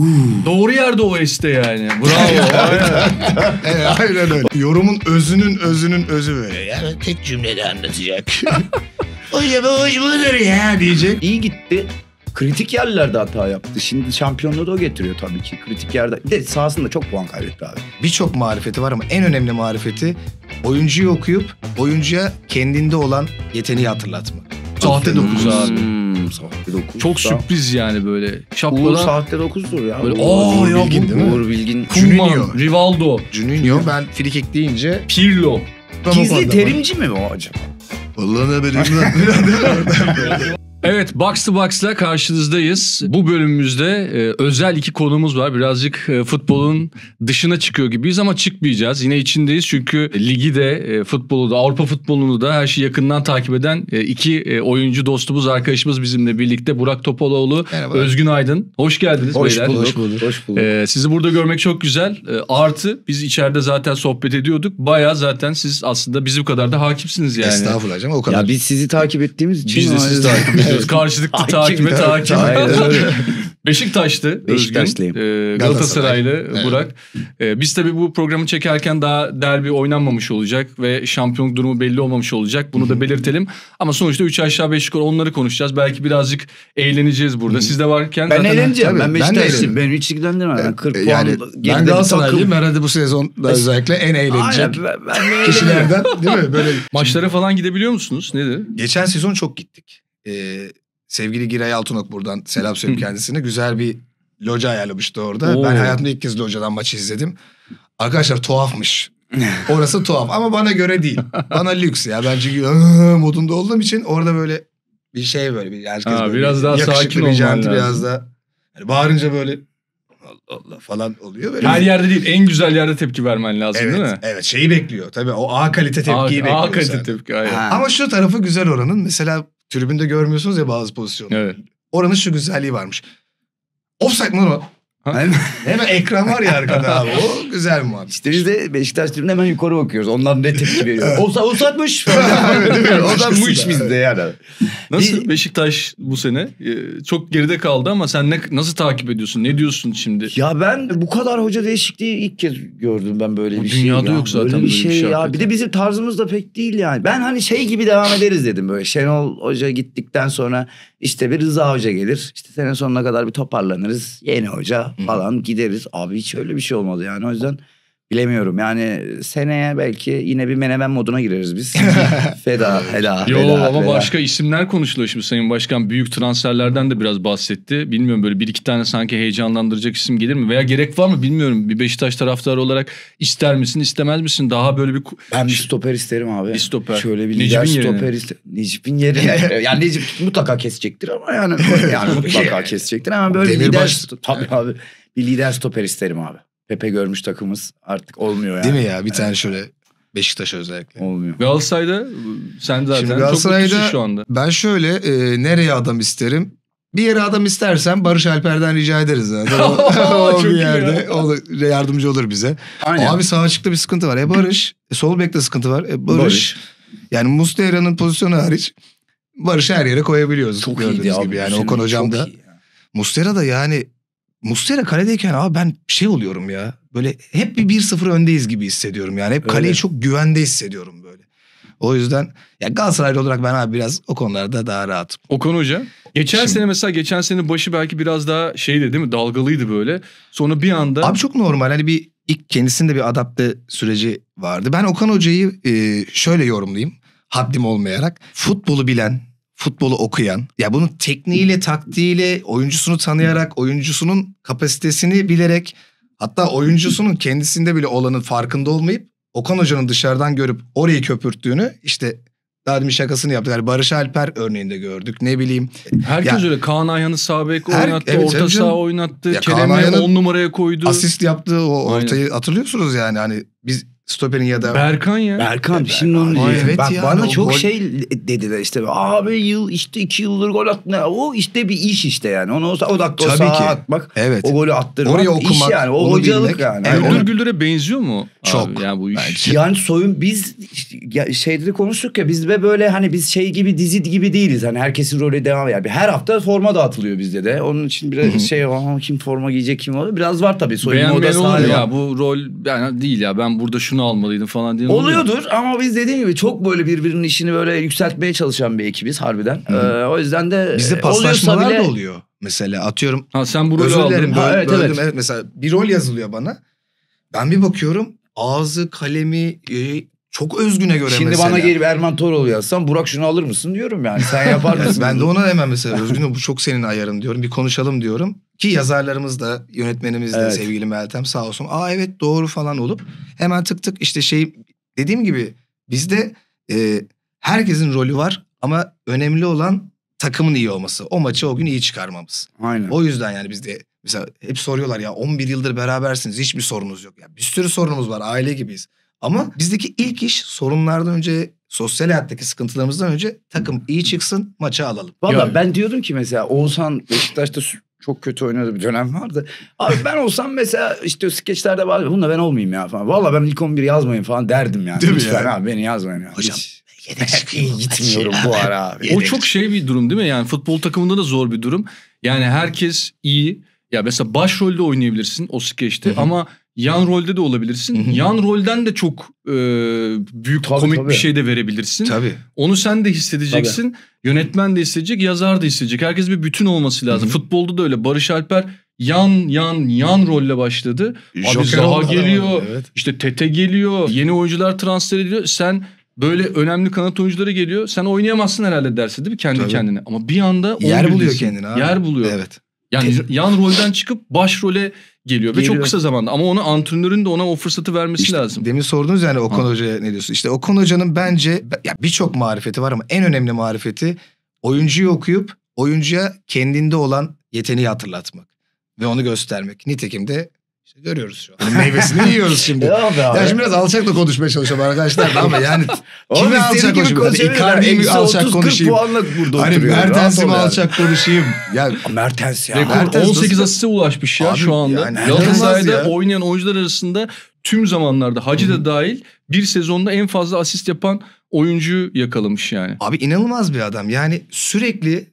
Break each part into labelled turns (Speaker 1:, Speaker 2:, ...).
Speaker 1: Doğru yerde o este yani. Bravo.
Speaker 2: Aynen öyle. Yorumun özünün özü böyle. Yani tek cümlede anlatacak. Hoş budur ya diyecek.
Speaker 3: İyi gitti. Kritik yerlerde hata yaptı. Şimdi şampiyonluğu da o getiriyor tabii ki. Kritik yerde. Bir de sahasında çok puan kaybetti abi.
Speaker 2: Birçok marifeti var ama en önemli marifeti oyuncuyu okuyup oyuncuya kendinde olan yeteneği hatırlatmak.
Speaker 1: Sahte 9 abi.
Speaker 3: Sahte 9.
Speaker 1: Çok sürpriz yani böyle.
Speaker 3: Uğur
Speaker 1: Şapkadan
Speaker 3: sahte 9'dur ya.
Speaker 1: böyle
Speaker 2: Uğur
Speaker 1: ya
Speaker 2: Bilgin değil mi?
Speaker 3: Uğur Bilgin.
Speaker 1: Koeman, Rivaldo,
Speaker 2: Juninho ben frikik deyince
Speaker 1: Pirlo.
Speaker 3: Gizli terimci mi o acaba?
Speaker 2: Vallahi ne bileyim.
Speaker 1: Evet, Box to Box'la karşınızdayız. Bu bölümümüzde özel iki konumuz var. Birazcık futbolun dışına çıkıyor gibiyiz ama çıkmayacağız. Yine içindeyiz çünkü ligi de futbolu da Avrupa futbolunu da her şeyi yakından takip eden iki oyuncu dostumuz, arkadaşımız bizimle birlikte. Burak Topaloğlu,
Speaker 2: Merhaba.
Speaker 1: Özgün Aydın. Hoş geldiniz beyler.
Speaker 3: Hoş bulduk.
Speaker 1: Sizi burada görmek çok güzel. Artı biz içeride zaten sohbet ediyorduk. Bayağı zaten siz aslında bizim kadar da hakimsiniz yani.
Speaker 2: Estağfurullah canım o kadar.
Speaker 3: Ya biz sizi takip ettiğimiz için.
Speaker 1: Biz de sizi takip ediyoruz. Karşılıklı takip.
Speaker 3: Aynen öyle.
Speaker 1: Beşiktaş'tı.
Speaker 3: Beşiktaşlıyım.
Speaker 1: Galatasaraylı
Speaker 2: Evet.
Speaker 1: Burak. Biz tabii bu programı çekerken daha derbi oynanmamış olacak ve şampiyonluk durumu belli olmamış olacak. Bunu da belirtelim. Ama sonuçta 3 aşağı 5 yukarı onları konuşacağız. Belki birazcık eğleneceğiz burada. Siz de varken
Speaker 3: Ben
Speaker 1: zaten...
Speaker 3: eğleneceğim.
Speaker 2: Tabii,
Speaker 3: Ben
Speaker 2: ben de
Speaker 3: Beşiktaşlıyım. Beni hiç ilgilendirmez. Ben 40 puan
Speaker 2: yani
Speaker 3: geride
Speaker 2: ben
Speaker 3: bir
Speaker 2: Galatasaraylıyım.
Speaker 3: takım.
Speaker 2: Herhalde bu sezonda özellikle en eğlenecek
Speaker 3: Ben
Speaker 2: kişilerden değil mi? Böyle
Speaker 1: Maçlara falan gidebiliyor musunuz? Nedir?
Speaker 2: geçen sezon çok gittik. Sevgili Giray Altunok buradan selam söyleyeyim kendisine. Güzel bir loca ayarlamıştı orada.
Speaker 1: Oo.
Speaker 2: Ben hayatımda ilk kez locadan maçı izledim. Arkadaşlar tuhafmış. Orası tuhaf ama bana göre değil. Bana lüks ya. Ben çünkü modunda olduğum için orada böyle bir şey böyle. Herkes böyle
Speaker 1: biraz daha
Speaker 2: yakışıklı
Speaker 1: sakin
Speaker 2: bir
Speaker 1: olman
Speaker 2: janti,
Speaker 1: lazım.
Speaker 2: biraz da yani bağırınca böyle Allah Allah falan oluyor. Böyle
Speaker 1: Her yerde değil, en güzel yerde tepki vermen lazım
Speaker 2: evet,
Speaker 1: değil mi?
Speaker 2: evet şeyi bekliyor. Tabii o A kalite tepkiyi bekliyor.
Speaker 1: A kalite
Speaker 2: zaten.
Speaker 1: tepki. Aynen.
Speaker 3: Ha.
Speaker 2: Ama şu tarafı güzel oranın. Mesela tribünde görmüyorsunuz ya bazı pozisyonları.
Speaker 1: Evet.
Speaker 2: Oranın şu güzelliği varmış. Offside mı o? Hemen ekran var ya arkada abi. O güzel muhabbet.
Speaker 3: İşte biz de Beşiktaş tribüne hemen yukarı bakıyoruz. Onlar ne tepki veriyor. Olsatmış. O da muç bizde yani.
Speaker 1: Nasıl Beşiktaş bu sene? Çok geride kaldı ama sen nasıl takip ediyorsun? Ne diyorsun şimdi?
Speaker 3: Ya ben bu kadar hoca değişikliği ilk kez gördüm ben böyle
Speaker 1: Bu
Speaker 3: bir şey.
Speaker 1: dünyada
Speaker 3: ya.
Speaker 1: yok zaten
Speaker 3: böyle bir şey ya.
Speaker 1: hakikaten.
Speaker 3: Bir de bizim tarzımız da pek değil yani. Ben hani şey gibi devam ederiz dedim böyle. Şenol Hoca gittikten sonra işte bir Rıza Hoca gelir. İşte sene sonuna kadar bir toparlanırız. Yeni hoca falan gideriz. Abi hiç öyle bir şey olmadı yani. O yüzden bilemiyorum. Yani seneye belki yine bir menemen moduna gireriz biz. Feda.
Speaker 1: Ama başka isimler konuşuluyor şimdi Sayın Başkan. Büyük transferlerden de biraz bahsetti. Bilmiyorum böyle bir iki tane sanki heyecanlandıracak isim gelir mi? Veya gerek var mı bilmiyorum. Bir Beşiktaş taraftarı olarak ister misin istemez misin? Daha böyle bir...
Speaker 3: Ben bir stoper isterim abi.
Speaker 1: Bir stoper.
Speaker 3: Şöyle bir
Speaker 1: Necip'in
Speaker 3: lider
Speaker 1: yerine.
Speaker 3: stoper isterim. Necip'in yerine. Yani Necip mutlaka kesecektir ama yani mutlaka kesecektir ama böyle bir
Speaker 2: Demirbaş.
Speaker 3: lider tabii abi. Bir lider stoper isterim abi. Pepe görmüş takımız artık olmuyor yani.
Speaker 2: Değil mi ya? Bir tane şöyle Beşiktaş özellikle.
Speaker 3: Olmuyor.
Speaker 1: Galatasaray'da sen zaten
Speaker 2: Şimdi
Speaker 1: çok
Speaker 2: Galatasaray'da
Speaker 1: mutlusun şu anda.
Speaker 2: ben şöyle nereye adam isterim? Bir yere adam istersem Barış Alper'den rica ederiz zaten. O
Speaker 1: Çok
Speaker 2: bir
Speaker 1: iyi
Speaker 2: yerde yardımcı olur bize.
Speaker 3: Aynen.
Speaker 2: Abi sağ açıkta bir sıkıntı var. Barış. Sol bekte sıkıntı var. Barış. Yani Muslera'nın pozisyonu hariç Barış'ı her yere koyabiliyoruz.
Speaker 3: Çok
Speaker 2: gördüğünüz
Speaker 3: iyiydi abi.
Speaker 2: gibi. Yani
Speaker 3: Bu
Speaker 2: Okan
Speaker 3: sene
Speaker 2: hocam
Speaker 3: çok
Speaker 2: da.
Speaker 3: iyi ya.
Speaker 2: Muslera da yani Muslera kaledeyken abi ben şey oluyorum ya. Böyle hep bir 1-0 öndeyiz gibi hissediyorum. Yani hep kaleyi
Speaker 3: Öyle.
Speaker 2: çok güvende hissediyorum böyle. O yüzden ya Galatasaraylı olarak ben abi biraz o konularda daha rahatım.
Speaker 1: Okan Hoca. Geçen sene başı belki biraz daha şeydi değil mi? Dalgalıydı böyle. Sonra bir anda...
Speaker 2: Abi çok normal. Hani bir ilk kendisinde bir adapte süreci vardı. Ben Okan Hoca'yı şöyle yorumlayayım. Haddim olmayarak. Futbolu bilen, futbolu okuyan, ya bunun tekniğiyle, taktiğiyle, oyuncusunu tanıyarak, oyuncusunun kapasitesini bilerek, hatta oyuncusunun kendisinde bile olanın farkında olmayıp Okan Hoca'nın dışarıdan görüp orayı köpürttüğünü işte daha demin şakasını yaptık. Yani Barış Alper örneğinde gördük. Ne bileyim.
Speaker 1: Herkes
Speaker 2: Ya-
Speaker 1: öyle. Kaan Ayhan'ı sağ bek
Speaker 2: Her-
Speaker 1: oynattı.
Speaker 2: evet,
Speaker 1: Orta
Speaker 2: tabii
Speaker 1: saha
Speaker 2: canım.
Speaker 1: oynattı.
Speaker 2: Ya Kaan
Speaker 1: Kerem'i
Speaker 2: Ayhan'ın
Speaker 1: 10 numaraya koydu.
Speaker 2: Asist yaptığı o ortayı hatırlıyorsunuz yani. Hani biz stoperin ya da
Speaker 1: Berkan ya.
Speaker 3: Berkan şimdi onu
Speaker 2: Ay,
Speaker 3: diyecektim.
Speaker 2: evet
Speaker 3: Bak
Speaker 2: ya,
Speaker 3: bana
Speaker 2: o
Speaker 3: çok
Speaker 2: gol-
Speaker 3: şey dediler işte abi işte 2 yıldır gol attı. O işte bir iş işte yani. Onu o dakika o
Speaker 2: Tabii
Speaker 3: sağa
Speaker 2: ki.
Speaker 3: atmak.
Speaker 2: Evet.
Speaker 3: O golü attırmak.
Speaker 2: Oraya
Speaker 3: iş
Speaker 2: okumak,
Speaker 3: yani. O
Speaker 2: onu
Speaker 3: hocalık
Speaker 2: bilmek.
Speaker 3: yani.
Speaker 2: Evet,
Speaker 1: Güldür
Speaker 2: onu-
Speaker 1: Güldür'e benziyor mu?
Speaker 2: Çok.
Speaker 1: Abi, yani bu iş.
Speaker 2: Bence.
Speaker 3: Yani biz şeyde de konuştuk ya biz de böyle hani biz şey gibi dizi gibi değiliz. Hani herkesin rolü devam yani. Her hafta forma dağıtılıyor bizde de. Onun için biraz şey kim forma giyecek kim olur. Biraz var tabii. Soyunma
Speaker 1: Beğenmeyen
Speaker 3: odası
Speaker 1: olur
Speaker 3: hali var.
Speaker 1: ya bu rol yani değil ya ben burada şunu almalıydım falan diye.
Speaker 3: Oluyordur ama biz dediğim gibi çok böyle birbirinin işini böyle yükseltmeye çalışan bir ekibiz harbiden. O yüzden de
Speaker 2: Bizde
Speaker 3: oluyorsa
Speaker 2: paslaşmalar
Speaker 3: bile
Speaker 2: da oluyor. Mesela atıyorum,
Speaker 1: Ha sen bu rolü
Speaker 2: özür dilerim
Speaker 1: aldın.
Speaker 3: Ha, evet,
Speaker 2: böldüm.
Speaker 3: evet.
Speaker 2: Evet, mesela bir rol yazılıyor bana. Ben bir bakıyorum ağzı kalemi çok özgüne göre
Speaker 3: şimdi
Speaker 2: mesela.
Speaker 3: bana gelip Erman Toroğlu yazsan Burak şunu alır mısın diyorum yani. Sen yapar
Speaker 2: Evet,
Speaker 3: mısın?
Speaker 2: ben de ona hemen mesela Özgün bu çok senin ayarın diyorum. Bir konuşalım diyorum. Ki yazarlarımız da yönetmenimiz de
Speaker 3: Evet.
Speaker 2: sevgili Meltem sağ olsun. Aa evet doğru falan olup hemen tık tık işte şey dediğim gibi bizde herkesin rolü var ama önemli olan takımın iyi olması. O maçı o gün iyi çıkarmamız.
Speaker 3: Aynen.
Speaker 2: O yüzden yani bizde mesela hep soruyorlar ya 11 yıldır berabersiniz hiçbir sorunuz yok. Ya bir sürü sorunumuz var, aile gibiyiz. Ama bizdeki ilk iş sorunlardan önce, sosyal hayattaki sıkıntılarımızdan önce takım iyi çıksın, maçı alalım.
Speaker 3: Valla
Speaker 1: Ya-
Speaker 3: ben diyordum ki mesela Oğuzhan Beşiktaş'ta çok kötü oynadığı bir dönem vardı. Abi ben olsam mesela işte skeçlerde var. Bunda ben olmayayım ya falan. Valla ben ilk 11 yazmayın falan derdim yani.
Speaker 2: Değil mi
Speaker 3: Lütfen
Speaker 2: ya?
Speaker 3: abi beni yazmayın ya.
Speaker 2: Hocam,
Speaker 3: Hiç iyi gitmiyorum bu ara abi.
Speaker 1: O çok şey bir durum değil mi? Yani futbol takımında da zor bir durum. Yani herkes iyi. Ya mesela başrolde oynayabilirsin o skeçte
Speaker 2: Hı hı.
Speaker 1: ama yan rolde de olabilirsin.
Speaker 2: Hı hı.
Speaker 1: Yan rolden de çok büyük
Speaker 3: Tabii,
Speaker 1: komik
Speaker 3: tabii.
Speaker 1: bir şey de verebilirsin.
Speaker 2: Tabii.
Speaker 1: Onu sen de hissedeceksin. Yönetmen de hissedecek, yazar da hissedecek. Herkes bir bütün olması lazım.
Speaker 2: Hı hı.
Speaker 1: Futbolda da öyle. Barış Alper yan rolle başladı. Abi
Speaker 2: Joker
Speaker 1: Zaha
Speaker 2: oldu adam,
Speaker 1: geliyor.
Speaker 2: evet.
Speaker 1: İşte Tete geliyor. Yeni oyuncular transfer ediliyor. Sen böyle önemli kanat oyuncuları geliyor. Sen oynayamazsın herhalde dersin değil mi kendi
Speaker 2: Tabii.
Speaker 1: kendine? Ama bir anda
Speaker 2: Yer
Speaker 1: 11'desin.
Speaker 2: buluyor kendini abi.
Speaker 1: Yer buluyor.
Speaker 2: Evet.
Speaker 1: Yani yan rolden çıkıp baş role geliyor. Ve
Speaker 3: Geliyor.
Speaker 1: çok kısa zamanda. Ama ona antrenörün de ona o fırsatı vermesi
Speaker 2: İşte
Speaker 1: lazım.
Speaker 2: demin sordunuz yani Okan Hoca'ya ne diyorsun? İşte Okan Hoca'nın bence ya birçok marifeti var ama en önemli marifeti oyuncuyu okuyup oyuncuya kendinde olan yeteneği hatırlatmak. Ve onu göstermek. Nitekim de işte görüyoruz şu an. Meyvesini yiyoruz şimdi.
Speaker 3: Ya be abi.
Speaker 2: Ya şimdi biraz alçak da konuşmaya çalışıyorum arkadaşlar ama yani
Speaker 3: Oğlum
Speaker 2: kimi
Speaker 3: biz
Speaker 2: alçak
Speaker 3: senin gibi
Speaker 2: konuşayım? Hadi
Speaker 3: konuşabiliriz.
Speaker 2: Icardi'yi mi
Speaker 3: Eksi
Speaker 2: alçak
Speaker 3: 30-40
Speaker 2: konuşayım?
Speaker 3: puanla burada
Speaker 2: Hani
Speaker 3: oturuyor.
Speaker 2: Mertens'i mi
Speaker 3: Rahat ol
Speaker 2: alçak konuşayım? Ya
Speaker 3: Mertens ya.
Speaker 1: Rekor
Speaker 2: Mertens
Speaker 1: 18
Speaker 2: nasıl-
Speaker 1: asiste ulaşmış ya
Speaker 2: Abi
Speaker 1: şu anda.
Speaker 2: yani
Speaker 1: Galatasaray'da
Speaker 2: inanılmaz ya.
Speaker 1: oynayan oyuncular arasında tüm zamanlarda Hacı da dahil bir sezonda en fazla asist yapan oyuncuyu yakalamış yani.
Speaker 2: abi inanılmaz bir adam. Yani sürekli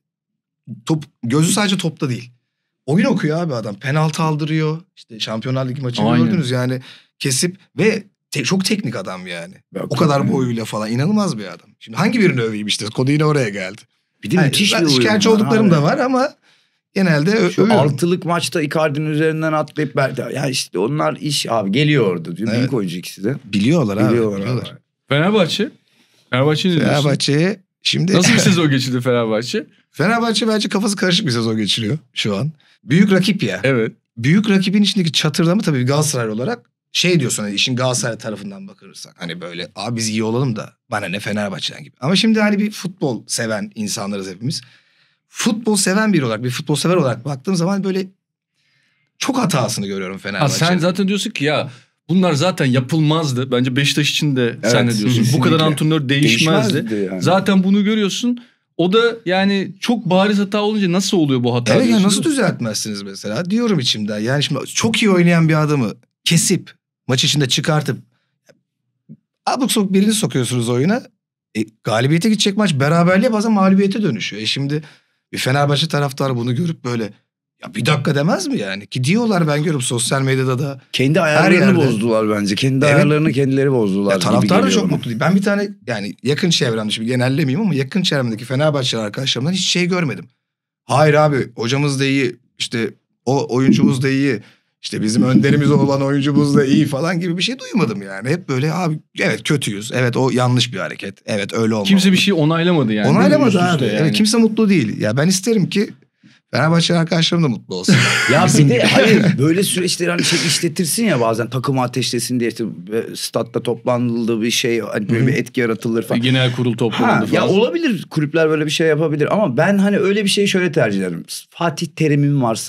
Speaker 2: gözü sadece topta değil. Oyun okuyor abi adam. Penaltı aldırıyor. İşte Şampiyonlar Ligi maçını
Speaker 1: Aynen.
Speaker 2: gördünüz yani. Kesip ve çok teknik adam yani. O kadar boyuyla falan inanılmaz bir adam. Şimdi hangi birini öveyim işte konu yine oraya geldi.
Speaker 3: Bir de
Speaker 2: Yani
Speaker 3: müthiş
Speaker 2: ben
Speaker 3: bir uyum
Speaker 2: şikayetçi
Speaker 3: var
Speaker 2: olduklarım
Speaker 3: abi.
Speaker 2: da var ama genelde
Speaker 3: Şu
Speaker 2: övüyorum.
Speaker 3: altılık maçta Icardi'nin üzerinden atlayıp ya işte onlar iş abi geliyordu. Büyük
Speaker 2: Evet.
Speaker 3: oyuncu ikisi de.
Speaker 2: Biliyorlar abi.
Speaker 3: Biliyorlar.
Speaker 2: Biliyorlar.
Speaker 1: Fenerbahçe ne diyorsun?
Speaker 2: Fenerbahçe'ye şimdi...
Speaker 1: Nasıl bir sezon geçirdi Fenerbahçe?
Speaker 2: Fenerbahçe bence kafası karışık bir sezon geçiriyor şu an. Büyük rakip ya.
Speaker 1: Evet.
Speaker 2: Büyük rakibin içindeki çatırdama tabii Galatasaray olarak şey diyorsun hani işin Galatasaray tarafından bakırsak hani böyle abi biz iyi olalım da bana ne Fenerbahçe'den gibi. Ama şimdi hani bir futbol seven insanlarız hepimiz. Futbol seven biri olarak bir futbol sever olarak baktığım zaman böyle çok hatasını görüyorum
Speaker 1: Ha,
Speaker 2: Fenerbahçe'nin.
Speaker 1: sen zaten diyorsun ki ya bunlar zaten yapılmazdı. Bence Beşiktaş için de sen ne diyorsun? Bu
Speaker 3: kesinlikle.
Speaker 1: kadar antrenör değişmezdi.
Speaker 3: Değişmezdi yani.
Speaker 1: Zaten bunu görüyorsun. O da yani çok bariz hata olunca nasıl oluyor bu hata?
Speaker 2: Evet ya
Speaker 1: diyorsun,
Speaker 2: nasıl
Speaker 1: değil mi?
Speaker 2: düzeltmezsiniz mesela diyorum içimden. Yani şimdi çok iyi oynayan bir adamı kesip maç içinde çıkartıp abuk sabuk birini sokuyorsunuz oyuna. Galibiyete gidecek maç beraberliğe bazen mağlubiyete dönüşüyor. Şimdi bir Fenerbahçe taraftarı bunu görüp böyle ya bir dakika demez mi yani? Ki diyorlar ben görüyorum sosyal medyada da.
Speaker 3: Kendi
Speaker 2: Her
Speaker 3: ayarlarını
Speaker 2: yerde.
Speaker 3: bozdular bence. Kendi
Speaker 2: Evet.
Speaker 3: ayarlarını kendileri bozdular.
Speaker 2: Ya
Speaker 3: gibi
Speaker 2: taraftar da
Speaker 3: geliyor
Speaker 2: çok
Speaker 3: bana.
Speaker 2: mutlu değil. Ben bir tane yani yakın çevremde şimdi genellemeyeyim ama yakın çevremdeki Fenerbahçeli arkadaşlarımdan hiç şey görmedim. Hayır abi hocamız da iyi işte o oyuncumuz da iyi. İşte bizim önderimiz olan oyuncumuz da iyi falan gibi bir şey duymadım yani. Hep böyle abi evet kötüyüz. Evet o yanlış bir hareket. Evet öyle olmalı.
Speaker 1: Kimse bir şey onaylamadı yani.
Speaker 2: onaylamadı
Speaker 1: Üst üste
Speaker 2: abi.
Speaker 1: yani.
Speaker 2: Evet kimse mutlu değil. Ya ben isterim ki Fenerbahçe arkadaşlarım da mutlu olsun.
Speaker 3: Ya bir de hayır böyle süreçleri hani şey işletirsin ya bazen takımı ateşlesin diye işte statta toplanıldığı bir şey hani böyle bir etki yaratılır falan.
Speaker 1: Genel kurul
Speaker 3: Ha,
Speaker 1: toplandı falan.
Speaker 3: ya olabilir kulüpler böyle bir şey yapabilir ama ben hani öyle bir şeyi şöyle tercih ederim. Fatih Terim'im varsa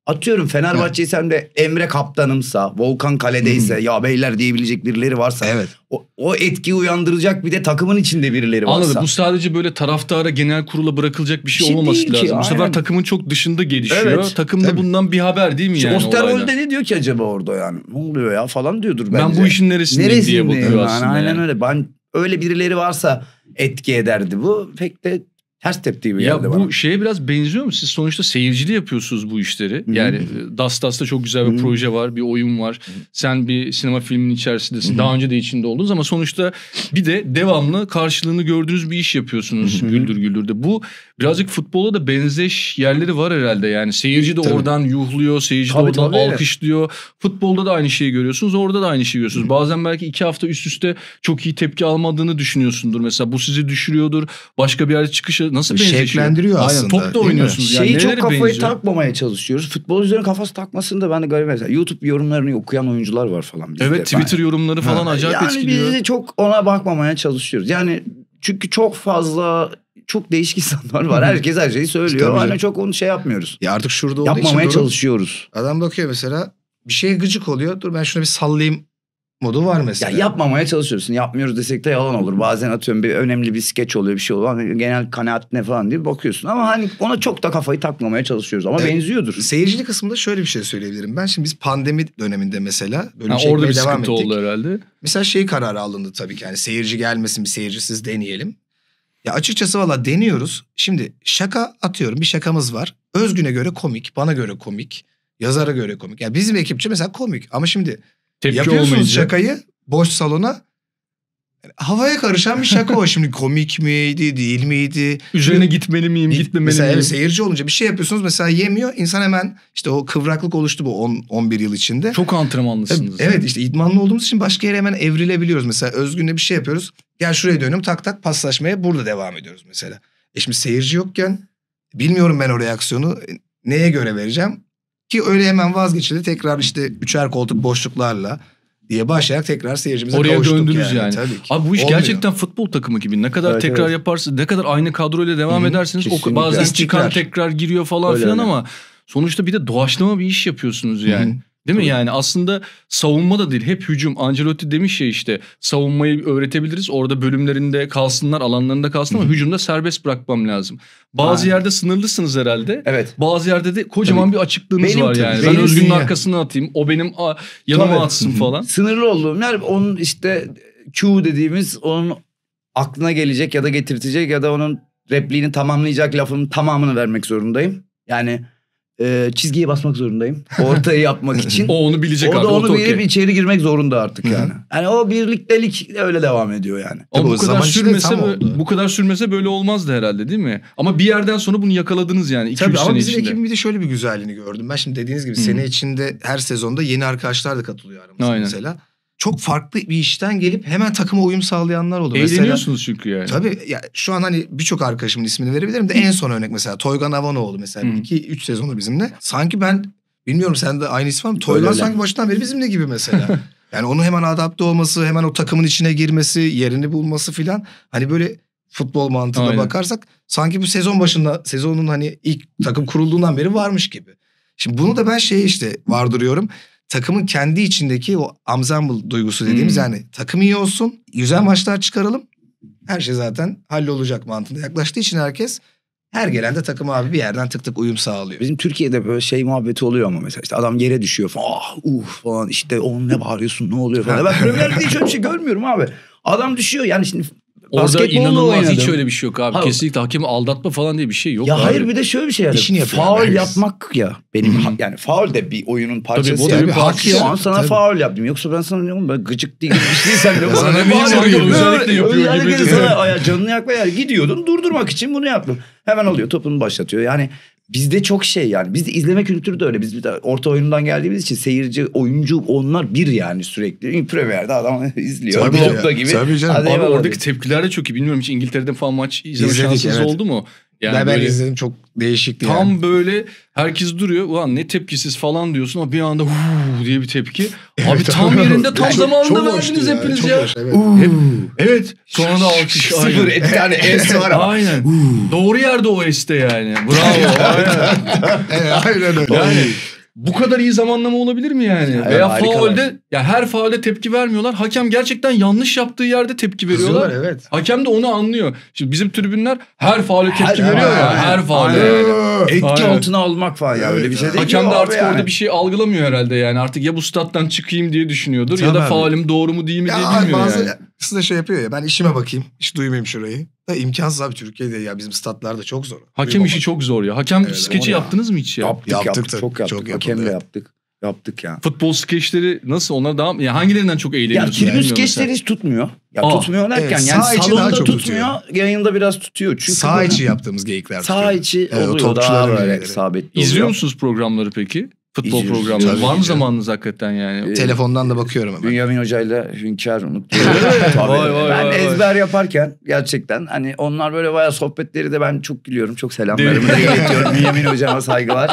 Speaker 3: atıyorum Fenerbahçe'ysem de Emre kaptanımsa, Volkan kaledeyse, ya beyler diyebilecek birileri varsa.
Speaker 2: Evet.
Speaker 3: O etkiyi uyandıracak bir de takımın içinde birileri varsa.
Speaker 1: Anladım. Bu sadece böyle taraftara, genel kurula bırakılacak bir şey
Speaker 3: Bir şey
Speaker 1: olmaması
Speaker 3: değil ki,
Speaker 1: lazım. Bu sefer
Speaker 3: aynen.
Speaker 1: takımın çok dışında gelişiyor.
Speaker 3: Evet,
Speaker 1: Takım da
Speaker 2: tabii.
Speaker 1: bundan bir haber değil mi
Speaker 3: İşte
Speaker 1: yani?
Speaker 3: Osterwolde
Speaker 1: olaydan?
Speaker 3: ne diyor ki acaba orada yani? Ne oluyor ya falan diyordur bence.
Speaker 1: Ben bu işin neresindeyim diye bakıyor
Speaker 3: yani?
Speaker 1: aslında.
Speaker 3: Aynen
Speaker 1: yani.
Speaker 3: öyle. Ben öyle birileri varsa etki ederdi bu. Pek de ters tepti gibi
Speaker 1: Ya
Speaker 3: geldi
Speaker 1: bu
Speaker 3: bana.
Speaker 1: şeye biraz benziyor mu? Siz sonuçta seyircili yapıyorsunuz bu işleri. Yani Dastas'ta çok güzel bir proje var, bir oyun var. Sen bir sinema filminin içerisindesin. Daha önce de içinde oldunuz ama sonuçta bir de devamlı karşılığını gördüğünüz bir iş yapıyorsunuz Güldür Güldür'de. Bu birazcık futbola da benzeş yerleri var herhalde. Yani seyirci de oradan yuhluyor, seyirci de oradan alkışlıyor. Futbolda da aynı şeyi görüyorsunuz, orada da aynı şeyi görüyorsunuz. Bazen belki 2 hafta üst üste çok iyi tepki almadığını düşünüyorsundur. Mesela bu sizi düşürüyordur. Başka bir yerde çıkışı nasıl benzeşiyor?
Speaker 2: Şevklendiriyor aslında.
Speaker 1: Aynen, top da oynuyorsunuz. Yani
Speaker 3: Şeyi çok
Speaker 1: nelere
Speaker 3: kafayı
Speaker 1: benziyor?
Speaker 3: takmamaya çalışıyoruz. Futbolcuların kafası takmasını da ben de garip mesela. YouTube yorumlarını okuyan oyuncular var falan bizde.
Speaker 1: Evet, Twitter yorumları falan acayip
Speaker 3: yani
Speaker 1: etkiliyor.
Speaker 3: biz de çok ona bakmamaya çalışıyoruz. Yani çünkü çok fazla çok değişik insanlar var. Herkes her şeyi söylüyor.
Speaker 2: Tabii
Speaker 3: Hani
Speaker 2: canım.
Speaker 3: çok onu şey yapmıyoruz.
Speaker 2: Ya artık şurada olduğu için
Speaker 3: Yapmamaya
Speaker 2: durum,
Speaker 3: çalışıyoruz.
Speaker 2: adam bakıyor mesela bir şeye gıcık oluyor. Dur ben şuna bir sallayayım modu var mesela.
Speaker 3: Ya yapmamaya çalışıyorsun. Yapmıyoruz desek de yalan olur. Bazen atıyorum bir önemli bir skeç oluyor, bir şey oluyor. Hani genel kanaat ne falan diye bakıyorsun. Ama hani ona çok da kafayı takmamaya çalışıyoruz. Ama benziyordur.
Speaker 2: Seyircilik kısmında şöyle bir şey söyleyebilirim. Ben şimdi biz pandemi döneminde mesela bölüm
Speaker 1: orada
Speaker 2: çekmeye
Speaker 1: bir
Speaker 2: devam
Speaker 1: sıkıntı
Speaker 2: ettik.
Speaker 1: oldu herhalde.
Speaker 2: Mesela şey kararı alındı tabii ki. Yani seyirci gelmesin, bir seyircisiz deneyelim. Ya açıkçası valla deniyoruz. Şimdi şaka atıyorum, bir şakamız var. Özgün'e göre komik, bana göre komik, yazara göre komik. Yani bizim ekipçi mesela komik. Ama şimdi
Speaker 1: Tepki
Speaker 2: yapıyorsunuz
Speaker 1: olmayınca.
Speaker 2: şakayı boş salona. Yani havaya karışan bir şaka o. Şimdi komik miydi, değil miydi?
Speaker 1: Üzerine gitmeli miyim, gitmemeli
Speaker 2: Mesela
Speaker 1: miyim?
Speaker 2: evet, seyirci olunca bir şey yapıyorsunuz mesela yemiyor. İnsan hemen işte o kıvraklık oluştu bu 11 yıl içinde.
Speaker 1: Çok antrenmanlısınız.
Speaker 2: Evet işte idmanlı olduğumuz için başka yere hemen evrilebiliyoruz. Mesela Özgün'le bir şey yapıyoruz. Gel şuraya dönüyorum, tak tak paslaşmaya burada devam ediyoruz mesela. Şimdi seyirci yokken bilmiyorum ben o reaksiyonu neye göre vereceğim. Ki öyle hemen vazgeçildi. Tekrar işte 3'er koltuk boşluklarla diye başlayarak tekrar seyircimize
Speaker 1: Oraya
Speaker 2: kavuştuk
Speaker 1: döndünüz yani.
Speaker 2: Tabii ki.
Speaker 1: Abi bu iş
Speaker 2: Olmuyor.
Speaker 1: gerçekten futbol takımı gibi. Ne kadar
Speaker 3: Evet,
Speaker 1: tekrar
Speaker 3: evet.
Speaker 1: yaparsınız, ne kadar aynı kadroyla devam edersiniz.
Speaker 3: Kesinlikle.
Speaker 1: Bazen
Speaker 2: İstikrar.
Speaker 1: çıkan tekrar giriyor falan
Speaker 3: Öyle
Speaker 1: filan
Speaker 3: öyle.
Speaker 1: ama sonuçta bir de doğaçlama bir iş yapıyorsunuz yani. Değil mi yani? Aslında savunma da değil, hep hücum. Ancelotti demiş ya işte savunmayı öğretebiliriz. Orada bölümlerinde kalsınlar, alanlarında kalsın ama hücumda serbest bırakmam lazım. Bazı
Speaker 3: Aynen.
Speaker 1: yerde sınırlısınız herhalde.
Speaker 3: Evet.
Speaker 1: Bazı yerde de kocaman bir açıklığınız
Speaker 3: Benim
Speaker 1: var
Speaker 3: tabii,
Speaker 1: yani.
Speaker 3: benim
Speaker 1: Ben Özgün'ün
Speaker 2: ya.
Speaker 1: arkasına atayım. O benim yanıma
Speaker 3: Tabii.
Speaker 1: atsın falan.
Speaker 3: Sınırlı olduğum yer onun işte Q dediğimiz onun aklına gelecek ya da getirtecek ya da onun repliğini tamamlayacak lafın tamamını vermek zorundayım. Yani çizgiye basmak zorundayım. Ortayı yapmak için.
Speaker 1: O onu bilecek
Speaker 3: O
Speaker 1: abi.
Speaker 3: da
Speaker 1: Orta
Speaker 3: onu bilip
Speaker 1: okey.
Speaker 3: içeri girmek zorunda artık yani. Yani o birliktelik öyle devam ediyor yani.
Speaker 1: Ama
Speaker 2: Tabii
Speaker 1: bu
Speaker 2: o
Speaker 1: kadar
Speaker 2: zaman içinde
Speaker 1: sürmese
Speaker 2: tam oldu.
Speaker 1: bu kadar sürmese böyle olmazdı herhalde değil mi? Ama bir yerden sonra bunu yakaladınız yani 2-3
Speaker 2: Tabii ama
Speaker 1: sene
Speaker 2: bizim
Speaker 1: içinde.
Speaker 2: ekibin bir de şöyle bir güzelliğini gördüm. Ben şimdi dediğiniz gibi sene içinde her sezonda yeni arkadaşlar da katılıyor aramıza
Speaker 1: Aynen.
Speaker 2: mesela. Çok farklı bir işten gelip hemen takıma uyum sağlayanlar oldu.
Speaker 1: Eğleniyorsunuz çünkü yani.
Speaker 2: Tabii ya şu an hani birçok arkadaşımın ismini verebilirim de en son örnek mesela Toygan Avanoğlu mesela 2-3 sezondur bizimle. Sanki ben bilmiyorum sende aynı isim var mı? Toygan
Speaker 3: Öyle.
Speaker 2: sanki başından beri bizimle gibi mesela. Yani onun hemen adapte olması, hemen o takımın içine girmesi, yerini bulması filan. Hani böyle futbol mantığına
Speaker 1: Aynen.
Speaker 2: bakarsak sanki bu sezon başında sezonun hani ilk takım kurulduğundan beri varmış gibi. Şimdi bunu da ben şeye işte vardırıyorum. Takımın kendi içindeki o ensemble duygusu dediğimiz yani takım iyi olsun, güzel maçlar çıkaralım. Her şey zaten hallolacak mantığında yaklaştığı için herkes her gelen de takım abi bir yerden tık tık uyum sağlıyor.
Speaker 3: Bizim Türkiye'de böyle şey muhabbeti oluyor ama mesela işte adam yere düşüyor falan. Falan işte oğlum ne bağırıyorsun ne oluyor falan. Ben Premier Lig'de hiç öyle bir şey görmüyorum abi. Adam düşüyor yani şimdi
Speaker 1: Orada
Speaker 3: basketbolda
Speaker 1: inanılmaz
Speaker 3: oynadım.
Speaker 1: hiç öyle bir şey yok abi.
Speaker 3: Ha-
Speaker 1: Kesinlikle hakemi aldatma falan diye bir şey yok
Speaker 3: Ya
Speaker 1: abi.
Speaker 3: hayır bir de şöyle bir şey yani.
Speaker 2: İşini yapıyor
Speaker 3: Faul
Speaker 2: herkes.
Speaker 3: yapmak ya. Benim yani faul de bir oyunun parçası.
Speaker 1: bu da
Speaker 3: yani.
Speaker 1: bir parça.
Speaker 3: Şu an sana
Speaker 2: Tabii.
Speaker 3: faul yaptım. Yoksa ben sana ne oğlum ben gıcık değil bir şey sen de
Speaker 2: sana
Speaker 3: bana
Speaker 2: bir
Speaker 3: ne
Speaker 2: insan
Speaker 3: bağırıyorsun?
Speaker 2: gibi.
Speaker 1: Özellikle yapıyor gibi
Speaker 3: Özellikle
Speaker 1: diyor.
Speaker 3: sana canını yakma yani. Gidiyordun durdurmak için bunu yaptım. Hemen alıyor topunu başlatıyor. Yani bizde çok şey yani. Bizde izleme kültürü de öyle. Biz bir de orta oyundan geldiğimiz için seyirci, oyuncu onlar bir yani sürekli. Premier'de adam izliyor.
Speaker 2: Tabii
Speaker 3: Blokta
Speaker 2: ya,
Speaker 3: gibi.
Speaker 2: tabii canım.
Speaker 3: Hadi
Speaker 1: Abi
Speaker 3: eyvallah
Speaker 1: oradaki
Speaker 3: diyor.
Speaker 1: tepkiler de çok iyi. Bilmiyorum hiç İngiltere'de falan maç izleme
Speaker 2: İzledik,
Speaker 1: şansınız
Speaker 2: evet.
Speaker 1: oldu mu? Yani
Speaker 2: ben
Speaker 1: böyle
Speaker 2: izledim çok değişikti
Speaker 1: tam
Speaker 2: yani.
Speaker 1: böyle herkes duruyor. Ulan ne tepkisiz falan diyorsun ama bir anda diye bir tepki. Abi tam yerinde tam zamanında verdiniz hepiniz ya.
Speaker 2: Evet.
Speaker 1: Evet. Sonra da alkış.
Speaker 3: Sıfır
Speaker 1: Aynen.
Speaker 3: bir tane es var ama.
Speaker 1: Aynen. Doğru yerde o este yani. Bravo. Aynen.
Speaker 2: Aynen öyle.
Speaker 1: Yani bu kadar iyi zamanlama olabilir mi yani?
Speaker 3: Ya,
Speaker 1: Veya
Speaker 3: harikalar.
Speaker 1: faulde, ya her faulde tepki vermiyorlar. Hakem gerçekten yanlış yaptığı yerde tepki veriyorlar.
Speaker 2: Kızıyorlar, evet.
Speaker 1: Hakem de onu anlıyor. Şimdi bizim tribünler her faule tepki
Speaker 3: Her-
Speaker 1: veriyor ya.
Speaker 3: Aynen.
Speaker 1: Her faule
Speaker 3: Aynen.
Speaker 1: yani.
Speaker 3: Etki
Speaker 1: Aynen.
Speaker 3: altına almak falan ya öyle bir şey değil.
Speaker 1: Hakem de
Speaker 3: ki
Speaker 1: artık
Speaker 3: abi yani.
Speaker 1: orada bir şey algılamıyor herhalde yani. Artık ya bu stat'tan çıkayım diye düşünüyordur ya da
Speaker 2: Tamam.
Speaker 1: faulüm doğru mu değil mi diye
Speaker 2: Ya
Speaker 1: bilmiyor
Speaker 2: bazı
Speaker 1: yani.
Speaker 2: da şey yapıyor ya, ben işime bakayım, hiç duymayayım şurayı. Da imkansız abi, Türkiye'de ya bizim statlarda çok zor.
Speaker 1: Hakem
Speaker 2: Duymamak.
Speaker 1: işi çok zor ya. Hakem
Speaker 2: Evet,
Speaker 1: skeci
Speaker 3: o ya.
Speaker 1: yaptınız mı hiç ya?
Speaker 3: Yaptık
Speaker 2: Yaptık tabii,
Speaker 3: çok yaptık.
Speaker 2: çok yapıldı,
Speaker 3: Hakemle
Speaker 2: evet.
Speaker 3: yaptık. Yaptık ya.
Speaker 1: Futbol skeçleri nasıl? Onlar daha ya hangilerinden çok
Speaker 3: Ya
Speaker 1: eğleniyorsunuz?
Speaker 3: tribün
Speaker 1: Bilmiyorum
Speaker 3: skeçleri
Speaker 1: mesela.
Speaker 3: hiç tutmuyor. Ya
Speaker 1: Aa,
Speaker 3: tutmuyor derken
Speaker 2: evet,
Speaker 3: yani
Speaker 2: saha içi
Speaker 3: salonda
Speaker 2: daha çok
Speaker 3: tutmuyor, yayında biraz tutuyor. Çünkü
Speaker 2: Saha
Speaker 3: böyle
Speaker 2: içi yaptığımız geyikler.
Speaker 3: saha
Speaker 2: tutuyor.
Speaker 3: içi
Speaker 2: Evet, o
Speaker 3: oluyor daha
Speaker 2: topçuların
Speaker 3: böyle
Speaker 2: yayları.
Speaker 3: isabetli
Speaker 1: İzliyor
Speaker 3: oluyor.
Speaker 1: musunuz programları peki? Futbol
Speaker 3: İzliyoruz.
Speaker 1: programları.
Speaker 2: Tabii
Speaker 1: Var mı
Speaker 2: ki.
Speaker 1: zamanınız hakikaten yani?
Speaker 2: Telefondan da bakıyorum hemen.
Speaker 3: Bünyamin Hoca'yla Hünkar unutuyorum. Tabii.
Speaker 1: Vay, vay,
Speaker 3: Ben
Speaker 1: vay, vay.
Speaker 3: ezber yaparken gerçekten hani onlar böyle bayağı sohbetleri de ben çok gülüyorum. Çok selamlarımı da iletiyorum. Bünyamin Hocama saygılar.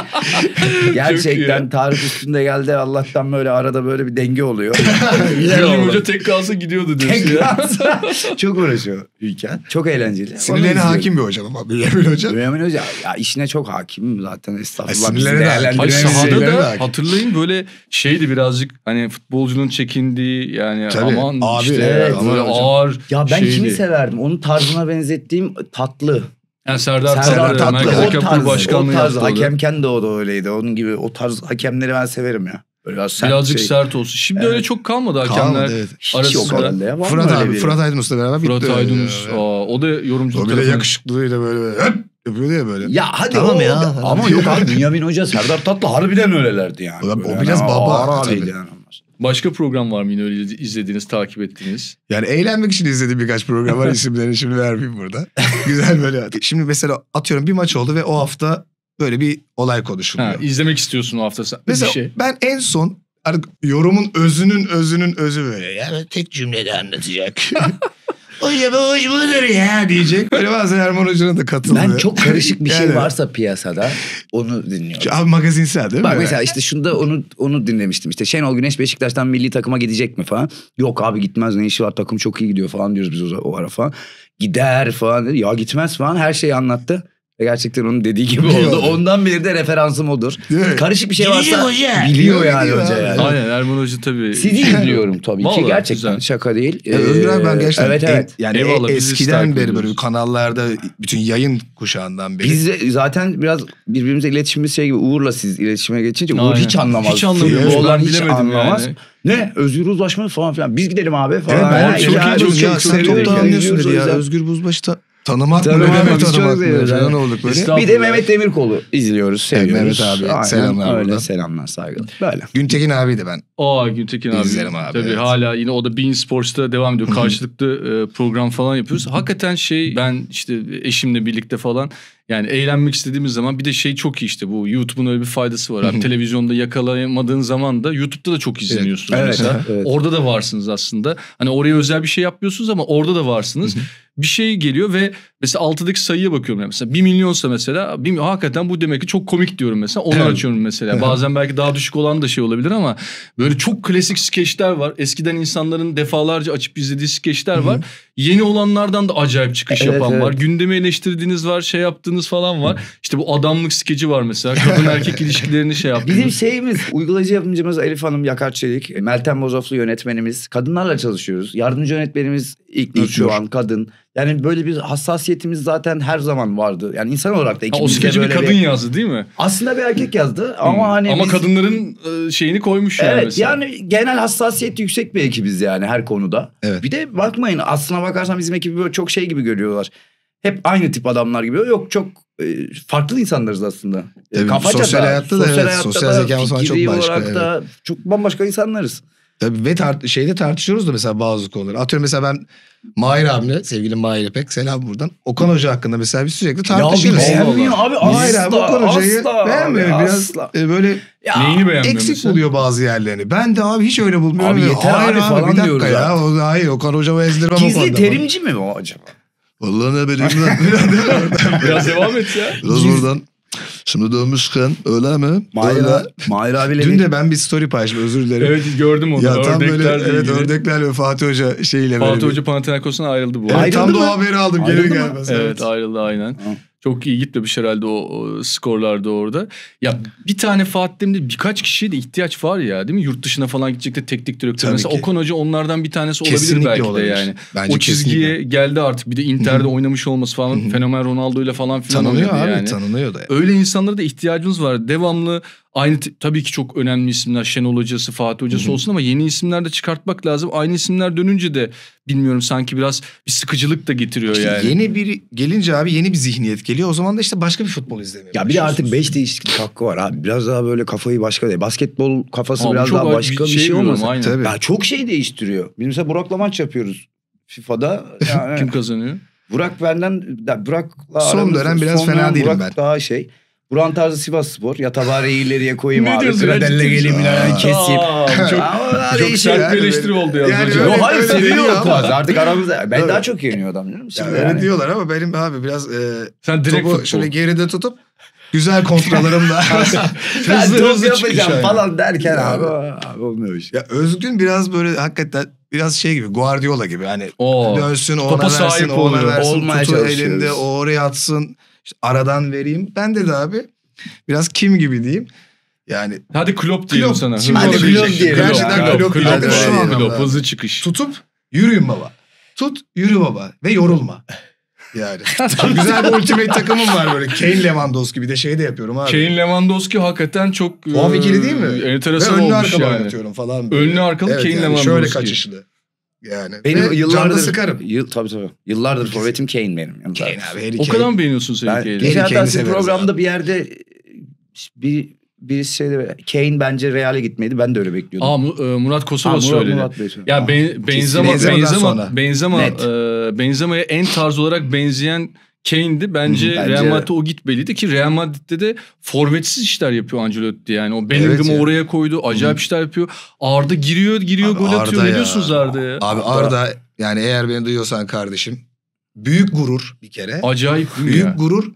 Speaker 3: Gerçekten tarih üstünde geldi. Allah'tan böyle arada böyle bir denge oluyor.
Speaker 1: Bünyamin Hoca tek kalsa gidiyordu diyorsun ya.
Speaker 3: Çok uğraşıyor Hünkar. Çok eğlenceli. Onu
Speaker 2: Sinirlerine
Speaker 3: izliyorum.
Speaker 2: hakim bir hocam ama Bünyamin Hoca.
Speaker 3: Bünyamin Hoca ya işine çok hakim zaten estağfurullah.
Speaker 2: Ay,
Speaker 3: Bizi
Speaker 2: sinirlerine de hakim.
Speaker 1: Hayır
Speaker 3: değerlendirmemiz
Speaker 1: sahada
Speaker 2: şeyler
Speaker 1: da
Speaker 2: var.
Speaker 1: hatırlayın böyle şeydi birazcık hani futbolcunun çekindiği yani
Speaker 2: Tabii.
Speaker 1: aman
Speaker 2: Abi,
Speaker 1: işte
Speaker 3: evet,
Speaker 1: böyle
Speaker 2: aman hocam.
Speaker 1: ağır
Speaker 3: Ya ben
Speaker 1: şeydi.
Speaker 3: kimi severdim? Onun tarzına benzettiğim Tatlı.
Speaker 1: Yani Serdar
Speaker 2: Tatlı.
Speaker 1: Tatlı. Merkez
Speaker 3: O
Speaker 1: Hakem Kurulu
Speaker 3: tarz,
Speaker 1: Başkanlığı
Speaker 3: o tarz
Speaker 1: yaptı orada.
Speaker 3: hakemken de o da öyleydi. Onun gibi o tarz hakemleri ben severim ya. Böyle biraz sert
Speaker 1: Birazcık
Speaker 3: şey.
Speaker 1: sert olsun. Şimdi
Speaker 3: Evet.
Speaker 1: öyle çok kalmadı hakemler.
Speaker 2: Kalmadı, evet.
Speaker 3: Hiç
Speaker 1: arasında.
Speaker 3: yok herhalde ya. Var mı
Speaker 2: Fırat
Speaker 3: öyle
Speaker 2: abi,
Speaker 3: biri?
Speaker 2: Fırat Aydınus'la beraber bitti.
Speaker 1: Fırat Aydınus.
Speaker 2: Evet.
Speaker 1: O da yorumculuk
Speaker 2: O bile
Speaker 1: tarafından.
Speaker 2: yakışıklılığıyla böyle höp yapıyordu ya böyle.
Speaker 3: Ya hadi
Speaker 2: Tamam
Speaker 3: o
Speaker 2: ya.
Speaker 3: ama yok abi Bünyamin Hoca, Serdar Tatlı harbiden öylelerdi yani.
Speaker 2: O
Speaker 3: Böyle
Speaker 2: biraz
Speaker 3: yani
Speaker 2: baba,
Speaker 3: ağır abiydi
Speaker 2: tabii.
Speaker 3: yani.
Speaker 1: Başka program var mı yine öyle izlediğiniz, takip ettiğiniz?
Speaker 2: Yani eğlenmek için izlediğim birkaç program var. İsimlerini şimdi vermeyeyim burada. Güzel böyle. Şimdi mesela atıyorum bir maç oldu ve o hafta böyle bir olay konuşuluyor.
Speaker 1: Ha, izlemek istiyorsun o hafta sen.
Speaker 2: Mesela
Speaker 1: Bir şey.
Speaker 2: ben en son hani yorumun özünün özü böyle. Yani tek cümlede anlatacak. O hoş budur ya diyecek. Böyle bazen Erman Hoca'nın da katılıyor.
Speaker 3: Ben çok karışık bir şey
Speaker 2: Yani.
Speaker 3: varsa piyasada onu dinliyorum.
Speaker 2: Abi magazinsel değil mi?
Speaker 3: Bak mesela işte şunda onu dinlemiştim. İşte Şenol Güneş Beşiktaş'tan milli takıma gidecek mi falan. Yok abi gitmez, ne işi var, takım çok iyi gidiyor falan diyoruz biz o ara falan. Gider falan dedi. Ya gitmez falan, her şeyi anlattı. Ve gerçekten onun dediği gibi oldu. Ondan beri de referansım odur.
Speaker 2: Değil mi?
Speaker 3: Karışık bir şey
Speaker 2: Gidecek
Speaker 3: varsa
Speaker 2: hoca.
Speaker 3: biliyor yani
Speaker 2: Biliyor
Speaker 3: hoca
Speaker 2: abi.
Speaker 3: yani.
Speaker 1: Aynen Erman Hoca tabii.
Speaker 3: CD izliyorum tabii ki,
Speaker 1: Vallahi
Speaker 3: gerçekten
Speaker 1: güzel.
Speaker 3: şaka değil.
Speaker 2: Özgür abi ben gerçekten
Speaker 3: Evet.
Speaker 2: yani
Speaker 1: Eyvallah, biz
Speaker 2: eskiden
Speaker 1: takip
Speaker 2: beri böyle
Speaker 1: ediyoruz.
Speaker 2: kanallarda bütün yayın kuşağından beri.
Speaker 3: Biz de zaten biraz birbirimize iletişimimiz şey gibi, Uğur'la siz iletişime geçince Uğur
Speaker 1: Aynen.
Speaker 3: hiç anlamaz.
Speaker 1: Hiç anlamıyor.
Speaker 3: Futboldan
Speaker 1: Ben
Speaker 3: hiç
Speaker 1: bilemedim
Speaker 3: anlamaz.
Speaker 1: yani.
Speaker 3: Ne? Özgür Uzlaşma falan filan. Biz gidelim abi falan.
Speaker 2: Evet, ben
Speaker 3: Ha,
Speaker 2: de
Speaker 1: çok
Speaker 2: çok
Speaker 1: iyi,
Speaker 2: iyi,
Speaker 1: çok
Speaker 2: ya
Speaker 1: çok
Speaker 2: sen
Speaker 1: çok
Speaker 2: çok
Speaker 1: iyi.
Speaker 2: da anlıyorsun
Speaker 3: İzliyoruz
Speaker 2: dedi
Speaker 3: o
Speaker 2: ya.
Speaker 3: yüzden.
Speaker 2: Özgür Buzbaşı tanımak mı
Speaker 3: Tanımak
Speaker 2: ne
Speaker 3: mı?
Speaker 2: demek
Speaker 3: Biz çok
Speaker 2: tanımak mı
Speaker 3: seviyoruz,
Speaker 2: falan
Speaker 3: evet.
Speaker 2: olduk böyle.
Speaker 1: Estağfurullah.
Speaker 3: Bir de Mehmet Demirkol'u izliyoruz, seviyoruz.
Speaker 2: Mehmet abi,
Speaker 3: Aynen,
Speaker 2: selamlar
Speaker 3: öyle
Speaker 2: buradan.
Speaker 3: selamlar, saygılar. Böyle.
Speaker 2: Güntekin abi de ben.
Speaker 1: Güntekin abi.
Speaker 2: İzlerim abi,
Speaker 1: Tabii
Speaker 2: evet.
Speaker 1: hala yine o da Bein Sports'ta devam ediyor. Karşılıklı program falan yapıyoruz. Hakikaten ben işte eşimle birlikte falan yani eğlenmek istediğimiz zaman bir de çok iyi işte bu YouTube'un öyle bir faydası var abi. Televizyonda yakalayamadığın zaman da YouTube'da da çok izleniyorsunuz
Speaker 3: Evet,
Speaker 1: mesela.
Speaker 3: evet.
Speaker 1: Orada da varsınız aslında. Hani oraya özel bir şey yapmıyorsunuz ama orada da varsınız. Bir şey geliyor ve mesela altıdaki sayıya bakıyorum. Yani mesela 1 milyonsa mesela hakikaten bu demek ki çok komik diyorum mesela. Onu
Speaker 2: Evet.
Speaker 1: açıyorum mesela. Bazen belki daha düşük olan da olabilir ama böyle çok klasik skeçler var. Eskiden insanların defalarca açıp izlediği skeçler var. Yeni olanlardan da acayip çıkış
Speaker 3: Evet,
Speaker 1: yapan
Speaker 3: evet.
Speaker 1: var. Gündemi eleştirdiğiniz var, yaptığınız falan var. İşte bu adamlık skeci var mesela. Kadın erkek ilişkilerini yaptığınız.
Speaker 3: Bizim şeyimiz, uygulayıcı yapımcımız Elif Hanım Yakar Çelik, Meltem Bozoflu yönetmenimiz, kadınlarla çalışıyoruz. Yardımcı yönetmenimiz İlknur şu an kadın. Yani böyle bir hassasiyetimiz zaten her zaman vardı. Yani insan olarak da
Speaker 1: O
Speaker 3: ikimiz de
Speaker 1: skeci bir
Speaker 3: böyle
Speaker 1: kadın yazdı değil mi?
Speaker 3: Aslında bir erkek yazdı ama hani
Speaker 1: Ama
Speaker 3: biz...
Speaker 1: kadınların şeyini koymuş yani
Speaker 3: Evet
Speaker 1: mesela.
Speaker 3: yani genel hassasiyet yüksek bir ekibiz yani her konuda.
Speaker 2: Evet.
Speaker 3: Bir de bakmayın, aslına bakarsan bizim ekibi böyle çok şey gibi görüyorlar. Hep aynı tip adamlar gibi. Yok, çok farklı insanlarız aslında.
Speaker 2: Tabii,
Speaker 3: Kafaca
Speaker 2: sosyal
Speaker 3: da,
Speaker 2: hayatta da evet, sosyal
Speaker 3: da,
Speaker 2: zekamız falan çok
Speaker 3: fikri
Speaker 2: başka,
Speaker 3: olarak da çok bambaşka insanlarız.
Speaker 2: Tabii ve şeyde tartışıyoruz da mesela bazı konuları. Atıyorum mesela ben Mahir abimle, sevgili Mahir İpek, selam buradan. Okan Hoca hakkında mesela biz sürekli tartışırız.
Speaker 3: Ya beğenmiyor abi,
Speaker 2: Mahir abi Okan Hoca'yı
Speaker 3: asla,
Speaker 2: beğenmiyor.
Speaker 3: abi,
Speaker 2: Biraz
Speaker 3: asla.
Speaker 2: böyle
Speaker 3: Ya,
Speaker 1: Neyini beğenmiyor
Speaker 2: eksik
Speaker 1: mesela?
Speaker 2: buluyor bazı yerlerini. Ben de abi hiç öyle bulmuyorum.
Speaker 3: Abi yeter
Speaker 2: Hayır
Speaker 3: abi falan
Speaker 2: bir dakika
Speaker 3: diyoruz
Speaker 2: ya.
Speaker 3: artık.
Speaker 2: Hayır Okan Hoca'yı ezdirmem o
Speaker 3: Gizli
Speaker 2: konuda.
Speaker 3: terimci mi o acaba?
Speaker 2: Vallahi ne bileyim lan.
Speaker 1: Biraz devam et ya.
Speaker 2: Biraz buradan. Şimdi dönmüşken öyle mi? Öyle.
Speaker 3: Mahir abiyle
Speaker 2: Dün de ben bir story paylaştım, özür dilerim.
Speaker 1: Evet gördüm onu.
Speaker 2: Ya tam böyle
Speaker 1: Ördeklerle ilgili.
Speaker 2: ördekler ve Fatih Hoca şeyiyle
Speaker 1: Fatih
Speaker 2: böyle.
Speaker 1: Hoca Panathinaikos'tan ayrıldı bu
Speaker 2: Evet,
Speaker 1: arada.
Speaker 3: Ayrıldı
Speaker 2: tam da o
Speaker 3: mı?
Speaker 2: haberi aldım
Speaker 3: Ayrıldı
Speaker 2: gelir
Speaker 3: mı?
Speaker 2: gelmez.
Speaker 1: Evet ayrıldı aynen. Çok iyi gitmemiş herhalde o skorlarda orada. Ya bir tane Fatih Terim'de birkaç kişiye de ihtiyaç var ya, değil mi? Yurt dışına falan gidecek de teknik direktör.
Speaker 2: Tabii
Speaker 1: Mesela
Speaker 2: ki.
Speaker 1: Okan Hoca onlardan bir tanesi
Speaker 2: Kesinlikle
Speaker 1: olabilir belki
Speaker 2: olabilir.
Speaker 1: de yani.
Speaker 2: Bence
Speaker 1: O çizgiye
Speaker 2: kesinlikle.
Speaker 1: geldi artık. Bir de Inter'de oynamış olması falan. Fenomen Ronaldo ile falan filan
Speaker 2: Tanınıyor
Speaker 1: oynadı
Speaker 2: abi,
Speaker 1: yani.
Speaker 2: tanınıyor da.
Speaker 1: Öyle insanlara da ihtiyacımız var. Devamlı aynı tabii ki çok önemli isimler, Şenol Hocası, Fatih Hocası olsun ama yeni isimler de çıkartmak lazım. Aynı isimler dönünce de bilmiyorum sanki biraz bir sıkıcılık da getiriyor
Speaker 2: İşte
Speaker 1: yani.
Speaker 2: yeni biri gelince abi yeni bir zihniyet geliyor. O zaman da işte başka bir futbol izlemeye
Speaker 3: Ya bir de artık
Speaker 2: başlıyorsunuz.
Speaker 3: 5 değişiklik hakkı var abi. Biraz daha böyle kafayı başka değil. Basketbol kafası
Speaker 1: Abi
Speaker 3: biraz
Speaker 1: çok
Speaker 3: daha başka bir şey
Speaker 1: biliyorum,
Speaker 3: olmasa.
Speaker 1: aynen.
Speaker 2: Tabii.
Speaker 3: Ya çok şey değiştiriyor. Biz mesela Burak'la maç yapıyoruz FIFA'da. Yani
Speaker 1: Kim kazanıyor?
Speaker 3: Burak benden... Burak'la
Speaker 2: Son
Speaker 3: aramızda-
Speaker 2: dönem biraz
Speaker 3: son
Speaker 2: fena
Speaker 3: dönem
Speaker 2: değilim
Speaker 3: Burak
Speaker 2: ben.
Speaker 3: daha şey. Burak'ın tarzı Sivasspor. Ya tabareyi ileriye koyayım
Speaker 1: Ne
Speaker 3: abi.
Speaker 1: diyorsun ya,
Speaker 3: Gradelle
Speaker 1: ciddi
Speaker 3: geleyim
Speaker 2: misin?
Speaker 3: yani keseyim.
Speaker 1: Çok,
Speaker 3: Ama daha
Speaker 1: çok
Speaker 3: değişik.
Speaker 1: sert bir
Speaker 2: Yani
Speaker 1: eleştiri oldu yalnız
Speaker 2: yani
Speaker 1: hocam.
Speaker 2: öyle-
Speaker 3: Yok hayır
Speaker 2: öyle
Speaker 3: seviyor
Speaker 2: deniyor
Speaker 3: o tarz.
Speaker 2: ama.
Speaker 3: Artık aramızda. Ben
Speaker 2: Evet.
Speaker 3: daha çok yeniyor adam değil mi?
Speaker 2: Ya
Speaker 3: Şimdi
Speaker 2: öyle
Speaker 3: yani.
Speaker 2: diyorlar ama benim abi biraz
Speaker 1: Sen direkt
Speaker 2: topu
Speaker 1: futbol.
Speaker 2: şöyle geride tutup güzel kontralarımla
Speaker 3: Ben
Speaker 2: hızlı
Speaker 3: top
Speaker 2: hızlı çıkış
Speaker 3: yapacağım
Speaker 2: yani.
Speaker 3: falan derken
Speaker 2: Ya
Speaker 3: abi olmuyor iş.
Speaker 2: Ya Özgün biraz böyle hakikaten biraz şey gibi, Guardiola gibi hani
Speaker 1: Oo.
Speaker 2: dönsün ona
Speaker 1: Topa
Speaker 2: versin,
Speaker 1: sahip
Speaker 2: ona
Speaker 1: olur.
Speaker 2: versin,
Speaker 3: Olmaya
Speaker 2: tutu
Speaker 3: çalışıyoruz.
Speaker 2: elinde, o oraya atsın, işte aradan vereyim. Ben de abi biraz kim gibi diyeyim. Yani
Speaker 1: Hadi Klopp diyelim
Speaker 2: Klopp.
Speaker 1: sana.
Speaker 2: Şimdi
Speaker 3: Hadi
Speaker 2: hızlı
Speaker 3: Klopp
Speaker 2: çıkış.
Speaker 3: diyelim.
Speaker 2: Gerçekten
Speaker 3: Ya.
Speaker 2: Klopp.
Speaker 3: Klopp.
Speaker 2: Klopp şu anlamda.
Speaker 1: Klopp hızlı çıkış.
Speaker 2: Tutup yürüyün baba. Tut yürü baba ve yorulma. Yani. Şimdi güzel bir ultimate takımım var böyle. Kane, Lewandowski, bir de şey de yapıyorum abi.
Speaker 1: Kane Lewandowski hakikaten çok
Speaker 2: Tuhaf ikili değil mi?
Speaker 1: enteresan
Speaker 2: ve önlü
Speaker 1: olmuş
Speaker 2: arkalı
Speaker 1: yani.
Speaker 2: oynatıyorum falan. böyle.
Speaker 1: Önlü arkalı
Speaker 2: Evet,
Speaker 1: Kane
Speaker 2: yani
Speaker 1: Lewandowski.
Speaker 2: şöyle kaçışlı. Yani.
Speaker 3: Benim
Speaker 2: Ve
Speaker 3: yıllardır
Speaker 2: canlı sıkarım.
Speaker 3: Tabii. Yıllardır forvetim Kane benim. Yani
Speaker 2: Kane abi, Harry
Speaker 1: O
Speaker 2: Kane.
Speaker 1: kadar mı beğeniyorsun sen
Speaker 3: Ben
Speaker 1: Kane'i?
Speaker 3: geçen
Speaker 2: Kane'i
Speaker 3: hafta sizin
Speaker 2: severiz
Speaker 3: programda
Speaker 2: abi.
Speaker 3: bir yerde bir şeyde Kane bence Real'e gitmeydi. Ben de öyle bekliyordum.
Speaker 1: Murat Kosova
Speaker 3: Ha,
Speaker 1: söyledi.
Speaker 3: Murat Bey söyledi.
Speaker 1: Ya
Speaker 3: Ha.
Speaker 2: Benzema'dan sonra.
Speaker 3: Net.
Speaker 1: Benzema'ya en tarz olarak benzeyen Kane'di. Bence
Speaker 3: Bence-
Speaker 1: Real Madrid'e o gitmeliydi ki Real Madrid'de de forvetsiz işler yapıyor Ancelotti yani. O
Speaker 2: Evet
Speaker 1: Bellingham'ı
Speaker 2: ya.
Speaker 1: oraya koydu. Acayip işler yapıyor. Arda giriyor
Speaker 2: Abi
Speaker 1: gol atıyor.
Speaker 2: Arda
Speaker 1: Ne
Speaker 2: ya.
Speaker 1: diyorsunuz Arda ya?
Speaker 2: Abi Arda yani eğer beni duyuyorsan kardeşim, büyük gurur bir kere.
Speaker 1: Acayip değil mi
Speaker 2: Büyük
Speaker 1: ya?
Speaker 2: gurur.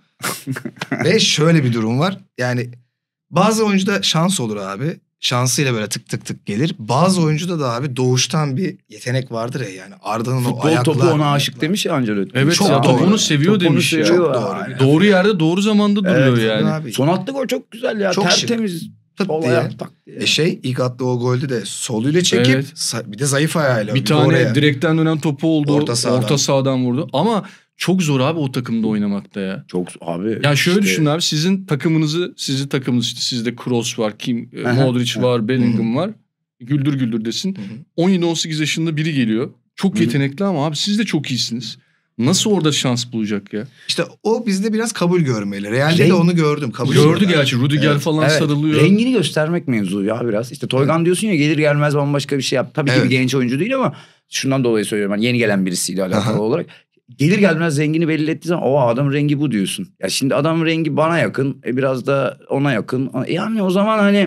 Speaker 2: Ve şöyle bir durum var. Yani bazı oyuncuda şans olur abi. Şansıyla böyle tık tık tık gelir. Bazı oyuncuda da abi doğuştan bir yetenek vardır ya yani. Arda'nın o
Speaker 3: Futbol
Speaker 2: ayaklar.
Speaker 3: topu ona aşık demiş ya Ancelotti.
Speaker 1: Evet
Speaker 2: Çok
Speaker 1: ya,
Speaker 2: doğru.
Speaker 1: topunu seviyor
Speaker 3: Topunu
Speaker 1: demiş ya.
Speaker 3: seviyor.
Speaker 2: Çok doğru.
Speaker 3: Aynen.
Speaker 1: Doğru yerde doğru zamanda duruyor
Speaker 3: Evet,
Speaker 1: yani.
Speaker 2: Abi.
Speaker 3: Son attığı gol çok güzel ya.
Speaker 2: Çok şık.
Speaker 3: Tertemiz.
Speaker 2: Tık
Speaker 3: Sol
Speaker 2: diye.
Speaker 3: ayak tak diye.
Speaker 2: İlk attığı o golde de soluyla çekip
Speaker 1: Evet.
Speaker 2: bir de zayıf ayağıyla.
Speaker 1: Bir
Speaker 2: de
Speaker 1: tane
Speaker 2: oraya.
Speaker 1: direkten dönen topu oldu.
Speaker 2: Orta
Speaker 1: Orta
Speaker 2: sahadan.
Speaker 1: sahadan vurdu. Ama çok zor abi o takımda oynamakta ya.
Speaker 3: Çok abi.
Speaker 1: Yani şöyle
Speaker 3: işte-
Speaker 1: düşün abi, sizin takımınız işte sizde Kroos var,
Speaker 3: Aha.
Speaker 1: Modric var, Bellingham var. Güldür güldür desin.
Speaker 2: Hı hı.
Speaker 1: 17-18 yaşında biri geliyor. Çok
Speaker 3: Hı hı.
Speaker 1: yetenekli ama abi siz de çok iyisiniz. Nasıl orada şans bulacak ya?
Speaker 2: İşte o bizde biraz kabul görmeli. Realde
Speaker 3: Renk-
Speaker 2: de onu gördüm. Kabul
Speaker 1: Gördü
Speaker 2: görüyorlar.
Speaker 1: gerçi. Rudiger
Speaker 2: Evet.
Speaker 1: falan
Speaker 3: Evet,
Speaker 1: sarılıyor.
Speaker 3: rengini göstermek mevzu ya biraz. İşte Toygan diyorsun ya gelir gelmez bambaşka bir şey yap. Tabii ki
Speaker 2: Evet.
Speaker 3: bir genç oyuncu değil ama şundan dolayı söylüyorum. Yani yeni gelen birisiyle alakalı
Speaker 2: Aha.
Speaker 3: olarak. Gelir gelmez rengini belli ettiği zaman o adamın rengi bu diyorsun. Ya şimdi adamın rengi bana yakın. Biraz da ona yakın. Yani o zaman hani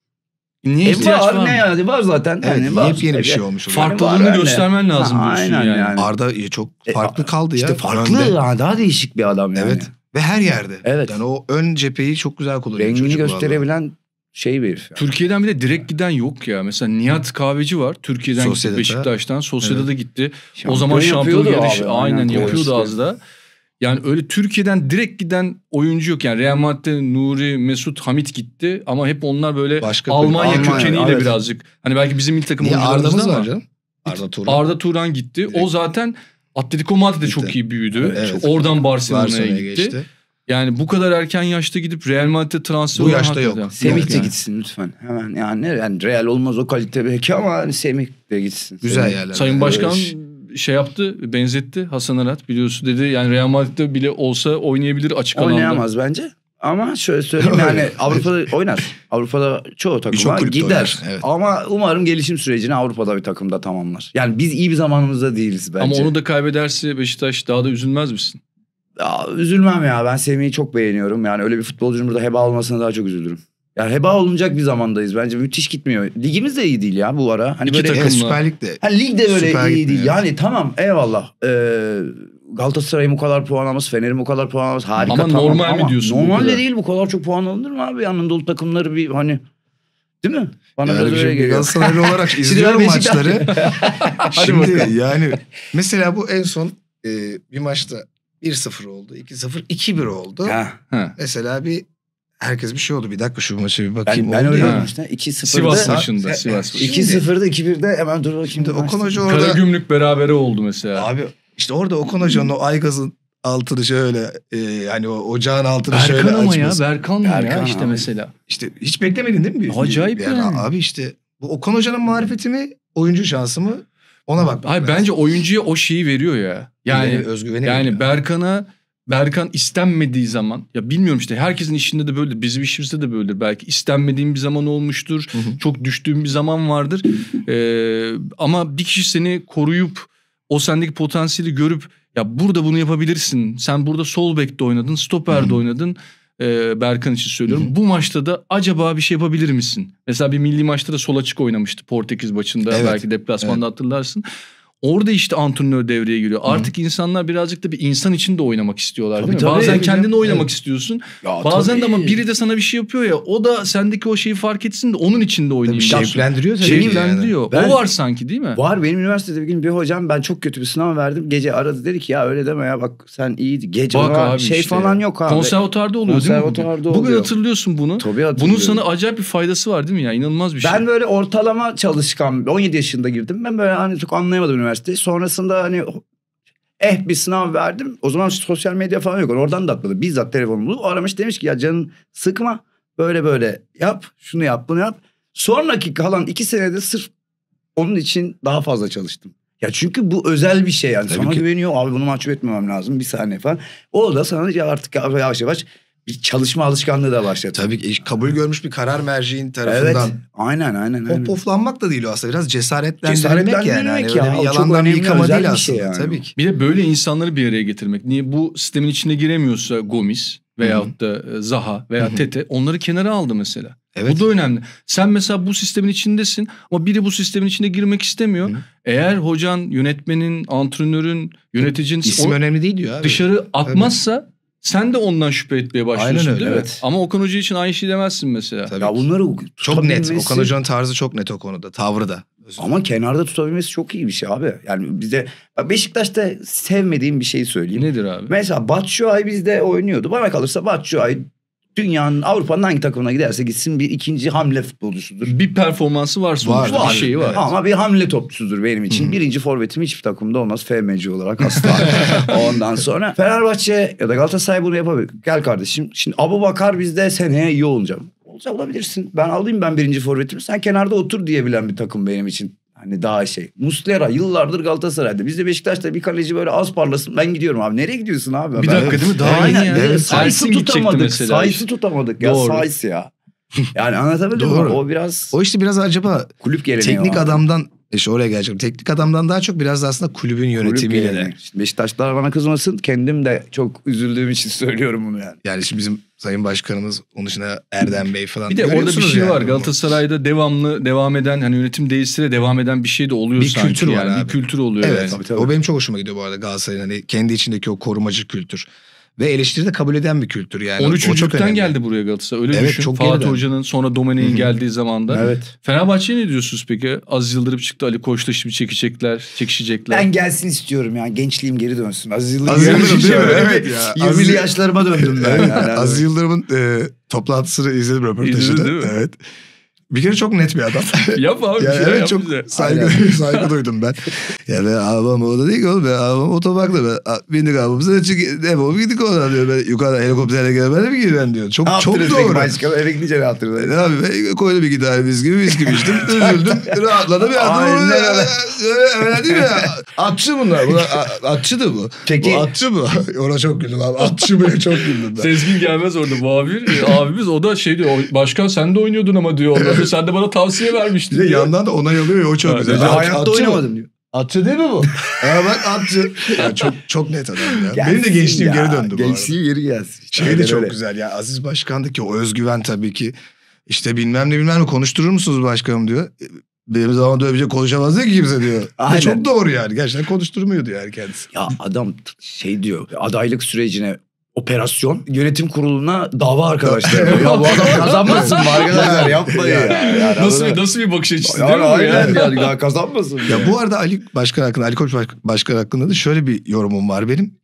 Speaker 1: Niye ihtiyaç var?
Speaker 3: var ne yani var zaten.
Speaker 2: Evet,
Speaker 3: hani var.
Speaker 2: yepyeni bir şey olmuş. oluyor.
Speaker 1: Farklılığını
Speaker 3: var yani.
Speaker 1: göstermen lazım diyorsun
Speaker 3: aynen
Speaker 1: yani.
Speaker 2: Arda çok farklı kaldı ya.
Speaker 3: İşte farklı
Speaker 2: önde.
Speaker 3: ya daha değişik bir adam yani.
Speaker 2: Evet. Ve her yerde.
Speaker 3: Evet.
Speaker 2: Yani o ön cepheyi çok güzel kullanıyor.
Speaker 3: Rengini
Speaker 2: çocuk vallahi.
Speaker 3: gösterebilen şey bir herif. yani.
Speaker 1: Türkiye'den bir de direkt giden yok ya. Mesela Nihat Kahveci var. Türkiye'den gitti
Speaker 2: Sosyeta'da.
Speaker 1: Beşiktaş'tan. Sosyeta'da gitti. O
Speaker 3: Şampiyon
Speaker 1: zaman şampiyonluk
Speaker 3: yapıyordu
Speaker 1: yarışı
Speaker 3: abi,
Speaker 1: aynen yapıyordu
Speaker 3: işte.
Speaker 1: az da. Yani öyle Türkiye'den direkt giden oyuncu yok. Yani Real Madrid'de Nuri, Mesut, Hamit gitti. Ama hep onlar böyle
Speaker 2: Başka
Speaker 1: Almanya
Speaker 3: kulüp.
Speaker 1: kökeniyle
Speaker 3: Almanya, evet.
Speaker 1: birazcık. Hani belki bizim ilk takım
Speaker 2: Niye
Speaker 1: oyuncularımız
Speaker 2: Arda'mız
Speaker 1: ama.
Speaker 2: var canım? Arda Turan.
Speaker 1: Arda Turan gitti. O zaten Atletico Madrid'de çok
Speaker 2: Gitti.
Speaker 1: iyi büyüdü.
Speaker 2: Evet.
Speaker 1: Oradan Barcelona'ya
Speaker 2: Barcelona'ya
Speaker 1: gitti.
Speaker 2: geçti.
Speaker 1: Yani bu kadar erken yaşta gidip Real Madrid'e transfer
Speaker 2: Bu
Speaker 1: olan
Speaker 2: yaşta yok.
Speaker 1: hakikaten.
Speaker 3: Semih
Speaker 2: Yok
Speaker 3: de
Speaker 2: yani.
Speaker 3: gitsin lütfen. Hemen yani Real olmaz o kalite belki ama hani Semih de gitsin.
Speaker 2: Güzel
Speaker 3: Semih.
Speaker 2: yerler.
Speaker 1: Sayın Başkan
Speaker 3: Evet.
Speaker 1: şey yaptı, benzetti Hasan Arat biliyorsun dedi. Yani Real Madrid'de bile olsa oynayabilir açık alanda.
Speaker 3: Oynayamaz bence. Ama şöyle söyleyeyim yani Avrupa'da oynar. Avrupa'da çoğu takıma
Speaker 2: Birçok kulüpte
Speaker 3: gider.
Speaker 2: oynar, evet.
Speaker 3: Ama umarım gelişim sürecini Avrupa'da bir takımda tamamlar. Yani biz iyi bir zamanımızda değiliz bence.
Speaker 1: Ama onu da kaybederse Beşiktaş daha da üzülmez misin?
Speaker 3: Ya, üzülmem ya ben Semih'i çok beğeniyorum. Yani öyle bir futbolcunun burada heba olmasına daha çok üzülürüm. Yani heba olunacak bir zamandayız bence müthiş gitmiyor. Ligimiz de iyi değil ya bu ara. Hani
Speaker 1: İki
Speaker 3: böyle
Speaker 1: takım-
Speaker 2: Evet, Süper Lig'de.
Speaker 3: Ha, lig de böyle
Speaker 2: Süper
Speaker 3: iyi
Speaker 2: gitmiyor,
Speaker 3: değil.
Speaker 2: evet.
Speaker 3: Yani tamam eyvallah. Galatasaray'ın bu kadar puan alması, Fener'in bu kadar puan alması harika.
Speaker 1: Ama
Speaker 3: tamam.
Speaker 1: normal mi
Speaker 3: Ama
Speaker 1: diyorsun bu
Speaker 3: Normal
Speaker 1: kadar?
Speaker 3: de değil bu kadar çok puan alınır mı abi? Anadolu takımları bir hani değil mi? Bana
Speaker 2: Yani
Speaker 3: biraz öyle
Speaker 2: şimdi
Speaker 3: geliyor.
Speaker 2: Galatasaraylı olarak
Speaker 3: Şimdi
Speaker 2: izliyorum
Speaker 3: ben Beşiktaş-
Speaker 2: maçları.
Speaker 3: Hadi
Speaker 2: Şimdi
Speaker 3: bakalım.
Speaker 2: yani mesela bu en son bir maçta 1-0 oldu, 2-0, 2-1 oldu.
Speaker 3: Ha.
Speaker 1: Ha.
Speaker 2: Mesela herkes bir şey oldu. Bir dakika şu maça bir bakayım.
Speaker 3: Ben
Speaker 2: oldu
Speaker 3: öyle
Speaker 2: ya.
Speaker 3: oldum işte. 2-0'da.
Speaker 1: Sivas maçında. Sivas maçında.
Speaker 3: 2-0'da 2-1'de hemen dur bakayım.
Speaker 2: Şimdi Okan Hoca orada...
Speaker 1: Karagümrük berabere oldu mesela.
Speaker 2: Abi işte orada Okan Hoca'nın o Aygaz'ın altını şöyle hani o ocağın altını şöyle
Speaker 1: Berkan ama ya.
Speaker 2: açması.
Speaker 1: Berkan mı ya
Speaker 3: Berkan
Speaker 1: işte
Speaker 3: abi.
Speaker 1: mesela.
Speaker 2: İşte hiç beklemedin değil mi?
Speaker 1: Acayip yani.
Speaker 2: Abi işte bu Okan Hoca'nın marifeti mi, oyuncu şansı mı? Ona bak.
Speaker 1: Hayır, bence oyuncuya o şeyi veriyor ya. Yani
Speaker 2: özgüveni
Speaker 1: yani
Speaker 2: veriyor.
Speaker 1: Berkan istenmediği zaman, ya bilmiyorum işte, herkesin işinde de böyledir. Bizim işimizde de böyledir. Belki istenmediğim bir zaman olmuştur. Çok düştüğüm bir zaman vardır. Ama bir kişi seni koruyup o sendeki potansiyeli görüp ya burada bunu yapabilirsin. Sen burada sol bekte oynadın, stoperde oynadın. Berkan için söylüyorum. Bu maçta da acaba bir şey yapabilir misin? Mesela bir milli maçta da sol açık oynamıştı Portekiz maçında.
Speaker 2: Evet.
Speaker 1: Belki deplasmanda hatırlarsın. Orada işte antrenör devreye giriyor. Artık insanlar birazcık da bir insan için de oynamak istiyorlar,
Speaker 3: Tabii,
Speaker 1: değil mi?
Speaker 3: tabii.
Speaker 1: Bazen
Speaker 3: Evet.
Speaker 1: kendini oynamak istiyorsun.
Speaker 3: Ya,
Speaker 1: Bazen de
Speaker 3: tabii.
Speaker 1: ama biri de sana bir şey yapıyor ya. O da sendeki o şeyi fark etsin de onun için de oynayayım.
Speaker 2: Tabii
Speaker 1: diyorsun.
Speaker 2: şevklendiriyor tabii ki
Speaker 1: Şevklendiriyor.
Speaker 3: yani.
Speaker 1: O var sanki, değil mi?
Speaker 3: Var, benim üniversitede bir gün bir hocam, ben çok kötü bir sınav verdim. Gece aradı, dedi ki ya öyle deme ya, bak sen iyiydi. Gece
Speaker 1: Bak
Speaker 3: ona
Speaker 1: abi
Speaker 3: şey
Speaker 1: işte
Speaker 3: falan
Speaker 1: ya.
Speaker 3: yok abi.
Speaker 1: Konservatuarda oluyor değil mi?
Speaker 3: Konservatuarda
Speaker 1: Bugün
Speaker 3: oluyor.
Speaker 1: hatırlıyorsun bunu.
Speaker 3: Tabii
Speaker 1: Bunun
Speaker 3: hatırlıyorum.
Speaker 1: sana acayip bir faydası var değil mi ya? İnanılmaz bir şey.
Speaker 3: Ben böyle ortalama çalışkan, 17 yaşında girdim. Ben böyle hani çok anlayamadım üniversiteyi. Sonrasında hani bir sınav verdim. O zaman sosyal medya falan yok. Oradan da atladı. Bizzat telefonumu aramış, demiş ki ya canın sıkma. Böyle böyle yap. Şunu yap, bunu yap. Sonraki kalan 2 senede sırf onun için daha fazla çalıştım. Ya çünkü bu özel bir şey yani.
Speaker 2: Tabii
Speaker 3: Sana
Speaker 2: ki.
Speaker 3: güveniyor. Abi bunu mahcup etmemem lazım. Bir saniye falan. O da sana ya artık yavaş yavaş bir çalışma alışkanlığı da başladı.
Speaker 2: Tabii ki kabul görmüş bir karar merciğin
Speaker 3: Evet.
Speaker 2: tarafından.
Speaker 3: Aynen.
Speaker 2: Poflanmak da değil o aslında. Biraz cesaretlendirmek
Speaker 3: Cesaretlendirmek
Speaker 2: yani. Hani
Speaker 3: ya.
Speaker 2: öyle bir
Speaker 3: O çok
Speaker 2: yalandan bir
Speaker 3: önemli,
Speaker 2: yıkama
Speaker 3: özel
Speaker 2: değil
Speaker 3: bir şey
Speaker 2: aslında.
Speaker 3: yani.
Speaker 2: Tabii ki.
Speaker 1: Bir de böyle insanları bir araya getirmek. Niye bu sistemin içine giremiyorsa Gomis veyahut da Zaha veya Tete, onları kenara aldı mesela.
Speaker 2: Evet.
Speaker 1: Bu da önemli. Sen mesela bu sistemin içindesin ama biri bu sistemin içine girmek istemiyor. Eğer hocan, yönetmenin, antrenörün, yöneticinin
Speaker 2: İsim önemli değil diyor abi.
Speaker 1: dışarı atmazsa sen de ondan şüphe etmeye başlıyorsun,
Speaker 2: Aynen öyle,
Speaker 1: değil mi?
Speaker 3: evet.
Speaker 1: Ama Okan Hoca için aynı şey demezsin mesela.
Speaker 2: Tabii
Speaker 3: Ya
Speaker 2: ki.
Speaker 3: bunları
Speaker 2: Çok net.
Speaker 3: tutabilmesi-
Speaker 2: Okan Hoca'nın tarzı çok net o konuda. Tavrı da.
Speaker 3: Ama kenarda tutabilmesi çok iyi bir şey abi. Yani bize bak, Beşiktaş'ta sevmediğim bir şey söyleyeyim.
Speaker 1: Nedir abi?
Speaker 3: Mesela Batshuayi bizde oynuyordu. Bana kalırsa Batshuayi dünyanın, Avrupa'nın hangi takımına giderse gitsin bir ikinci hamle futbolcusudur.
Speaker 1: Bir performansı var sonuçta.
Speaker 2: Var.
Speaker 1: Bir şeyi var.
Speaker 2: Evet.
Speaker 3: Ama bir hamle topçusudur benim için. Birinci forvetim hiçbir takımda olmaz. FMC olarak asla. Ondan sonra Fenerbahçe ya da Galatasaray bunu yapabilir. Gel kardeşim. Şimdi Abubakar bizde seneye iyi olacak. Olabilirsin. Ben alayım birinci forvetimi. Sen kenarda otur diyebilen bir takım benim için. Hani daha şey. Muslera yıllardır Galatasaray'da. Bizde Beşiktaş'ta bir kaleci böyle az parlasın. Ben gidiyorum abi. Nereye gidiyorsun abi?
Speaker 1: Bir dakika değil mi? Daha
Speaker 3: Aynen.
Speaker 1: yeni ya.
Speaker 3: Evet,
Speaker 1: Ersin
Speaker 3: Sayısı
Speaker 1: gidecekti
Speaker 3: tutamadık.
Speaker 1: mesela.
Speaker 3: Sayısı tutamadık ya.
Speaker 1: Doğru.
Speaker 3: Sayısı ya. Yani anlatabildim mi?
Speaker 2: Doğru.
Speaker 3: O biraz
Speaker 2: O işte biraz acaba
Speaker 3: kulüp geleneği.
Speaker 2: teknik
Speaker 3: o abi.
Speaker 2: adamdan işte oraya geleceğim. Teknik adamdan daha çok biraz da aslında kulübün
Speaker 3: Kulüp
Speaker 2: yönetimiyle de.
Speaker 3: geleneği. İşte Beşiktaşlılar bana kızmasın. Kendim de çok üzüldüğüm için söylüyorum bunu yani.
Speaker 2: Yani şimdi bizim Sayın Başkanımız, onun dışında Erdem Bey falan.
Speaker 1: Bir de orada bir
Speaker 2: Görüyorsunuz
Speaker 1: şey
Speaker 2: yani
Speaker 1: var.
Speaker 2: bunu.
Speaker 1: Galatasaray'da devam eden, hani yönetim değişse de devam eden bir şey de oluyor
Speaker 2: Bir
Speaker 1: sanki.
Speaker 2: kültür var
Speaker 1: yani.
Speaker 2: abi.
Speaker 1: Bir kültür oluyor
Speaker 2: Evet.
Speaker 1: yani.
Speaker 3: Tabii, tabii.
Speaker 2: O benim çok hoşuma gidiyor bu arada Galatasaray'ın. Hani kendi içindeki o korumacı kültür. Ve eleştiri de kabul eden bir kültür yani.
Speaker 1: 13.
Speaker 2: O çok
Speaker 1: Lükten
Speaker 2: önemli.
Speaker 1: geldi buraya Galatasaray. Öyle
Speaker 2: Evet,
Speaker 1: düşün.
Speaker 2: çok
Speaker 1: Fatih
Speaker 2: geriden.
Speaker 1: Hoca'nın sonra Domenek'in geldiği zamanda.
Speaker 3: Evet.
Speaker 1: Fenerbahçe'ye ne diyorsunuz peki? Aziz Yıldırım çıktı. Ali Koç'la şimdi çekişecekler.
Speaker 3: Ben gelsin istiyorum ya. Gençliğim geri dönsün. Aziz Yıldırım.
Speaker 2: Aziz Yıldırım
Speaker 3: Gençliğim
Speaker 2: değil mi?
Speaker 3: böyle
Speaker 2: Evet
Speaker 3: bir
Speaker 2: ya.
Speaker 3: 20'li yaşlarıma döndüm ben. Yani.
Speaker 2: Aziz Yıldırım'ın toplantısını izledim, röportajını.
Speaker 1: İzledin değil mi?
Speaker 2: Evet. Bir kere çok net bir adam.
Speaker 1: Yap abi.
Speaker 2: Yani
Speaker 1: bir şey
Speaker 2: evet,
Speaker 1: yap
Speaker 2: çok
Speaker 1: bize.
Speaker 2: saygı duydum ben. Ya ben arabam orada değil ki oğlum. Ben arabam otoparkta. Bindik arabamıza defolup gittik oradan diyor. Ben yukarıda helikopterle gelmeden mi gidiyorum diyor. Çok doğru.
Speaker 3: Başka eve gidince ne yaptırdı?
Speaker 2: Ne abi ben koydum 2 tane viski içtim. Üzüldüm. Rahatladım.
Speaker 3: Aynen
Speaker 2: Öyle değil mi ya? Atçı bunlar. Atçıdır bu.
Speaker 3: Peki.
Speaker 2: Bu atçı mı? Ona çok güldüm abi. Atçı böyle çok güldüm ben.
Speaker 1: Sezgin gelmez orada muhabir. Abimiz o da şey diyor. Başkan sen de oynuyordun ama diyor. Ondan sonra sen de bana tavsiye vermiştin
Speaker 2: Bir de
Speaker 1: diyor.
Speaker 2: yandan da onay alıyor ya, o çok
Speaker 1: Ha,
Speaker 2: güzel.
Speaker 1: ben
Speaker 2: At-
Speaker 3: hayatta
Speaker 2: atçı mı?
Speaker 3: oynamadım diyor.
Speaker 2: Atçı değil mi bu? Ya bak atçı. Ya çok net adam ya.
Speaker 3: Gelsin
Speaker 2: Benim de gençliğim
Speaker 3: ya.
Speaker 2: geri döndü bu arada.
Speaker 3: Gençliğim geri gelsin.
Speaker 2: Şey de
Speaker 3: Aynen
Speaker 2: çok
Speaker 3: öyle.
Speaker 2: güzel ya. Aziz Başkan'daki o özgüven tabii ki. İşte bilmem ne konuşturur musunuz başkanım diyor. Benim zamanımda öyle bir şey konuşamazdı ki kimse diyor.
Speaker 3: Aynen.
Speaker 2: Çok doğru yani. Gerçekten konuşturmuyordu yani kendisi.
Speaker 3: Ya adam şey diyor, adaylık sürecine operasyon yönetim kuruluna dava arkadaşlar. Ya bu adam kazanmasın mı arkadaşlar, yapmayın ya. Yani
Speaker 1: Nasıl bir bakış açısı
Speaker 3: yani
Speaker 1: değil mi bu
Speaker 3: aynen
Speaker 1: yani?
Speaker 3: yani ya kazanmasın.
Speaker 2: Ya bu arada Ali Başkan hakkında, Ali Koç Başkan hakkında da şöyle bir yorumum var benim.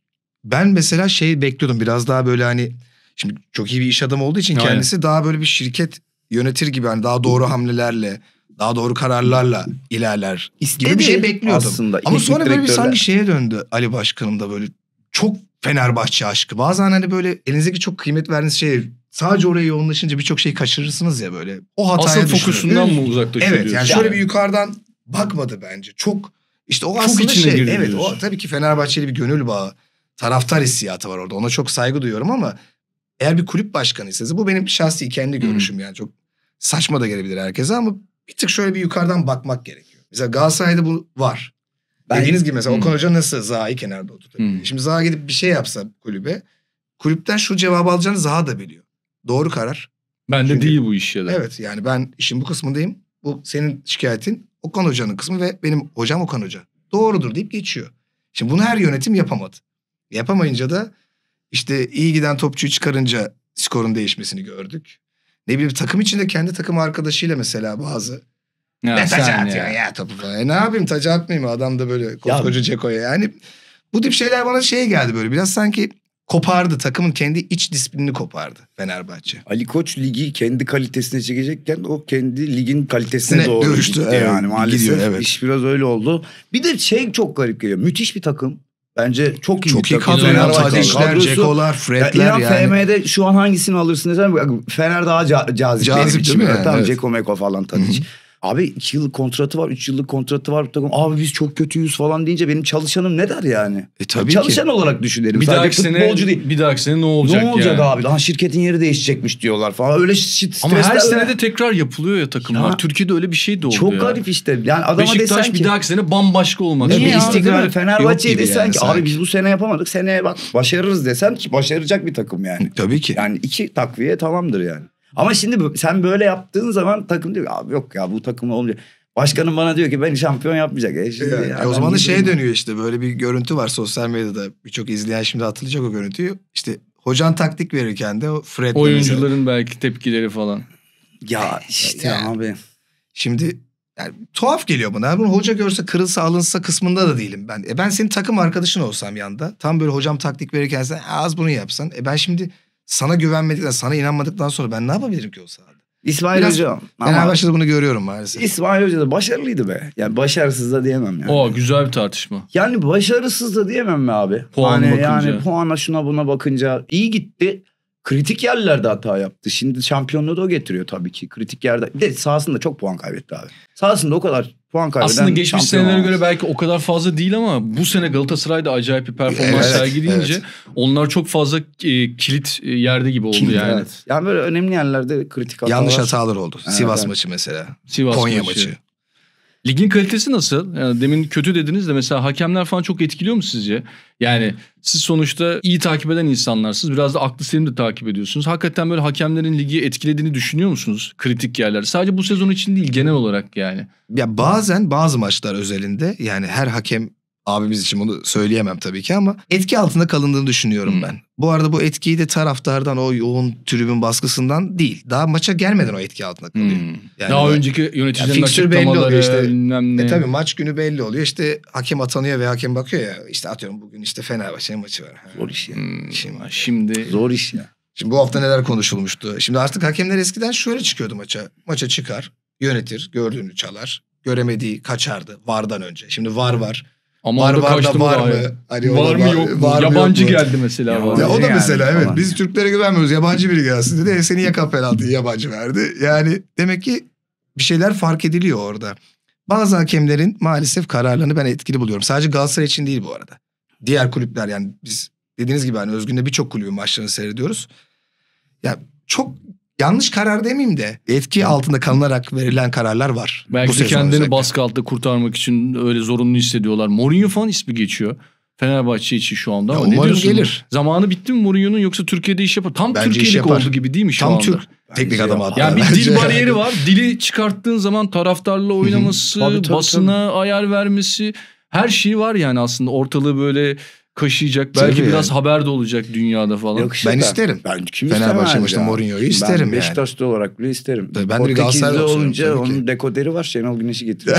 Speaker 2: Ben mesela şey bekliyordum biraz daha böyle hani şimdi çok iyi bir iş adamı olduğu için
Speaker 1: Aynen.
Speaker 2: kendisi daha böyle bir şirket yönetir gibi hani daha doğru hamlelerle, daha doğru kararlarla ilerler gibi bir şey bekliyordum.
Speaker 3: Aslında.
Speaker 2: Ama
Speaker 3: Teknik
Speaker 2: sonra böyle bir
Speaker 3: direktörler-
Speaker 2: sanki şeye döndü Ali Başkanım da böyle çok Fenerbahçe aşkı. Bazen hani böyle elinizdeki çok kıymet verdiğiniz şey sadece oraya yoğunlaşınca birçok şeyi kaçırırsınız ya böyle. O hataya
Speaker 1: Asıl
Speaker 2: düştü.
Speaker 1: fokusundan mı uzaklaşıyor
Speaker 2: Evet yani
Speaker 1: diyorsun?
Speaker 2: şöyle bir yukarıdan bakmadı bence. Çok işte o
Speaker 1: Çok
Speaker 2: aslında
Speaker 1: içine
Speaker 2: şey
Speaker 1: girdi
Speaker 2: evet
Speaker 1: diyorsun.
Speaker 2: o tabii ki Fenerbahçeli bir gönül bağı, taraftar hissiyatı var orada. Ona çok saygı duyuyorum ama eğer bir kulüp başkanıysa bu benim şahsi kendi görüşüm yani çok saçma da gelebilir herkese ama bir tık şöyle bir yukarıdan bakmak gerekiyor. Mesela Galatasaray'da bu var. Dediğiniz gibi mesela Okan Hoca nasıl Zaha'yı kenarda oturtabilir? Şimdi Zaha gidip bir şey yapsa kulübe, kulüpten şu cevabı alacağını Zaha da biliyor. Doğru karar.
Speaker 1: Bende
Speaker 2: Çünkü-
Speaker 1: değil bu iş ya da.
Speaker 2: Evet yani ben işin bu kısmındayım. Bu senin şikayetin Okan Hoca'nın kısmı ve benim hocam Okan Hoca. Doğrudur deyip geçiyor. Şimdi bunu her yönetim yapamadı. Yapamayınca da işte iyi giden topçuyu çıkarınca skorun değişmesini gördük. Ne bileyim takım içinde kendi takım arkadaşıyla mesela bazı
Speaker 1: Ya
Speaker 2: ne taca
Speaker 1: sen
Speaker 2: atıyorsun ya topu falan. Ne yapayım taca atmayayım mı? Adam da böyle koskoca Ceko'ya yani. Bu tip şeyler bana şey geldi böyle biraz sanki kopardı. Takımın kendi iç disiplinini kopardı Fenerbahçe.
Speaker 3: Ali Koç ligi kendi kalitesine çekecekken o kendi ligin kalitesine
Speaker 2: Sine
Speaker 3: doğru
Speaker 2: dönüştü,
Speaker 3: gitti
Speaker 2: evet.
Speaker 3: yani maalesef.
Speaker 2: Gidiyor, evet.
Speaker 3: İş biraz öyle oldu. Bir de şey çok garip geliyor. Müthiş bir takım. Bence çok iyi
Speaker 2: Çok
Speaker 3: bir
Speaker 2: iyi
Speaker 3: takım.
Speaker 2: kadro.
Speaker 1: Fenerbahçe
Speaker 2: Tadic'ler,
Speaker 3: kadrosu-
Speaker 2: Ceko'lar,
Speaker 3: Ya
Speaker 2: Fred'ler
Speaker 3: İnan
Speaker 2: yani.
Speaker 3: FM'de şu an hangisini alırsın desem Fener daha cazip.
Speaker 2: Cazip
Speaker 3: benim için.
Speaker 2: değil mi yani?
Speaker 3: Tamam
Speaker 2: Evet.
Speaker 3: Ceko Meko falan Tadic. Abi 2 yıllık kontratı var, 3 yıllık kontratı var bu takım. Abi biz çok kötüyüz falan deyince benim çalışanım ne der yani?
Speaker 2: Tabii
Speaker 3: Çalışan
Speaker 2: ki.
Speaker 3: olarak düşünelim.
Speaker 1: Bir
Speaker 3: Sadece
Speaker 1: dahaki sene,
Speaker 3: futbolcu değil.
Speaker 1: bir dahaki sene ne olacak
Speaker 3: Ne olacak
Speaker 1: yani?
Speaker 3: abi? Daha şirketin yeri değişecekmiş diyorlar falan. Öyle
Speaker 1: Ama her
Speaker 3: streslerle-
Speaker 1: sene de tekrar yapılıyor ya takımlar.
Speaker 3: Ya,
Speaker 1: Türkiye'de öyle bir şey de oldu
Speaker 3: çok
Speaker 1: ya.
Speaker 3: garip işte. Yani adama
Speaker 1: Beşiktaş
Speaker 3: desen
Speaker 1: bir
Speaker 3: ki
Speaker 1: dahaki sene bambaşka olmak
Speaker 3: niye
Speaker 2: bir
Speaker 3: ya?
Speaker 1: zorunda.
Speaker 2: istikrar
Speaker 3: Değil mi? Fenerbahçe'ye
Speaker 2: yok gibi
Speaker 3: desen
Speaker 2: yani
Speaker 3: ki
Speaker 2: sanki.
Speaker 3: abi biz bu sene yapamadık. Seneye bak başarırız desen ki başaracak bir takım yani.
Speaker 2: Tabii ki.
Speaker 3: Yani 2 takviye tamamdır yani. Ama şimdi sen böyle yaptığın zaman takım diyor ki, abi yok ya bu takımla olmayacak. Başkanım bana diyor ki beni şampiyon yapmayacak. Şimdi
Speaker 2: Yani,
Speaker 3: ya
Speaker 2: o
Speaker 3: ben
Speaker 2: zaman da
Speaker 3: gideyim
Speaker 2: şeye
Speaker 3: ya.
Speaker 2: dönüyor işte böyle bir görüntü var sosyal medyada birçok izleyen şimdi hatırlayacak o görüntüyü. İşte hocan taktik verirken de o Fred mesela.
Speaker 1: Oyuncuların belki tepkileri falan.
Speaker 3: Ya işte
Speaker 2: Yani.
Speaker 3: abi.
Speaker 2: Şimdi yani tuhaf geliyor bana. Bunu hoca görse kırılsa alınsa kısmında da değilim ben. Ben senin takım arkadaşın olsam yanında. Tam böyle hocam taktik verirken sen az bunu yapsan. Ben şimdi sana güvenmedikten, sana inanmadıktan sonra ben ne yapabilirim ki o sahada?
Speaker 3: İsmail
Speaker 2: Biraz
Speaker 3: Hoca. Ama
Speaker 2: Fenerbahçe'de bunu görüyorum maalesef.
Speaker 3: İsmail Hoca da başarılıydı be. Yani başarısız da diyemem yani.
Speaker 1: O güzel bir tartışma.
Speaker 3: Yani başarısız da diyemem mi abi?
Speaker 1: Puana bakınca.
Speaker 3: Yani puana şuna buna bakınca iyi gitti. Kritik yerlerde hata yaptı. Şimdi şampiyonluğu da o getiriyor tabii ki. Kritik yerde. Bir de sahasında çok puan kaybetti abi. Sahasında o kadar puan kaybeden
Speaker 1: Aslında geçmiş
Speaker 3: şampiyon
Speaker 1: senelere
Speaker 3: olamaz.
Speaker 1: göre belki o kadar fazla değil ama bu sene Galatasaray'da acayip bir performans
Speaker 2: Evet,
Speaker 1: sergileyince
Speaker 2: evet.
Speaker 1: onlar çok fazla kilit yerde gibi oldu yani.
Speaker 3: Evet. Yani böyle önemli yerlerde kritik hatalar.
Speaker 2: Yanlış hatalar oldu.
Speaker 3: Evet,
Speaker 2: Sivas
Speaker 3: evet.
Speaker 2: maçı mesela.
Speaker 1: Sivas
Speaker 2: Konya
Speaker 1: maçı.
Speaker 2: maçı.
Speaker 1: Ligin kalitesi nasıl? Yani demin kötü dediniz de mesela hakemler falan çok etkiliyor mu sizce? Yani siz sonuçta iyi takip eden insanlarsınız. Biraz da aklı selim de takip ediyorsunuz. Hakikaten böyle hakemlerin ligi etkilediğini düşünüyor musunuz? Kritik yerler. Sadece bu sezon için değil genel olarak yani.
Speaker 2: Ya bazen bazı maçlar özelinde yani her hakem abimiz için bunu söyleyemem tabii ki ama etki altında kalındığını düşünüyorum ben. Bu arada bu etkiyi de taraftardan o yoğun tribün baskısından değil. Daha maça gelmeden o etki altında kalıyor. Yani
Speaker 1: Daha
Speaker 2: bu-
Speaker 1: önceki yöneticilerin
Speaker 2: fixture belli
Speaker 1: açıklamaları
Speaker 2: oluyor işte.
Speaker 1: bilmem ne.
Speaker 2: Tabii maç günü belli oluyor. İşte hakem atanıyor ve hakem bakıyor ya. İşte atıyorum bugün işte Fenerbahçe'nin maçı var.
Speaker 3: Zor iş ya.
Speaker 1: Şimdi
Speaker 3: Zor iş ya.
Speaker 2: Şimdi bu hafta neler konuşulmuştu? Şimdi artık hakemler eskiden şöyle çıkıyordu maça. Maça çıkar, yönetir, gördüğünü çalar. Göremediği kaçardı VAR'dan önce. Şimdi VAR var.
Speaker 1: ama
Speaker 2: Var
Speaker 1: orada
Speaker 2: var
Speaker 1: kaçtı
Speaker 2: da
Speaker 1: mı
Speaker 2: var
Speaker 1: daha
Speaker 2: mı?
Speaker 1: ya?
Speaker 2: Hani o
Speaker 1: Var
Speaker 2: da
Speaker 1: mı yok mu?
Speaker 2: var mı,
Speaker 1: Yabancı
Speaker 2: yok mu?
Speaker 1: geldi mesela.
Speaker 3: Ya
Speaker 1: var.
Speaker 2: Ya o da
Speaker 3: Yani
Speaker 2: mesela evet
Speaker 3: falan.
Speaker 2: biz Türklere güvenmiyoruz. Yabancı biri gelsin dedi. Seni yakan penaltıyı yabancı verdi. Yani demek ki bir şeyler fark ediliyor orada. Bazı hakemlerin maalesef kararlarını ben etkili buluyorum. Sadece Galatasaray için değil bu arada. Diğer kulüpler yani biz dediğiniz gibi hani Özgün'de birçok kulübün maçlarını seyrediyoruz. Ya çok yanlış karar demeyeyim de etki altında kalınarak verilen kararlar var. Bu
Speaker 1: Belki de
Speaker 2: sezon
Speaker 1: kendilerini
Speaker 2: özellikle.
Speaker 1: baskı altında kurtarmak için öyle zorunlu hissediyorlar. Mourinho falan ismi geçiyor. Fenerbahçe için şu anda.
Speaker 2: Ya
Speaker 1: Ama ne
Speaker 2: umarım
Speaker 1: diyorsun?
Speaker 2: gelir.
Speaker 1: Zamanı bitti mi Mourinho'nun yoksa Türkiye'de iş yapar? Tam
Speaker 2: Bence iş
Speaker 1: Türkiye'lik
Speaker 2: yapar.
Speaker 1: oldu gibi değil mi şu
Speaker 2: Tam
Speaker 1: anda?
Speaker 2: Türk teknik
Speaker 3: Bence
Speaker 2: adam
Speaker 3: yapar.
Speaker 2: hatta.
Speaker 1: Yani bir
Speaker 2: Bence.
Speaker 1: dil bariyeri var. Dili çıkarttığın zaman taraftarla oynaması,
Speaker 3: Tabii,
Speaker 1: basına ayar vermesi, her şeyi var yani aslında. Ortalığı böyle kaşıyacak. Belki
Speaker 2: Tabii
Speaker 1: biraz
Speaker 2: yani.
Speaker 1: haber de olacak dünyada falan.
Speaker 3: Yakışır
Speaker 2: Ben
Speaker 3: da.
Speaker 2: isterim.
Speaker 3: Ben kim
Speaker 2: Fenerbahçe
Speaker 3: istemez
Speaker 2: maçında
Speaker 3: ya.
Speaker 2: Mourinho'yu isterim
Speaker 3: Ben
Speaker 2: yani.
Speaker 3: Beşiktaşlı olarak bile isterim.
Speaker 2: Tabii ben de bir
Speaker 3: Portekizli
Speaker 2: Galatasaraylı
Speaker 3: olunca
Speaker 2: tabii ki.
Speaker 3: onun dekoderi var. Şenol Güneş'i getiriyor.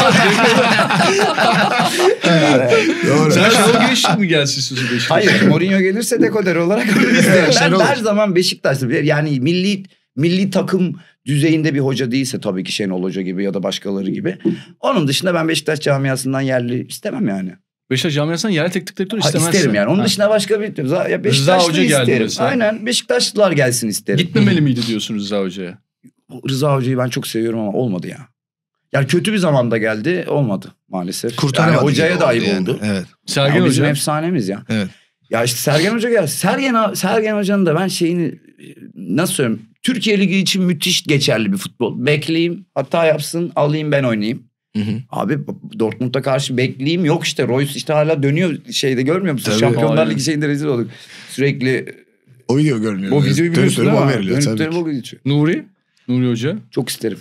Speaker 2: Doğru.
Speaker 1: Sen Şenol Güneş mi gelsin istiyorsun Beşiktaş'a?
Speaker 3: Hayır, Mourinho gelirse dekoder olarak onu isterim. Ben
Speaker 2: Şenol.
Speaker 3: her zaman Beşiktaşlı. Yani milli takım düzeyinde bir hoca değilse tabii ki Şenol Hoca gibi ya da başkaları gibi. Onun dışında ben Beşiktaş camiasından yerli istemem yani.
Speaker 1: Beşiktaş camiasından yerel teknik direktör
Speaker 3: Ha,
Speaker 1: istemezsin.
Speaker 3: isterim yani. Onun
Speaker 1: Ha.
Speaker 3: dışında başka bir... Ya
Speaker 1: Rıza
Speaker 3: Beşiktaşlı
Speaker 1: Hoca geldi
Speaker 3: isterim.
Speaker 1: mesela.
Speaker 3: Aynen, Beşiktaşlılar gelsin isterim.
Speaker 1: Gitmemeli miydi diyorsun Rıza Hoca'ya?
Speaker 3: Rıza Hoca'yı ben çok seviyorum ama olmadı ya. Yani kötü bir zamanda geldi, olmadı maalesef.
Speaker 2: Kurtaramadı
Speaker 3: Yani hocaya
Speaker 2: gibi
Speaker 3: da ayıp
Speaker 2: yani.
Speaker 3: oldu.
Speaker 2: Evet.
Speaker 1: Sergen
Speaker 3: Ya bizim
Speaker 1: Hoca.
Speaker 3: efsanemiz ya.
Speaker 2: Evet.
Speaker 3: Ya işte Sergen Hoca geldi. Sergen Hoca'nın da ben şeyini nasıl söyleyeyim? Türkiye Ligi için müthiş geçerli bir futbol. Bekleyeyim, hata yapsın, alayım ben oynayayım.
Speaker 2: Hı hı.
Speaker 3: Abi Dortmund'a karşı bekleyeyim. Yok işte Royce işte hala dönüyor şeyde, görmüyor musun?
Speaker 2: Tabii.
Speaker 3: Şampiyonlar
Speaker 1: Aynen.
Speaker 3: Ligi şeyinde rezil olduk. Sürekli
Speaker 2: O video görünüyor.
Speaker 3: o videoyu biliyorsun
Speaker 2: Dönüp
Speaker 3: ama
Speaker 2: o veriliyor tabii ki.
Speaker 3: o geçiyor.
Speaker 1: Nuri Hoca.
Speaker 3: Çok isterim.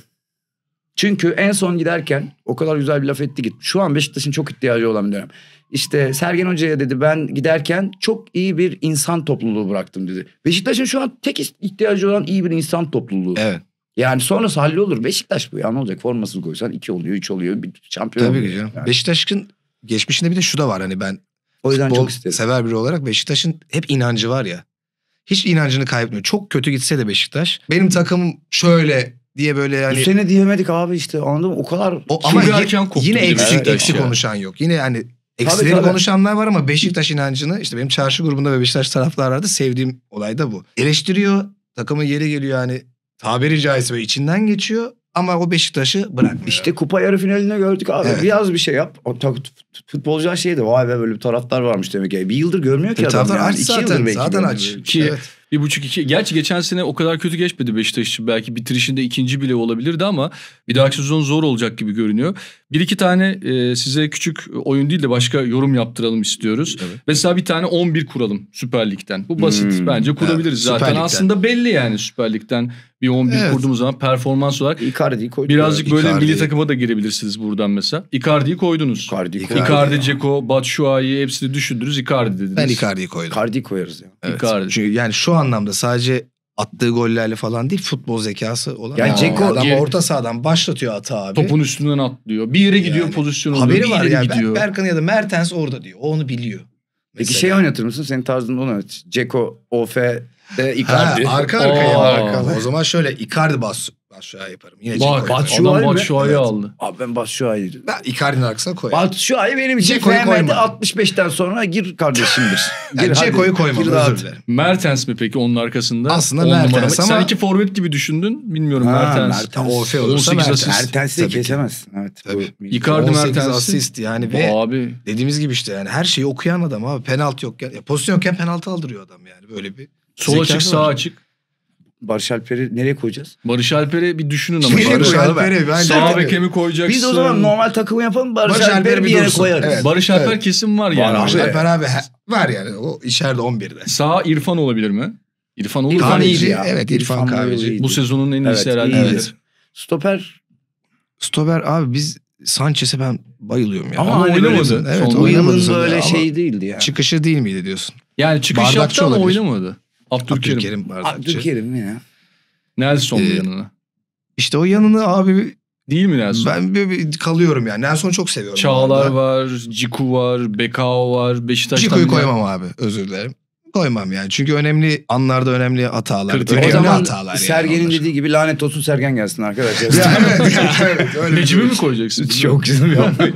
Speaker 3: Çünkü en son giderken o kadar güzel bir laf etti ki. Şu an Beşiktaş'ın çok ihtiyacı olan bir dönem. İşte Sergen Hoca'ya dedi, ben giderken çok iyi bir insan topluluğu bıraktım dedi. Beşiktaş'ın şu an tek ihtiyacı olan iyi bir insan topluluğu.
Speaker 2: Evet.
Speaker 3: Yani sonrası hallolur. Beşiktaş bu ya, ne olacak? Formasını koysan 2 oluyor, 3 oluyor. Bir şampiyon
Speaker 2: Tabii
Speaker 3: oluyor.
Speaker 2: ki canım.
Speaker 3: Yani.
Speaker 2: Beşiktaş'ın geçmişinde bir de şu da var, hani ben
Speaker 3: O yüzden
Speaker 2: futbol
Speaker 3: çok isterim.
Speaker 2: sever biri olarak Beşiktaş'ın hep inancı var ya. Hiç inancını kaybetmiyor. Çok kötü gitse de Beşiktaş. Benim takımım şöyle diye böyle
Speaker 3: Bu
Speaker 2: yani.
Speaker 3: sene diyemedik abi işte, anladın mı? O kadar
Speaker 2: Ama
Speaker 1: Çok erken koptu
Speaker 2: yine
Speaker 1: bir de
Speaker 2: eksik
Speaker 1: Beşiktaş
Speaker 2: eksik
Speaker 1: ya.
Speaker 2: konuşan yok. Yine hani eksileri
Speaker 3: tabii.
Speaker 2: konuşanlar var ama Beşiktaş inancını, işte benim çarşı grubunda ve Beşiktaş taraftarı vardı, sevdiğim olay da bu. Eleştiriyor, takımın yeri geliyor yani tabiri caizse ve içinden geçiyor ama o Beşiktaş'ı bırakmıyor.
Speaker 3: İşte kupa yarı finalinde gördük abi.
Speaker 2: Evet.
Speaker 3: Biraz bir şey yap. Futbolcular şey de, vay be böyle bir taraftar varmış demek ki. Bir yıldır görmüyor ki adam.
Speaker 2: Taraftar
Speaker 3: Yani.
Speaker 2: aç
Speaker 3: 2
Speaker 2: zaten.
Speaker 3: yıldır belki
Speaker 2: Zaten
Speaker 3: görmüyor.
Speaker 2: aç.
Speaker 1: Ki
Speaker 2: Evet.
Speaker 1: 1,5-2. Gerçi geçen sene o kadar kötü geçmedi Beşiktaş için. Belki bitirişinde ikinci bile olabilirdi ama bir dahaki sezon zor olacak gibi görünüyor. Bir iki tane size küçük oyun değil de başka yorum yaptıralım istiyoruz.
Speaker 2: Evet.
Speaker 1: Mesela bir tane 11 kuralım Süper Lig'den. Bu basit. Bence kurabiliriz
Speaker 2: Evet, Süper
Speaker 1: zaten.
Speaker 2: Lig'den.
Speaker 1: Aslında belli yani Süper Lig'den bir 11
Speaker 2: Evet.
Speaker 1: kurduğumuz zaman performans olarak
Speaker 3: Icardi'yi koyduk.
Speaker 1: birazcık böyle
Speaker 2: Icardi.
Speaker 1: milli takıma da girebilirsiniz buradan mesela. Icardi'yi koydunuz.
Speaker 3: Icardi'yi
Speaker 1: Icardi, Dzeko, Batshuayi hepsini düşündünüz. Icardi dediniz.
Speaker 2: Ben Icardi'yi koydum.
Speaker 3: Icardi'yi koyarız ya.
Speaker 2: Evet.
Speaker 1: Icardi.
Speaker 2: Çünkü yani şu anlamda sadece attığı gollerle falan değil, futbol zekası olan.
Speaker 3: Yani Dzeko-
Speaker 2: adam
Speaker 1: Geri-
Speaker 2: orta sahadan başlatıyor atağı abi.
Speaker 1: Topun üstünden atlıyor. Bir yere gidiyor
Speaker 2: Yani
Speaker 1: pozisyon oluyor.
Speaker 2: haberi
Speaker 1: Bir
Speaker 2: var
Speaker 1: yere
Speaker 2: ya.
Speaker 1: gidiyor.
Speaker 2: Berkan ya da Mertens orada diyor. O onu biliyor.
Speaker 3: Peki
Speaker 2: Mesela.
Speaker 3: şey oynatır mısın? Senin tarzında onu oynat. Dzeko, Ofe'de Icardi.
Speaker 2: Ha, arka arkaya
Speaker 1: Aa.
Speaker 2: arkalı. O zaman şöyle Icardi Batshuayi yaparım. Yine
Speaker 1: Bak
Speaker 2: Dzeko'yu koyarım.
Speaker 3: Batshuayi
Speaker 1: adam
Speaker 3: mi?
Speaker 1: Batshuayi
Speaker 2: Evet.
Speaker 1: aldı.
Speaker 3: Abi ben Batshuayi'yi diyorum.
Speaker 2: Ben Icardi'nin arkasına koyarım.
Speaker 3: Batshuayi benim için
Speaker 2: Dzeko'yu
Speaker 3: FM'de
Speaker 2: koyma.
Speaker 3: 65'ten sonra gir kardeşimdir.
Speaker 2: Yani
Speaker 3: hadi.
Speaker 2: Dzeko'yu koymam,
Speaker 3: Gir
Speaker 2: özür
Speaker 3: rahat.
Speaker 2: dilerim.
Speaker 1: Mertens mi peki onun arkasında?
Speaker 2: Aslında
Speaker 1: 10
Speaker 2: Mertens
Speaker 1: numara mı?
Speaker 2: ama-
Speaker 1: Sen iki forvet gibi düşündün. Bilmiyorum
Speaker 3: Ha,
Speaker 1: Mertens.
Speaker 3: Mertens.
Speaker 2: Ofe olursa
Speaker 1: 18
Speaker 2: Mertens.
Speaker 1: asist.
Speaker 3: Mertens'i
Speaker 2: Tabii ki.
Speaker 3: kesemezsin. Evet.
Speaker 2: Tabii.
Speaker 1: Icardi
Speaker 2: 18
Speaker 1: Mertens'i.
Speaker 2: asist yani ve
Speaker 1: Abi.
Speaker 2: dediğimiz gibi işte yani her şeyi okuyan adam abi. Penaltı yokken, ya pozisyon yokken penaltı aldırıyor adam yani. Böyle bir
Speaker 1: Sol
Speaker 2: zekası
Speaker 1: açık sağ
Speaker 2: var.
Speaker 1: açık.
Speaker 3: Barış Alper'i nereye koyacağız?
Speaker 1: Barış Alper'i bir düşünün ama.
Speaker 2: Nereye
Speaker 1: Barış
Speaker 2: koyalım?
Speaker 1: Alper.
Speaker 2: Alper'i bence
Speaker 1: Sağ
Speaker 2: tabii.
Speaker 1: beke mi koyacaksın?
Speaker 3: Biz o zaman normal takımı yapalım. Barış
Speaker 2: Barış Alper'i
Speaker 3: Alper'i bir
Speaker 2: bir
Speaker 3: yere
Speaker 2: dursun.
Speaker 3: koyarız.
Speaker 2: Evet.
Speaker 1: Barış Alper
Speaker 2: Evet.
Speaker 1: kesin var
Speaker 3: Var
Speaker 1: yani.
Speaker 3: abi.
Speaker 2: Barış Alper abi var yani. O içeride 11'de.
Speaker 1: Sağ İrfan olabilir mi? İrfan olur
Speaker 3: İrfan
Speaker 1: mu?
Speaker 3: iyiydi
Speaker 2: Kahveci,
Speaker 3: ya.
Speaker 2: evet, İrfan Kahveci.
Speaker 3: iyiydi.
Speaker 1: Bu sezonun en iyisi
Speaker 3: Evet,
Speaker 1: herhalde.
Speaker 3: iyiydi.
Speaker 2: Evet.
Speaker 3: Stoper
Speaker 2: Stoper abi biz Sanchez'e ben bayılıyorum ya.
Speaker 3: Ama
Speaker 1: Ama
Speaker 3: hani
Speaker 1: oynamadı.
Speaker 2: böyle- evet,
Speaker 1: Son
Speaker 3: o
Speaker 2: oynamadı
Speaker 3: yılın
Speaker 2: sonra
Speaker 3: böyle
Speaker 2: ama
Speaker 3: şey değildi ya.
Speaker 2: çıkışı değil miydi diyorsun?
Speaker 1: Yani çıkış
Speaker 2: Bardakçı
Speaker 1: yaptı ama
Speaker 2: olabilir.
Speaker 1: oynamadı. Abdülkerim.
Speaker 2: Bardakçı.
Speaker 3: Abdülkerim ne ya?
Speaker 1: Nelson
Speaker 2: Ee,
Speaker 1: yanına.
Speaker 2: İşte o yanını abi
Speaker 1: Değil mi Nelson?
Speaker 2: ben bir kalıyorum yani. Nelson'u çok seviyorum. bu
Speaker 1: Çağlar
Speaker 2: arada.
Speaker 1: var, Ciku var, Bekao var, Beşiktaş'tan.
Speaker 2: Ciko'yu
Speaker 1: bir-
Speaker 2: koymam abi, özür dilerim. Koymam yani. Çünkü önemli anlarda önemli hatalar.
Speaker 1: Kritik.
Speaker 2: Önemli
Speaker 3: O zaman
Speaker 2: hatalar yani
Speaker 3: Sergen'in
Speaker 2: onlar.
Speaker 3: dediği gibi lanet olsun Sergen gelsin arkadaşlar.
Speaker 2: Ya evet, öyle bir
Speaker 1: Necip'i
Speaker 2: şey.
Speaker 1: mi koyacaksın?
Speaker 3: Çok güzel ya.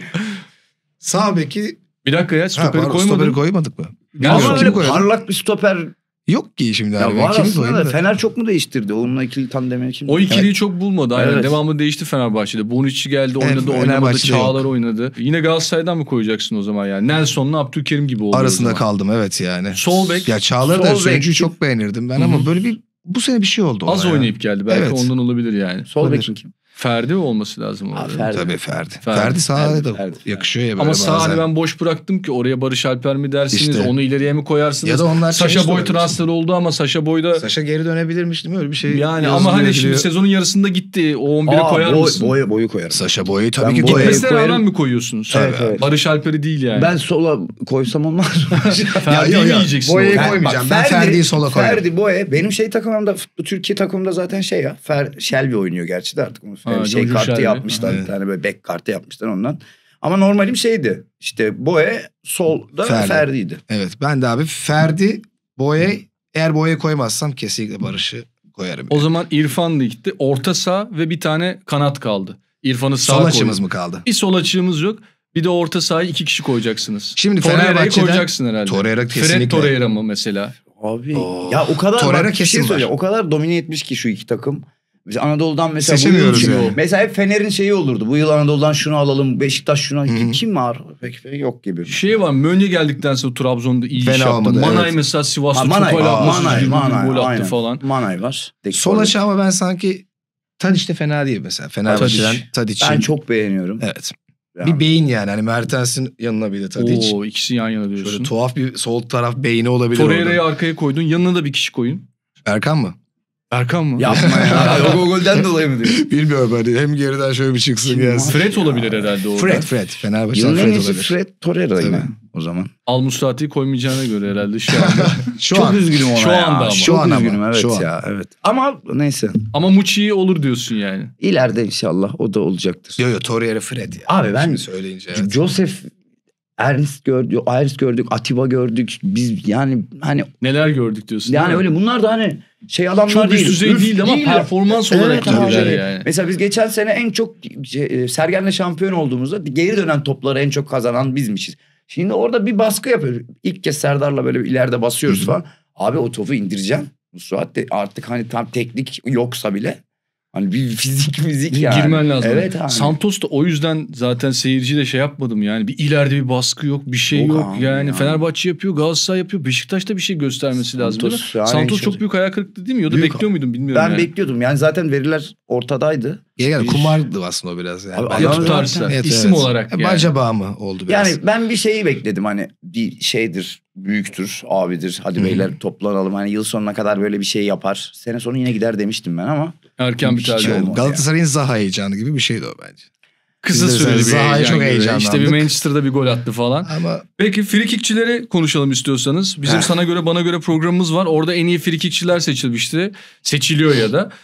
Speaker 2: Sağ beki
Speaker 1: Bir dakika ya stoperi
Speaker 2: stoperi
Speaker 1: koymadın.
Speaker 2: koymadık mı?
Speaker 1: Nelson.
Speaker 3: Ama
Speaker 2: Kimi
Speaker 3: öyle
Speaker 2: koyalım?
Speaker 3: parlak bir stoper
Speaker 2: Yok ki şimdi
Speaker 3: ya
Speaker 2: abi.
Speaker 3: var
Speaker 2: Kimi
Speaker 3: aslında
Speaker 2: koyayım
Speaker 3: da
Speaker 2: da?
Speaker 3: Fener çok mu değiştirdi? Onunla ikili tandemi kim?
Speaker 1: O ikiliyi çok bulmadı. Aynen.
Speaker 3: Evet.
Speaker 1: Devamlı değişti Fenerbahçe'de. Bonucci geldi oynadı
Speaker 2: Evet,
Speaker 1: oynamadı.
Speaker 2: Fenerbahçe'de
Speaker 1: Çağlar
Speaker 2: yok.
Speaker 1: oynadı. Yine Galatasaray'dan mı koyacaksın o zaman yani? Nelson'la Abdülkerim gibi oldu o
Speaker 2: Arasında
Speaker 1: zaman.
Speaker 2: kaldım evet yani.
Speaker 1: Sol bek
Speaker 2: Ya Çağlar'ı
Speaker 3: Sol
Speaker 2: da
Speaker 3: bek.
Speaker 2: Söyüncü'yü çok beğenirdim ben ama böyle bir bu sene bir şey oldu.
Speaker 1: az
Speaker 2: ona ya.
Speaker 1: oynayıp geldi. Belki
Speaker 2: Evet.
Speaker 1: ondan olabilir yani.
Speaker 3: Sol
Speaker 2: Olabilir.
Speaker 3: bekin kim?
Speaker 1: Ferdi olması lazım orada.
Speaker 3: Ferdi.
Speaker 2: Tabii Ferdi.
Speaker 1: Ferdi.
Speaker 2: Ferdi sahada da
Speaker 3: Ferdi.
Speaker 2: yakışıyor ya böyle
Speaker 1: Ama sağ
Speaker 2: bazen.
Speaker 1: ben boş bıraktım ki oraya Barış Alper mi dersiniz,
Speaker 2: İşte.
Speaker 1: onu ileriye mi koyarsınız?
Speaker 2: Ya da onlar
Speaker 1: Saşa
Speaker 2: çeşitli
Speaker 1: Boy
Speaker 2: olabilir.
Speaker 1: transferi oldu ama Saşa Boy'da
Speaker 2: Saşa geri dönebilirmiş değil mi? Öyle bir şey.
Speaker 1: yani ama hani şimdi sezonun yarısında gitti. O 11'e koyar mısın?
Speaker 3: Boyu koyarım.
Speaker 2: Saşa Boy'u tabii
Speaker 3: Ben
Speaker 2: ki
Speaker 3: Boya'yı
Speaker 2: koyarım.
Speaker 1: Gitmesine
Speaker 3: koyarım.
Speaker 1: rağmen mi koyuyorsunuz?
Speaker 3: Evet, evet.
Speaker 1: Barış Alper'i değil yani.
Speaker 3: Ben sola koysam olmaz mı?
Speaker 1: Ferdi'yi
Speaker 2: Ya,
Speaker 1: mi
Speaker 2: ya.
Speaker 1: yiyeceksin?
Speaker 2: Boya'yı
Speaker 1: orada?
Speaker 2: koymayacağım. Ben Ferdi'yi sola koyarım.
Speaker 3: Ferdi, Boya. Benim takımımda, Türkiye takımında zaten ya. Shelby oynuyor gerçi de artık.
Speaker 1: Ha,
Speaker 3: Kartı
Speaker 1: Shelby.
Speaker 3: yapmışlar. Bir tane böyle bek kartı yapmışlar ondan. Ama normalim İşte Boya solda Ferdi'ydi.
Speaker 2: Evet ben de abi Ferdi, Boya, eğer Boya'yı koymazsam kesinlikle Barış'ı koyarım.
Speaker 1: O zaman İrfan da gitti. Orta saha ve bir tane kanat kaldı. İrfan'ı sağa
Speaker 2: Sol açımız
Speaker 1: koydun.
Speaker 2: mı kaldı?
Speaker 1: Bir sol açığımız yok. Bir de orta sahayı 2 kişi koyacaksınız.
Speaker 2: Şimdi
Speaker 1: Torreira'yı
Speaker 2: Fenerbahçe'den
Speaker 1: koyacaksın herhalde.
Speaker 2: Torreira
Speaker 1: Fred
Speaker 2: kesinlikle.
Speaker 1: Torreira mı mesela?
Speaker 3: Abi
Speaker 2: Oo.
Speaker 3: ya o kadar
Speaker 2: Torreira
Speaker 3: bak, bir
Speaker 2: kesin
Speaker 3: şey
Speaker 2: var.
Speaker 3: söyleyeceğim. O kadar domine etmiş ki şu iki takım. Biz Anadolu'dan mesela
Speaker 2: Seçemiyoruz
Speaker 3: bu yıl,
Speaker 2: yani.
Speaker 3: mesela hep Fener'in olurdu. Bu yıl Anadolu'dan şunu alalım, Beşiktaş şuna. Kim var? Pek yok gibi.
Speaker 1: Şey var, Mönye geldikten sonra Trabzon'da iyi
Speaker 2: Fena
Speaker 1: iş yaptı.
Speaker 2: olmadı,
Speaker 1: Manay
Speaker 2: evet.
Speaker 1: mesela Sivas'ta
Speaker 3: Manay,
Speaker 1: çok gol atması,
Speaker 3: Manay,
Speaker 1: gol attı
Speaker 3: aynen.
Speaker 1: falan.
Speaker 3: Manay var.
Speaker 2: Sol açı ama ben sanki Tadiç de fena değil mesela. Fenerbahçe'den Tadiç'in.
Speaker 3: Ben çok beğeniyorum.
Speaker 2: Evet.
Speaker 3: Yani.
Speaker 2: Bir beyin yani. Hani Mertens'in yanına bir de Tadiç.
Speaker 1: Oo, ikisi yan yana diyorsun.
Speaker 2: Şöyle tuhaf bir sol taraf beyni olabilir
Speaker 1: Torreira'yı
Speaker 2: orada.
Speaker 1: arkaya koydun. Yanına da bir kişi koyun.
Speaker 2: Erkan mı?
Speaker 1: Erkan mı?
Speaker 3: Yapma ya. O golden dolayı mı diyorsun?
Speaker 2: Bilmiyorum hani hem geriden şöyle bir çıksın
Speaker 3: Kim
Speaker 2: gelsin.
Speaker 3: var?
Speaker 1: Fred olabilir herhalde orada.
Speaker 2: Fred. Fenerbahçe'den
Speaker 3: Yılın en
Speaker 2: Fred
Speaker 3: iyisi
Speaker 2: olabilir.
Speaker 3: Fred Torreira
Speaker 2: Tabii.
Speaker 3: yine o zaman.
Speaker 1: Al Musrati'yi koymayacağına göre herhalde şu anda.
Speaker 2: Şu
Speaker 3: Çok
Speaker 2: an.
Speaker 3: üzgünüm ona
Speaker 1: Şu
Speaker 3: ya.
Speaker 1: anda ama.
Speaker 3: Çok
Speaker 2: Şu an
Speaker 3: üzgünüm
Speaker 2: ama.
Speaker 3: evet
Speaker 2: Şu an.
Speaker 3: ya. Evet. Ama neyse.
Speaker 1: Ama Muçi'yi olur diyorsun yani.
Speaker 3: İleride inşallah o da olacaktır.
Speaker 2: Yo Torreira Fred ya.
Speaker 3: Abi ben-
Speaker 2: Şimdi söyleyince evet.
Speaker 3: Joseph Ernst gördük, Atiba gördük. Biz yani hani
Speaker 1: Neler gördük diyorsun.
Speaker 3: yani
Speaker 1: değil mi?
Speaker 3: öyle bunlar da hani adamlar
Speaker 1: Çok
Speaker 3: değil.
Speaker 1: üst düzey değildi ama performans olarak
Speaker 3: abi.
Speaker 1: iyiler yani.
Speaker 3: Mesela biz geçen sene en çok Sergen'le şampiyon olduğumuzda geri dönen topları en çok kazanan bizmişiz. Şimdi orada bir baskı yapıyoruz. İlk kez Serdar'la böyle bir ileride basıyoruz falan. Abi o topu indireceğim. Bu saatte artık hani tam teknik yoksa bile hani bir fizik yani.
Speaker 1: Girmen lazım.
Speaker 3: Evet abi.
Speaker 1: Santos da o yüzden zaten seyirciyle şey yapmadım yani. Bir ileride bir baskı yok, bir şey
Speaker 3: Yok
Speaker 1: yok.
Speaker 3: abi
Speaker 1: Yani
Speaker 3: ya.
Speaker 1: Fenerbahçe yapıyor, Galatasaray yapıyor. Beşiktaş'ta bir şey göstermesi lazım. Değil mi?
Speaker 3: Santos yani
Speaker 1: Santos
Speaker 3: işte-
Speaker 1: çok büyük hayal kırıklığı değil mi? Ya da
Speaker 3: Büyük-
Speaker 1: bekliyor muydun bilmiyorum
Speaker 3: Ben
Speaker 1: yani.
Speaker 3: bekliyordum. Yani zaten veriler ortadaydı.
Speaker 2: Yani kumardı aslında o biraz. Yani.
Speaker 3: Abi,
Speaker 2: Bence-
Speaker 1: Ya
Speaker 3: adam
Speaker 1: tutarsa.
Speaker 2: Evet,
Speaker 1: isim
Speaker 2: evet.
Speaker 1: olarak yani.
Speaker 2: Acaba mı oldu biraz?
Speaker 3: Yani ben bir şeyi bekledim hani bir şeydir, büyüktür, abidir. Hadi beyler toplanalım hani yıl sonuna kadar böyle bir şey yapar. Sene sonu yine gider demiştim ben ama.
Speaker 1: Erken bir
Speaker 3: Hiç
Speaker 1: tercih
Speaker 3: olmadı.
Speaker 1: oldu.
Speaker 2: Galatasaray'ın Zaha heyecanı gibi bir şeydi o bence.
Speaker 1: Kısa
Speaker 2: Biz de
Speaker 1: süreli bir
Speaker 2: Zaha'ya
Speaker 1: heyecan
Speaker 2: çok
Speaker 1: gibi.
Speaker 2: heyecanlandık.
Speaker 1: İşte bir Manchester'da bir gol attı falan.
Speaker 2: Ama
Speaker 1: Peki frikikçileri konuşalım istiyorsanız. Bizim sana göre bana göre programımız var. Orada en iyi frikikçiler seçilmişti. Seçiliyor ya da.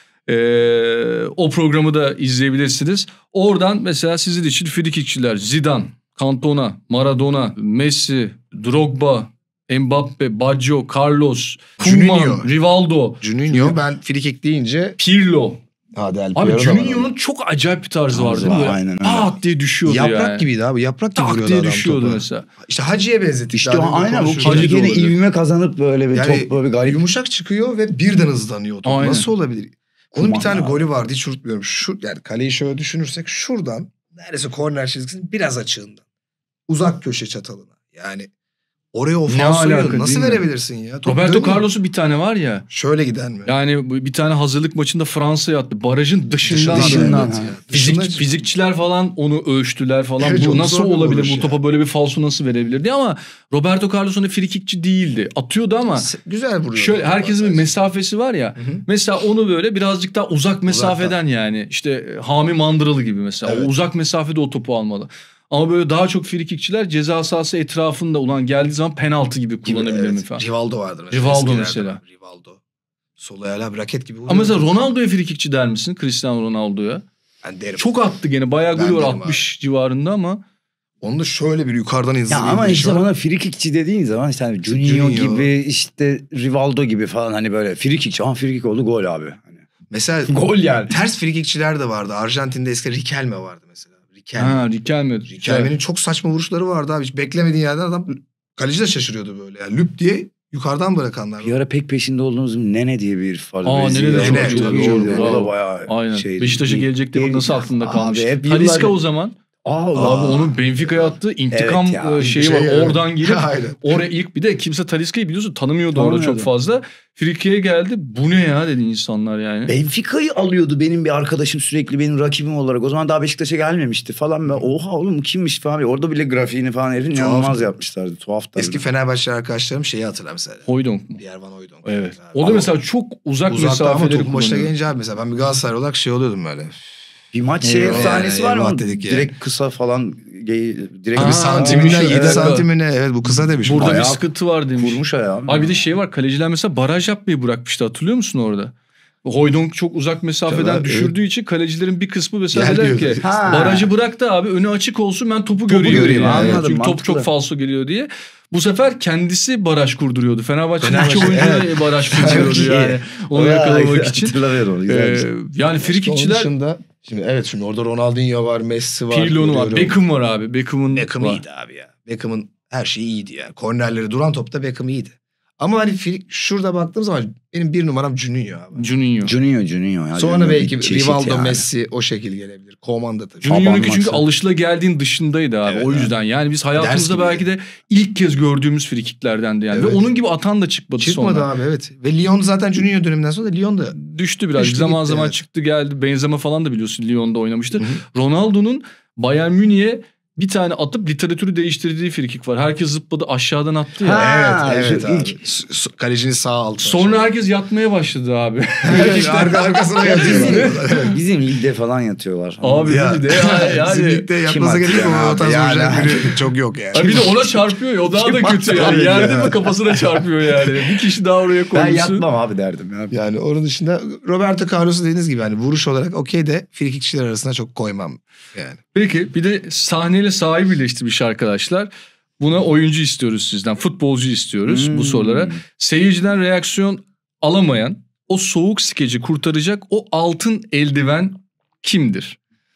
Speaker 1: O programı da izleyebilirsiniz. Oradan mesela sizin için frikikçiler Zidane, Cantona, Maradona, Messi, Drogba, Mbappe, Baggio, Carlos,
Speaker 2: Juninho.
Speaker 1: Koeman, Rivaldo,
Speaker 2: Juninho ben frikik deyince
Speaker 1: Pirlo.
Speaker 2: hadi El
Speaker 1: Abi Juninho'nun çok acayip bir tarzı vardı.
Speaker 3: Tarzı var,
Speaker 1: Böyle
Speaker 3: aynen öyle.
Speaker 1: pat diye düşüyordu
Speaker 2: yaprak
Speaker 1: yani.
Speaker 2: gibiydi abi. Yaprak gibi
Speaker 1: Tak
Speaker 2: vuruyordu
Speaker 1: diye
Speaker 2: adam
Speaker 1: düşüyordu
Speaker 2: topu.
Speaker 1: mesela.
Speaker 2: İşte Hacı'ya benzettik.
Speaker 3: İşte
Speaker 2: daha
Speaker 3: o
Speaker 2: demin
Speaker 3: aynen bu
Speaker 2: konuşuyorduk.
Speaker 1: Hacı da
Speaker 3: kendine
Speaker 1: olabilir.
Speaker 3: ivme kazanıp böyle bir
Speaker 2: Yani
Speaker 3: top böyle bir garip.
Speaker 2: yumuşak çıkıyor ve birden hızlanıyor top.
Speaker 1: Aynen.
Speaker 2: Nasıl olabilir? Onun bir
Speaker 3: Kuman
Speaker 2: tane
Speaker 3: abi.
Speaker 2: golü vardı hiç unutmuyorum. Şu yani kaleyi şöyle düşünürsek şuradan neredeyse korner çizgisinin biraz açığından. Uzak köşe çatalına. Yani oraya o
Speaker 1: Ne
Speaker 2: falsoyu
Speaker 1: alaka,
Speaker 2: nasıl
Speaker 1: değil mi?
Speaker 2: verebilirsin ya? Top
Speaker 1: Roberto
Speaker 2: dönüyor.
Speaker 1: Carlos'un bir tane var ya.
Speaker 2: Şöyle giden mi?
Speaker 1: Yani bir tane hazırlık maçında Fransa'ya attı. Barajın dışından.
Speaker 3: Dışından,
Speaker 2: evet
Speaker 3: ha.
Speaker 2: ya.
Speaker 1: Fizik,
Speaker 2: Dışından-
Speaker 1: fizikçiler falan onu ölçtüler falan.
Speaker 2: Evet,
Speaker 1: Bu
Speaker 2: çok
Speaker 1: nasıl
Speaker 2: zor bir
Speaker 1: olabilir?
Speaker 2: vuruş
Speaker 1: Bu
Speaker 2: ya.
Speaker 1: topa böyle bir falso nasıl verebilir diye ama Roberto Carlos'un frikikçi değildi. Atıyordu ama
Speaker 2: Güzel vuruyor.
Speaker 1: şöyle herkesin bir mesafesi var ya.
Speaker 2: Hı hı.
Speaker 1: Mesela onu böyle birazcık daha uzak mesafeden yani. İşte Hami Mandıralı gibi mesela.
Speaker 2: Evet.
Speaker 1: O uzak mesafede o topu almalı. Ama böyle daha çok frikikçiler ceza sahası etrafında ulan geldiği zaman penaltı gibi kullanabilir mi
Speaker 2: Evet.
Speaker 1: falan.
Speaker 2: Rivaldo vardır mesela.
Speaker 1: Rivaldo
Speaker 2: Eskilerde
Speaker 1: mesela.
Speaker 2: var. Rivaldo. Sol ayağıyla bir raket gibi vuruyor.
Speaker 1: Ama mesela Ronaldo'ya frikikçi der misin? Cristiano Ronaldo'ya.
Speaker 2: Ben derim.
Speaker 1: Çok attı gene. Bayağı
Speaker 2: Ben
Speaker 1: golü var
Speaker 2: derim
Speaker 1: 60 civarında ama.
Speaker 2: Onu da şöyle bir yukarıdan
Speaker 3: Ya
Speaker 2: izlediğim
Speaker 3: ama
Speaker 2: bir
Speaker 3: işte
Speaker 2: şey var.
Speaker 3: bana frikikçi dediğin zaman işte hani Juninho gibi işte Rivaldo gibi falan hani böyle frikikçi. Ama frikik oldu gol abi. Hani.
Speaker 2: Mesela
Speaker 3: Gol yani.
Speaker 2: ters frikikçiler de vardı. Arjantin'de eski Riquelme vardı mesela. Riquelme.
Speaker 1: Ha, Riquelme.
Speaker 2: Riquelme'nin çok saçma vuruşları vardı abi. Hiç beklemediğin yerden adam kaleci de şaşırıyordu böyle. Yani lüp diye yukarıdan bırakanlar.
Speaker 3: Bir ara pek peşinde olduğumuz Nene diye bir herif vardı.
Speaker 1: Aa,
Speaker 3: Brezilya.
Speaker 1: Nene de
Speaker 2: çok
Speaker 3: Nene,
Speaker 2: iyi,
Speaker 3: doğru,
Speaker 2: doğru.
Speaker 3: O da bayağı
Speaker 1: Aynen.
Speaker 3: şeydi.
Speaker 1: Beşiktaş'a gelecek diye
Speaker 3: Değil.
Speaker 1: nasıl aklında
Speaker 3: Abi
Speaker 1: kalmış.
Speaker 3: hep
Speaker 1: Talisca
Speaker 3: yıllar-
Speaker 1: o zaman. Abi onun Benfica'ya attığı intikam
Speaker 3: Evet ya,
Speaker 1: şeyi var.
Speaker 2: evet.
Speaker 1: Oradan girip
Speaker 2: Aynen.
Speaker 1: oraya ilk bir de kimse Talisca'yı biliyorsun tanımıyordu orada çok
Speaker 3: Tanımıyordu.
Speaker 1: fazla. Friki'ye geldi. Bu ne ya dedi insanlar yani.
Speaker 3: Benfica'yı alıyordu benim bir arkadaşım sürekli benim rakibim olarak. O zaman daha Beşiktaş'a gelmemişti falan. Ben, oha oğlum kimmiş falan. Orada bile grafiğini falan herifin inanılmaz yapmışlardı. Tuhaf
Speaker 2: Eski Fenerbahçe arkadaşlarım şeyi hatırlar mesela.
Speaker 1: Hoydonk mu?
Speaker 2: Yervan Hoydonk.
Speaker 1: Evet.
Speaker 2: Abi.
Speaker 1: O da mesela çok uzak
Speaker 2: Uzakta ama
Speaker 1: mesafeleri
Speaker 2: topun başına
Speaker 1: kullanıyor.
Speaker 2: gelince abi mesela ben bir Galatasaray olarak şey oluyordum böyle.
Speaker 3: Bir maç şey
Speaker 1: Eyvallah.
Speaker 3: efsanesi var
Speaker 2: Eyvallah
Speaker 3: mı?
Speaker 2: dedik ya.
Speaker 3: Direkt kısa falan. Direkt
Speaker 1: Aa,
Speaker 2: Bir santimine
Speaker 1: demiş,
Speaker 2: 7
Speaker 1: evet.
Speaker 2: santimine evet bu kısa demiş.
Speaker 1: Burada bir
Speaker 3: Ayağı
Speaker 1: sıkıntı var demiş.
Speaker 3: vurmuş ayağı.
Speaker 1: Abi bir de şey var, kaleciler mesela baraj yapmayı bırakmıştı, hatırlıyor musun orada? Hoydonk çok uzak mesafeden
Speaker 2: Tabii,
Speaker 1: düşürdüğü için kalecilerin bir kısmı mesela
Speaker 2: Gel
Speaker 1: dediler
Speaker 2: diyordu.
Speaker 1: ki
Speaker 3: Ha.
Speaker 1: barajı bırak da abi önü açık olsun, ben topu göreyim.
Speaker 3: göreyim,
Speaker 1: Yani.
Speaker 3: anladım,
Speaker 1: Çünkü top
Speaker 3: mantıklı.
Speaker 1: çok falso geliyor diye. Bu sefer kendisi baraj kurduruyordu. Fenerbahçe'nin
Speaker 2: Fenerbahçe,
Speaker 1: iki oyuncu baraj kurduruyordu
Speaker 3: Çok iyi.
Speaker 1: yani. Onu yakalamak için.
Speaker 3: Hatırlamıyorum onu. Güzelmiş.
Speaker 1: Yani
Speaker 2: Onun
Speaker 1: frikikçiler,
Speaker 2: dışında şimdi evet şimdi orada Ronaldinho var, Messi var.
Speaker 1: Pirlo'nu var,
Speaker 2: görüyorum.
Speaker 1: Beckham var abi. Beckham
Speaker 2: Beckham
Speaker 1: var.
Speaker 2: iyiydi abi ya. Beckham'ın her şeyi iyiydi ya. Kornerleri duran topta Beckham iyiydi. Ama hani şurada baktığım zaman benim bir numaram Juninho abi.
Speaker 1: Juninho.
Speaker 3: Juninho. Ya,
Speaker 2: Sonra
Speaker 3: Juninho
Speaker 2: belki
Speaker 3: bir çeşit
Speaker 2: Rivaldo,
Speaker 3: yani.
Speaker 2: Messi o şekil gelebilir. Coman da tabii.
Speaker 1: Juninho'nunki çünkü
Speaker 3: maçı.
Speaker 1: alışılageldiğin dışındaydı abi.
Speaker 2: Evet,
Speaker 1: O yüzden yani biz
Speaker 2: Ders
Speaker 1: hayatımızda
Speaker 2: gibiydi.
Speaker 1: belki de ilk kez gördüğümüz frikiklerdendi yani. Ve
Speaker 2: Evet.
Speaker 1: onun gibi atan da çıkmadı
Speaker 2: Çıkmadı
Speaker 1: sonra.
Speaker 2: abi evet. Ve Lyon zaten Juninho döneminden sonra da Lyon da
Speaker 1: Düştü biraz.
Speaker 2: Düştü
Speaker 1: zaman
Speaker 2: gitti,
Speaker 1: zaman
Speaker 2: evet.
Speaker 1: çıktı geldi. Benzema falan da biliyorsun Lyon'da oynamıştı.
Speaker 2: Hı hı.
Speaker 1: Ronaldo'nun Bayern Münih'e bir tane atıp literatürü değiştirdiği frikik var. Herkes zıpladı, aşağıdan attı ya.
Speaker 3: Ha,
Speaker 2: evet
Speaker 3: şu
Speaker 2: abi.
Speaker 3: ilk-
Speaker 2: Kalecinin sağ altı.
Speaker 1: Sonra herkes yatmaya başladı abi.
Speaker 2: evet, arkasına yatıyorlar. Evet.
Speaker 3: Bizim ligde falan yatıyorlar.
Speaker 1: Abi
Speaker 2: Ya,
Speaker 1: bir de yani.
Speaker 2: Bizim ligde
Speaker 3: Kim
Speaker 2: yatması
Speaker 3: attı
Speaker 2: gerekiyor
Speaker 3: yani
Speaker 2: ama o
Speaker 3: abi?
Speaker 2: tarz
Speaker 3: Yani.
Speaker 2: oyuncular biri çok yok yani.
Speaker 1: Ha bir de ona çarpıyor ya, o daha da
Speaker 2: Kim
Speaker 1: kötü
Speaker 2: attı
Speaker 1: yani.
Speaker 2: abi
Speaker 1: Yerde
Speaker 2: ya?
Speaker 1: mi kafasına çarpıyor yani. Bir kişi daha oraya
Speaker 3: Ben
Speaker 1: koymuşsun.
Speaker 3: yatmam abi derdim ya.
Speaker 2: Yani onun dışında Roberto Carlos'u dediğiniz gibi hani vuruş olarak okey de frikikçiler arasına çok koymam yani.
Speaker 1: Peki bir de sahneyle sahayı birleştirmiş arkadaşlar. Buna oyuncu istiyoruz sizden. Futbolcu istiyoruz bu sorulara. Seyirciden reaksiyon alamayan, o soğuk skeci kurtaracak o altın eldiven kimdir?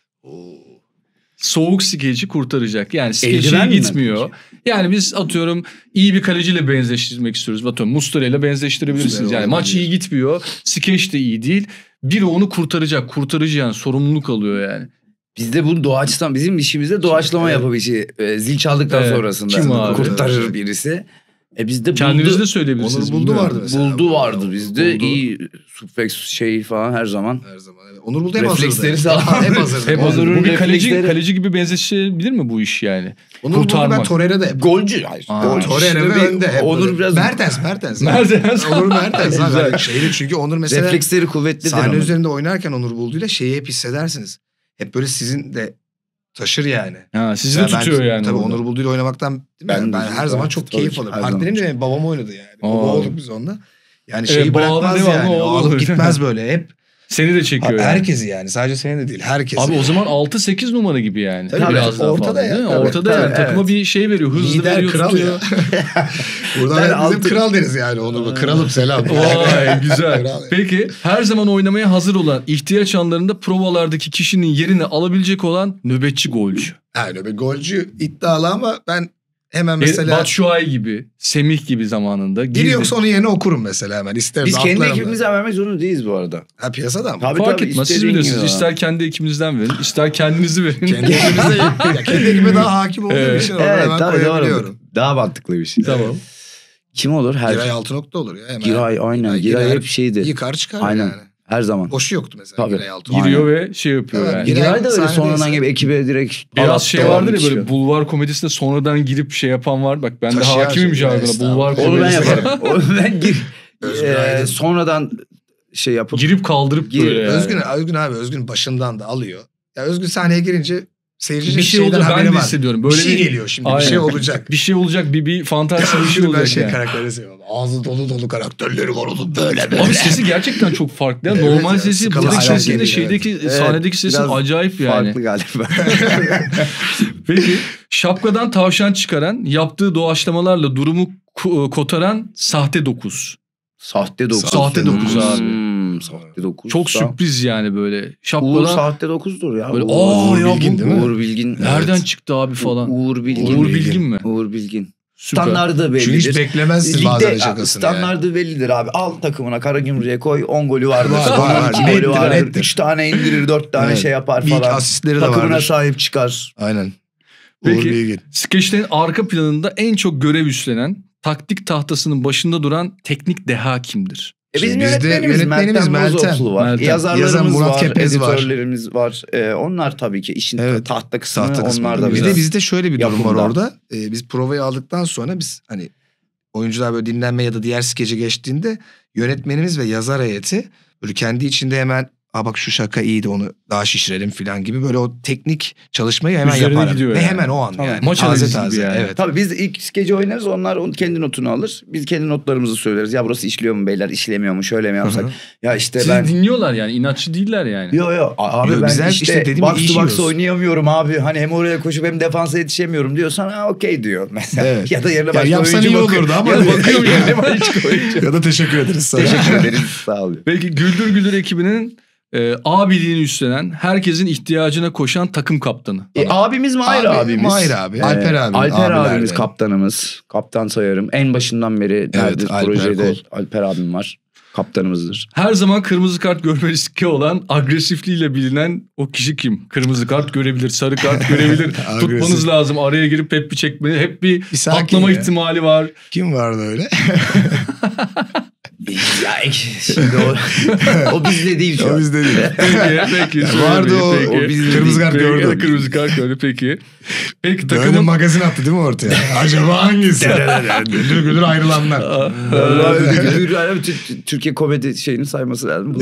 Speaker 1: Soğuk skeci kurtaracak. Yani skeci
Speaker 3: Eldiven mi
Speaker 1: gitmiyor. Yani biz atıyorum iyi bir kaleciyle benzeştirmek istiyoruz. Atıyorum Muslera ile benzeştirebilirsiniz.
Speaker 2: Muslera
Speaker 1: Yani maç
Speaker 2: olabilir.
Speaker 1: iyi gitmiyor. Skeç de iyi değil. Biri onu kurtaracak. Kurtarıcı yani, sorumluluk alıyor yani.
Speaker 3: Bizde bu doğaçtan bizim işimizde doğaçlama
Speaker 2: Evet.
Speaker 3: yapabileceği zil çaldıktan
Speaker 1: Evet.
Speaker 3: sonrasında
Speaker 1: Kim abi?
Speaker 3: kurtarır birisi. Bizde
Speaker 1: Kendiniz de
Speaker 3: buldu,
Speaker 1: söyleyebilirsiniz.
Speaker 2: Onur Buldu
Speaker 1: bilmiyorum.
Speaker 2: vardı mesela.
Speaker 3: buldu vardı bizde.
Speaker 2: Buldu.
Speaker 3: İyi suplex şey falan her zaman.
Speaker 2: Her zaman evet. Onur Buldu hep
Speaker 3: Refleksleri
Speaker 2: hazırdı.
Speaker 3: sağlam.
Speaker 2: Hep hazırdı.
Speaker 1: Hep hazır.
Speaker 3: Onur'un
Speaker 1: Bir
Speaker 3: refleksleri-
Speaker 1: kaleci gibi benzeşebilir mi bu iş yani?
Speaker 2: Onur Buldu ben
Speaker 1: Kurtarmak.
Speaker 2: Torreira'da hep.
Speaker 3: Golcü.
Speaker 2: Torreira ve önde hep.
Speaker 3: Onur
Speaker 2: böyle.
Speaker 3: biraz
Speaker 2: Mertens.
Speaker 1: Mertens.
Speaker 2: Onur Mertens. abi.
Speaker 1: Güzel.
Speaker 2: Hani şeyde çünkü Onur mesela
Speaker 3: refleksleri kuvvetlidir.
Speaker 2: sahne
Speaker 3: onun.
Speaker 2: üzerinde oynarken Onur Buldu'yla şeyi hep hissedersiniz. Hep böyle sizin de taşır yani.
Speaker 1: Ha, sizi de
Speaker 2: Ben-
Speaker 1: tutuyor yani.
Speaker 2: Tabii
Speaker 1: orada.
Speaker 2: Onur Buldu'yla oynamaktan
Speaker 3: Ben
Speaker 2: ben
Speaker 3: de-
Speaker 2: her zaman
Speaker 3: evet,
Speaker 2: çok
Speaker 3: tabii
Speaker 2: keyif
Speaker 3: ki,
Speaker 2: alırım.
Speaker 3: her
Speaker 2: Partnerim
Speaker 3: zaman.
Speaker 2: de babam oynadı yani.
Speaker 1: Aa.
Speaker 2: Baba olduk biz onunla. Yani
Speaker 1: Evet,
Speaker 2: şeyi
Speaker 1: bağlı
Speaker 2: bırakmaz
Speaker 1: devamlı
Speaker 2: yani.
Speaker 1: o
Speaker 2: Alıp
Speaker 1: olur.
Speaker 2: gitmez böyle. Hep
Speaker 1: Seni de çekiyor yani.
Speaker 2: herkesi yani. Sadece seni de değil. Herkesi.
Speaker 1: Abi o zaman 6-8 numara gibi yani.
Speaker 2: Tabii,
Speaker 1: biraz daha
Speaker 2: ortada
Speaker 1: falan,
Speaker 2: ya,
Speaker 1: değil mi?
Speaker 2: tabii,
Speaker 1: Ortada
Speaker 3: tabii,
Speaker 1: yani. Takıma
Speaker 3: evet.
Speaker 1: bir şey veriyor. Hızlı
Speaker 2: lider
Speaker 1: veriyor,
Speaker 2: kral
Speaker 1: tutuyor.
Speaker 2: ya. Buradan
Speaker 3: Ben
Speaker 2: bizim
Speaker 3: altı-
Speaker 2: kral deriz yani Onur'la. Kralım selam.
Speaker 1: Vay güzel.
Speaker 2: Kral.
Speaker 1: Peki her zaman oynamaya hazır olan, ihtiyaç anlarında provalardaki kişinin yerini alabilecek olan nöbetçi golcü.
Speaker 2: Yani bir golcü iddialı ama ben hemen mesela
Speaker 1: Batshuayi gibi, Semih gibi zamanında.
Speaker 2: biri
Speaker 1: girdi.
Speaker 2: yoksa onun yerine okurum mesela ben. İsterim.
Speaker 3: Biz kendi
Speaker 2: atlarım da.
Speaker 3: ekibimize vermek zorunda değiliz bu arada.
Speaker 2: Ha piyasada mı?
Speaker 3: Tabii,
Speaker 1: Fark
Speaker 3: tabii,
Speaker 1: etmez. Siz
Speaker 3: istediğin
Speaker 1: bilirsiniz.
Speaker 3: gibi.
Speaker 1: İster kendi ekibinizden verin, ister kendinizi verin.
Speaker 2: Kendi ekibimize, ya kendi ekibime daha hakim olduğum
Speaker 1: Evet.
Speaker 2: için orada
Speaker 3: Evet
Speaker 2: hemen
Speaker 3: tabii
Speaker 2: koyabiliyorum.
Speaker 3: doğru. Daha mantıklı bir şey.
Speaker 1: Tamam.
Speaker 3: Kim olur?
Speaker 2: Giray Altınok da olur ya. Hemen.
Speaker 3: Giray aynen. Giray hep şeydi.
Speaker 2: Yıkar çıkar
Speaker 3: Aynen.
Speaker 2: yani.
Speaker 3: Her zaman.
Speaker 2: Boşu yoktu mesela
Speaker 3: Tabii.
Speaker 2: Giray Altınok.
Speaker 1: Giriyor ve şey yapıyor
Speaker 2: Evet,
Speaker 1: yani.
Speaker 2: Giray
Speaker 3: Giray da öyle
Speaker 2: sahnedeyse-
Speaker 3: sonradan gibi ekibe direkt
Speaker 1: Biraz
Speaker 3: Alat
Speaker 1: şey
Speaker 3: devam
Speaker 1: vardır ya
Speaker 3: geçiyor.
Speaker 1: böyle bulvar komedisinde sonradan girip şey yapan var. Bak ben de
Speaker 2: Taşıyan
Speaker 1: hakimim
Speaker 2: şey,
Speaker 1: jargona.
Speaker 2: estağfurullah.
Speaker 1: Bulvar
Speaker 3: Onu ben
Speaker 1: komedisi.
Speaker 3: yaparım. Onu ben
Speaker 2: Özgür Aydın.
Speaker 3: sonradan şey yapıp
Speaker 1: Girip kaldırıp
Speaker 3: Gir-
Speaker 1: böyle yani.
Speaker 2: Özgün abi Özgün başından da alıyor. Ya Özgün sahneye girince seyirci
Speaker 1: Bir şey
Speaker 2: şeyden
Speaker 1: olacak ben
Speaker 2: haberi
Speaker 1: de
Speaker 2: var.
Speaker 1: hissediyorum.
Speaker 2: Bir
Speaker 1: Böyle
Speaker 2: şey
Speaker 1: bir,
Speaker 2: geliyor şimdi.
Speaker 1: Aynen.
Speaker 2: Bir şey olacak.
Speaker 1: bir şey olacak. Bir fantastik bir şey
Speaker 2: Ben
Speaker 1: olacak
Speaker 2: şey
Speaker 1: yani.
Speaker 2: karakteri seviyorum. Ağzı dolu dolu karakterleri var oğlum böyle böyle.
Speaker 1: Abi sesi gerçekten çok farklı. Ya.
Speaker 2: Evet
Speaker 1: Normal
Speaker 2: ya,
Speaker 1: sesi,
Speaker 2: skala
Speaker 1: buradaki
Speaker 2: alakalı
Speaker 1: sesiyle
Speaker 2: değil,
Speaker 1: şeydeki
Speaker 3: evet.
Speaker 1: sahnedeki sesi
Speaker 3: Biraz
Speaker 1: acayip yani.
Speaker 3: farklı galiba.
Speaker 1: Peki şapkadan tavşan çıkaran, yaptığı doğaçlamalarla durumu kotaran sahte dokuz.
Speaker 3: Sahte 9.
Speaker 1: Sahte dokuz abi.
Speaker 3: Sahte 9.
Speaker 1: Çok sürpriz yani böyle.
Speaker 3: Uğur
Speaker 1: Şapkadan
Speaker 3: sahte 9'dur ya.
Speaker 1: böyle
Speaker 3: Uğur
Speaker 1: ya
Speaker 2: Bilgin
Speaker 1: bu
Speaker 2: değil mi?
Speaker 3: Uğur Bilgin.
Speaker 1: nereden
Speaker 2: Evet.
Speaker 1: çıktı abi falan.
Speaker 3: Uğur Bilgin.
Speaker 1: Uğur Bilgin mi?
Speaker 3: Uğur Bilgin. Standardı bellidir.
Speaker 2: Çünkü hiç beklemezsin bazen şakasını.
Speaker 3: Standardı bellidir abi. Al takımına Karagümrük'e koy 10 golü vardır.
Speaker 2: Var.
Speaker 3: 2 golü vardır.
Speaker 2: Nettir.
Speaker 3: 3 tane indirir 4 tane
Speaker 2: Evet.
Speaker 3: şey yapar
Speaker 2: İlk
Speaker 3: falan.
Speaker 2: asistleri de
Speaker 3: Takımına
Speaker 2: vardır.
Speaker 3: sahip çıkar.
Speaker 2: Aynen. Uğur
Speaker 1: Peki
Speaker 2: Bilgin.
Speaker 1: skeçlerin arka planında en çok görev üstlenen, taktik tahtasının başında duran teknik deha kimdir?
Speaker 3: Bizim
Speaker 2: Şimdi bizde
Speaker 3: yönetmenimiz Meltem Bozoklu var.
Speaker 1: Meltem.
Speaker 3: Yazarlarımız
Speaker 2: Yazar Murat
Speaker 3: var.
Speaker 2: Kepez var.
Speaker 3: Editörlerimiz var. Onlar tabii ki işin
Speaker 2: Evet.
Speaker 3: tahta kısmı
Speaker 2: Tahta kısmında.
Speaker 3: onlar da
Speaker 2: Bir de
Speaker 3: biraz.
Speaker 2: bizde şöyle bir durum var
Speaker 3: yapımda.
Speaker 2: orada. Biz provayı aldıktan sonra biz hani oyuncular böyle dinlenme ya da diğer skece geçtiğinde yönetmenimiz ve yazar heyeti böyle kendi içinde hemen bak şu şaka iyiydi onu daha şişirelim falan gibi böyle o teknik çalışmayı hemen
Speaker 1: Üzerine
Speaker 2: yapar.
Speaker 1: gidiyor
Speaker 2: Ve
Speaker 1: yani.
Speaker 2: hemen o an
Speaker 3: Tamam.
Speaker 2: yani.
Speaker 1: Maç
Speaker 2: Taze
Speaker 1: analizi
Speaker 2: taze.
Speaker 1: gibi yani.
Speaker 2: Evet.
Speaker 3: Tabii biz ilk skeci oynarız onlar onun kendi notunu alır. Biz kendi notlarımızı söyleriz. Ya burası işliyor mu beyler işlemiyor mu şöyle mi yapsak. Ya işte
Speaker 1: Sizi
Speaker 3: ben...
Speaker 1: dinliyorlar yani, inatçı değiller yani.
Speaker 3: Yo abi
Speaker 2: Yo,
Speaker 3: ben
Speaker 2: bizler
Speaker 3: işte
Speaker 2: işte dediğim gibi
Speaker 3: box
Speaker 2: iyi
Speaker 3: to box
Speaker 2: yiyoruz.
Speaker 3: oynayamıyorum abi. Hani hem oraya koşup hem defansa yetişemiyorum diyorsan ha okey diyor mesela.
Speaker 2: Evet.
Speaker 3: Ya da yerine
Speaker 2: Ya
Speaker 3: başka
Speaker 2: yapsan
Speaker 3: oyuncu
Speaker 2: iyi
Speaker 3: bakıyor.
Speaker 2: olurdu ama
Speaker 3: Ya da
Speaker 2: bakıyorum
Speaker 3: yerine başka oyuncu.
Speaker 2: Ya da teşekkür ederiz sana.
Speaker 3: Teşekkür ederiz sağ olun.
Speaker 1: Peki Güldür Güldür ekibinin abiliğini üstlenen, herkesin ihtiyacına koşan takım kaptanı.
Speaker 3: Abimiz Mahir abimiz.
Speaker 2: Mahir abi. Alper abi.
Speaker 3: Alper abimiz
Speaker 2: abilerden.
Speaker 3: kaptanımız. Kaptan sayarım. En başından beri
Speaker 2: Evet, Alper
Speaker 3: projede
Speaker 2: Kol.
Speaker 3: Alper abim var. Kaptanımızdır.
Speaker 1: Her zaman kırmızı kart görme riski olan, agresifliğiyle bilinen o kişi kim? Kırmızı kart görebilir, sarı kart görebilir. Tutmanız lazım. Araya girip hep bir çekmeni, hep bir
Speaker 2: sakin
Speaker 1: patlama
Speaker 2: ya.
Speaker 1: ihtimali var.
Speaker 2: Kim vardı öyle?
Speaker 3: Ya şimdi o bizde değil şu
Speaker 2: O
Speaker 3: an.
Speaker 2: bizde değil.
Speaker 1: Peki.
Speaker 2: Vardı o,
Speaker 1: Peki.
Speaker 2: o bizim kırmızı kart
Speaker 1: Peki,
Speaker 2: gördü.
Speaker 1: Kırmızı kart gördü peki. Peki
Speaker 2: Böyle
Speaker 1: takımın...
Speaker 2: magazin attı değil mi ortaya? Acaba hangisi? Güldür güldür ayrılanlar.
Speaker 3: Türkiye komedi şeyini sayması lazım.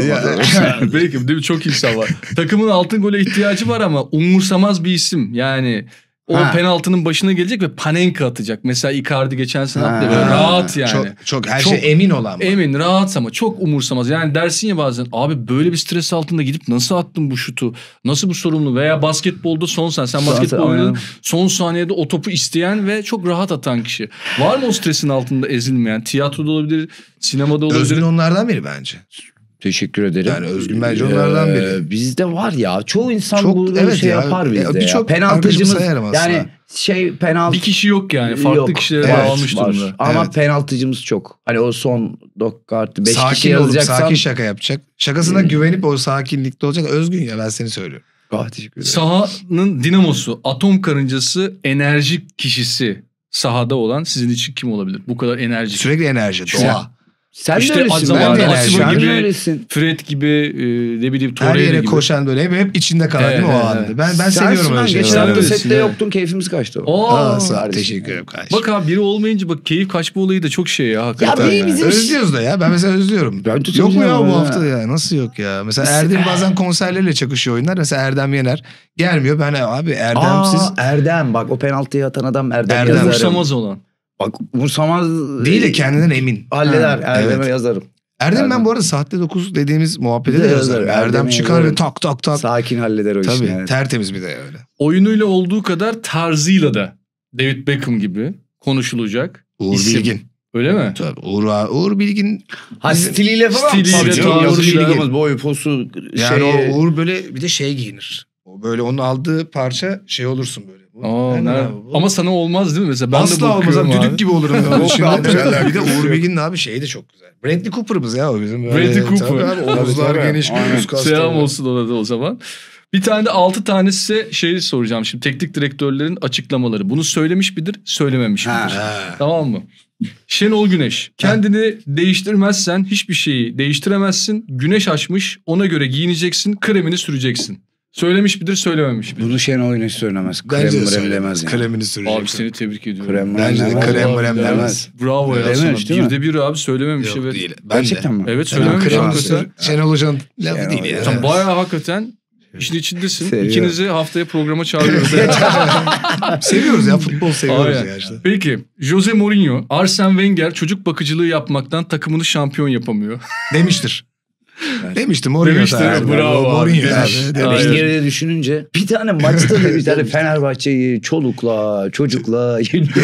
Speaker 1: Peki değil mi? Çok insan var. Takımın altın gole ihtiyacı var ama umursamaz bir isim. Yani o penaltının başına gelecek ve Panenka atacak. Mesela Icardi geçen sene attı. Böyle rahat yani.
Speaker 2: Çok her şey emin olan mı?
Speaker 1: Emin, rahat ama çok umursamaz. Yani dersin ya bazen abi böyle bir stres altında gidip nasıl attın bu şutu? Nasıl bu sorumlu? Veya basketbolda son saniye. Sen basketbol oynadın. Son saniyede o topu isteyen ve çok rahat atan kişi. Var mı o stresin altında ezilmeyen? Tiyatroda olabilir, sinemada olabilir.
Speaker 2: Özgün onlardan biri bence.
Speaker 3: Teşekkür ederim.
Speaker 2: Yani Özgün bence onlardan biri.
Speaker 3: Bizde var ya. Çoğu insan
Speaker 2: Çok-
Speaker 3: bu
Speaker 2: evet
Speaker 3: şey
Speaker 2: ya.
Speaker 3: yapar bizde ya.
Speaker 2: Birçok
Speaker 3: Penaltıcımız
Speaker 2: arkadaşımı sayarım aslında.
Speaker 3: yani penaltı
Speaker 1: Bir kişi yok yani. Farklı
Speaker 3: yok.
Speaker 1: kişilere
Speaker 3: Evet,
Speaker 1: dağılmış
Speaker 3: var.
Speaker 1: durumda.
Speaker 3: Ama
Speaker 2: Evet.
Speaker 3: penaltıcımız çok. Hani o son kartı 5 kişi
Speaker 2: Sakin olup
Speaker 3: yazacaksan.
Speaker 2: sakin şaka yapacak. Şakasına güvenip o sakinlikte olacak. Özgün ya ben seni söylüyorum.
Speaker 3: Teşekkür ederim.
Speaker 1: Sahanın dinamosu, atom karıncası, enerjik kişisi sahada olan sizin için kim olabilir? Bu kadar enerjik.
Speaker 2: Sürekli enerji, doğa.
Speaker 3: Sen
Speaker 1: İşte
Speaker 3: de öylesin.
Speaker 1: zamanında
Speaker 3: Ben de
Speaker 2: Atiba
Speaker 3: Sen
Speaker 1: gibi-
Speaker 3: de öylesin.
Speaker 1: Fred gibi, ne bileyim
Speaker 2: Her
Speaker 1: Torreira
Speaker 2: yere
Speaker 1: gibi.
Speaker 2: koşan böyle hep içinde kalan değil mi o
Speaker 1: Evet,
Speaker 2: anda?
Speaker 1: evet.
Speaker 2: Ben seviyorum
Speaker 3: Sensin
Speaker 2: öyle
Speaker 3: lan.
Speaker 2: şeyleri.
Speaker 3: Geçen hafta
Speaker 1: öylesin,
Speaker 3: sette
Speaker 1: evet.
Speaker 3: yoktun keyfimiz kaçtı. O.
Speaker 1: Aa,
Speaker 2: Sağ ol,
Speaker 3: kardeşim.
Speaker 2: teşekkür ederim kardeşim.
Speaker 1: bak abi biri olmayınca bak keyif kaçma olayı da çok şey ya hakikaten.
Speaker 3: Ya
Speaker 1: yani.
Speaker 3: bizim-
Speaker 2: Özlüyoruz da ya. Ben mesela özlüyorum.
Speaker 3: Ben
Speaker 2: Yok mu ya
Speaker 3: tutacağım
Speaker 2: bu
Speaker 3: ya.
Speaker 2: hafta ya? Nasıl yok ya? Mesela Erdem bazen konserlerle çakışıyor oyunlar. Mesela Erdem Yener gelmiyor. Ben abi Erdemsiz
Speaker 3: Erdem bak o penaltıyı atan adam Erdem,
Speaker 2: Erdem.
Speaker 3: yazarım.
Speaker 1: Umursamaz olan.
Speaker 3: Bak umursamaz
Speaker 2: değil de kendinden emin.
Speaker 3: halleder.
Speaker 2: Ha,
Speaker 3: Erdem'e
Speaker 2: evet.
Speaker 3: yazarım.
Speaker 2: Erdem ben
Speaker 3: Erdem.
Speaker 2: bu arada saatte 9 dediğimiz muhabbete de
Speaker 3: Bir de
Speaker 2: yazarım.
Speaker 3: yazarım.
Speaker 2: Erdem
Speaker 3: Erdem'e
Speaker 2: çıkar ve
Speaker 3: yazarım.
Speaker 2: tak tak tak.
Speaker 3: Sakin halleder o işi.
Speaker 2: Tabii
Speaker 3: yani.
Speaker 2: tertemiz bir de öyle.
Speaker 1: Oyunuyla olduğu kadar tarzıyla da David Beckham gibi konuşulacak
Speaker 2: Uğur
Speaker 1: isim.
Speaker 2: Bilgin.
Speaker 1: Öyle mi?
Speaker 2: Tabii Uğur Bilgin.
Speaker 3: Ha stiliyle falan.
Speaker 1: Stiliyle,
Speaker 3: Tabii canım,
Speaker 1: tarzıyla.
Speaker 3: yakışıklılığımız, boyu, posu,
Speaker 2: Yani
Speaker 3: şeyi.
Speaker 2: o Uğur böyle bir de şey giyinir. O böyle onun aldığı parça şey olursun böyle.
Speaker 1: Aa,
Speaker 2: Nereden
Speaker 1: nerede?
Speaker 2: abi bu?
Speaker 1: Ama sana olmaz değil mi mesela? Ben de
Speaker 2: Asla olmaz
Speaker 1: bakıyorum
Speaker 2: abi.
Speaker 1: abi.
Speaker 2: Düdük gibi olurum. ben
Speaker 3: Yok
Speaker 2: şimdi.
Speaker 3: be abi.
Speaker 2: Bir de Uğur Bilgin'in abi şeyi de çok güzel. Bradley Cooper'ımız ya o bizim.
Speaker 1: Bradley Cooper.
Speaker 2: Tabii abi omuzlar
Speaker 3: Tabii,
Speaker 2: geniş,
Speaker 3: aynen.
Speaker 2: göğüs kaslı.
Speaker 1: Selam olsun ona da o zaman. Bir tane de 6 tane size şey soracağım şimdi. Teknik direktörlerin açıklamaları. Bunu söylemiş midir, söylememiş midir?
Speaker 2: Ha.
Speaker 1: Tamam mı? Şenol Güneş. Kendini değiştirmezsen hiçbir şeyi değiştiremezsin. Güneş açmış. Ona göre giyineceksin. Kremini süreceksin. Söylemiş midir, söylememiş midir?
Speaker 3: Bunu Şenol Güneş söylemez.
Speaker 2: Bence
Speaker 3: Krem
Speaker 2: de
Speaker 3: mrem
Speaker 2: söylemez.
Speaker 3: demez yani.
Speaker 2: Kremini sürecek.
Speaker 1: Abi seni tebrik ediyorum.
Speaker 3: Krem
Speaker 2: Bence de
Speaker 3: demez.
Speaker 2: krem
Speaker 1: Vallahi
Speaker 2: mrem
Speaker 1: demez.
Speaker 2: demez.
Speaker 1: Bravo ya sana.
Speaker 3: Dememiş, değil mi?
Speaker 1: Bir de abi söylememiş.
Speaker 2: Yok
Speaker 1: Evet.
Speaker 2: değil. Ben
Speaker 3: Gerçekten
Speaker 2: de.
Speaker 3: mi?
Speaker 1: Evet
Speaker 2: Krem
Speaker 1: söylememiş
Speaker 2: krem
Speaker 1: hakikaten.
Speaker 2: sür. Şenol Hoca'nın lafı
Speaker 3: Şenol
Speaker 2: değil
Speaker 3: Hoca.
Speaker 2: ya.
Speaker 1: Sen bayağı hakikaten işin içindesin.
Speaker 3: Seviyorum.
Speaker 1: İkinizi haftaya programa çağırıyoruz.
Speaker 2: Seviyoruz ya futbol seviyoruz
Speaker 1: Aynen.
Speaker 2: ya işte.
Speaker 1: Peki Jose Mourinho, Arsene Wenger çocuk bakıcılığı yapmaktan takımını şampiyon yapamıyor.
Speaker 2: Demiştir. Demişti Mourinho.
Speaker 1: Demiştir,
Speaker 2: da.
Speaker 1: bravo abi.
Speaker 2: Mourinho
Speaker 1: Demiş.
Speaker 2: abi.
Speaker 3: Ben
Speaker 1: Aynen.
Speaker 3: geride düşününce bir tane maçta da bir tane Fenerbahçe'yi çolukla çocukla yeniyor.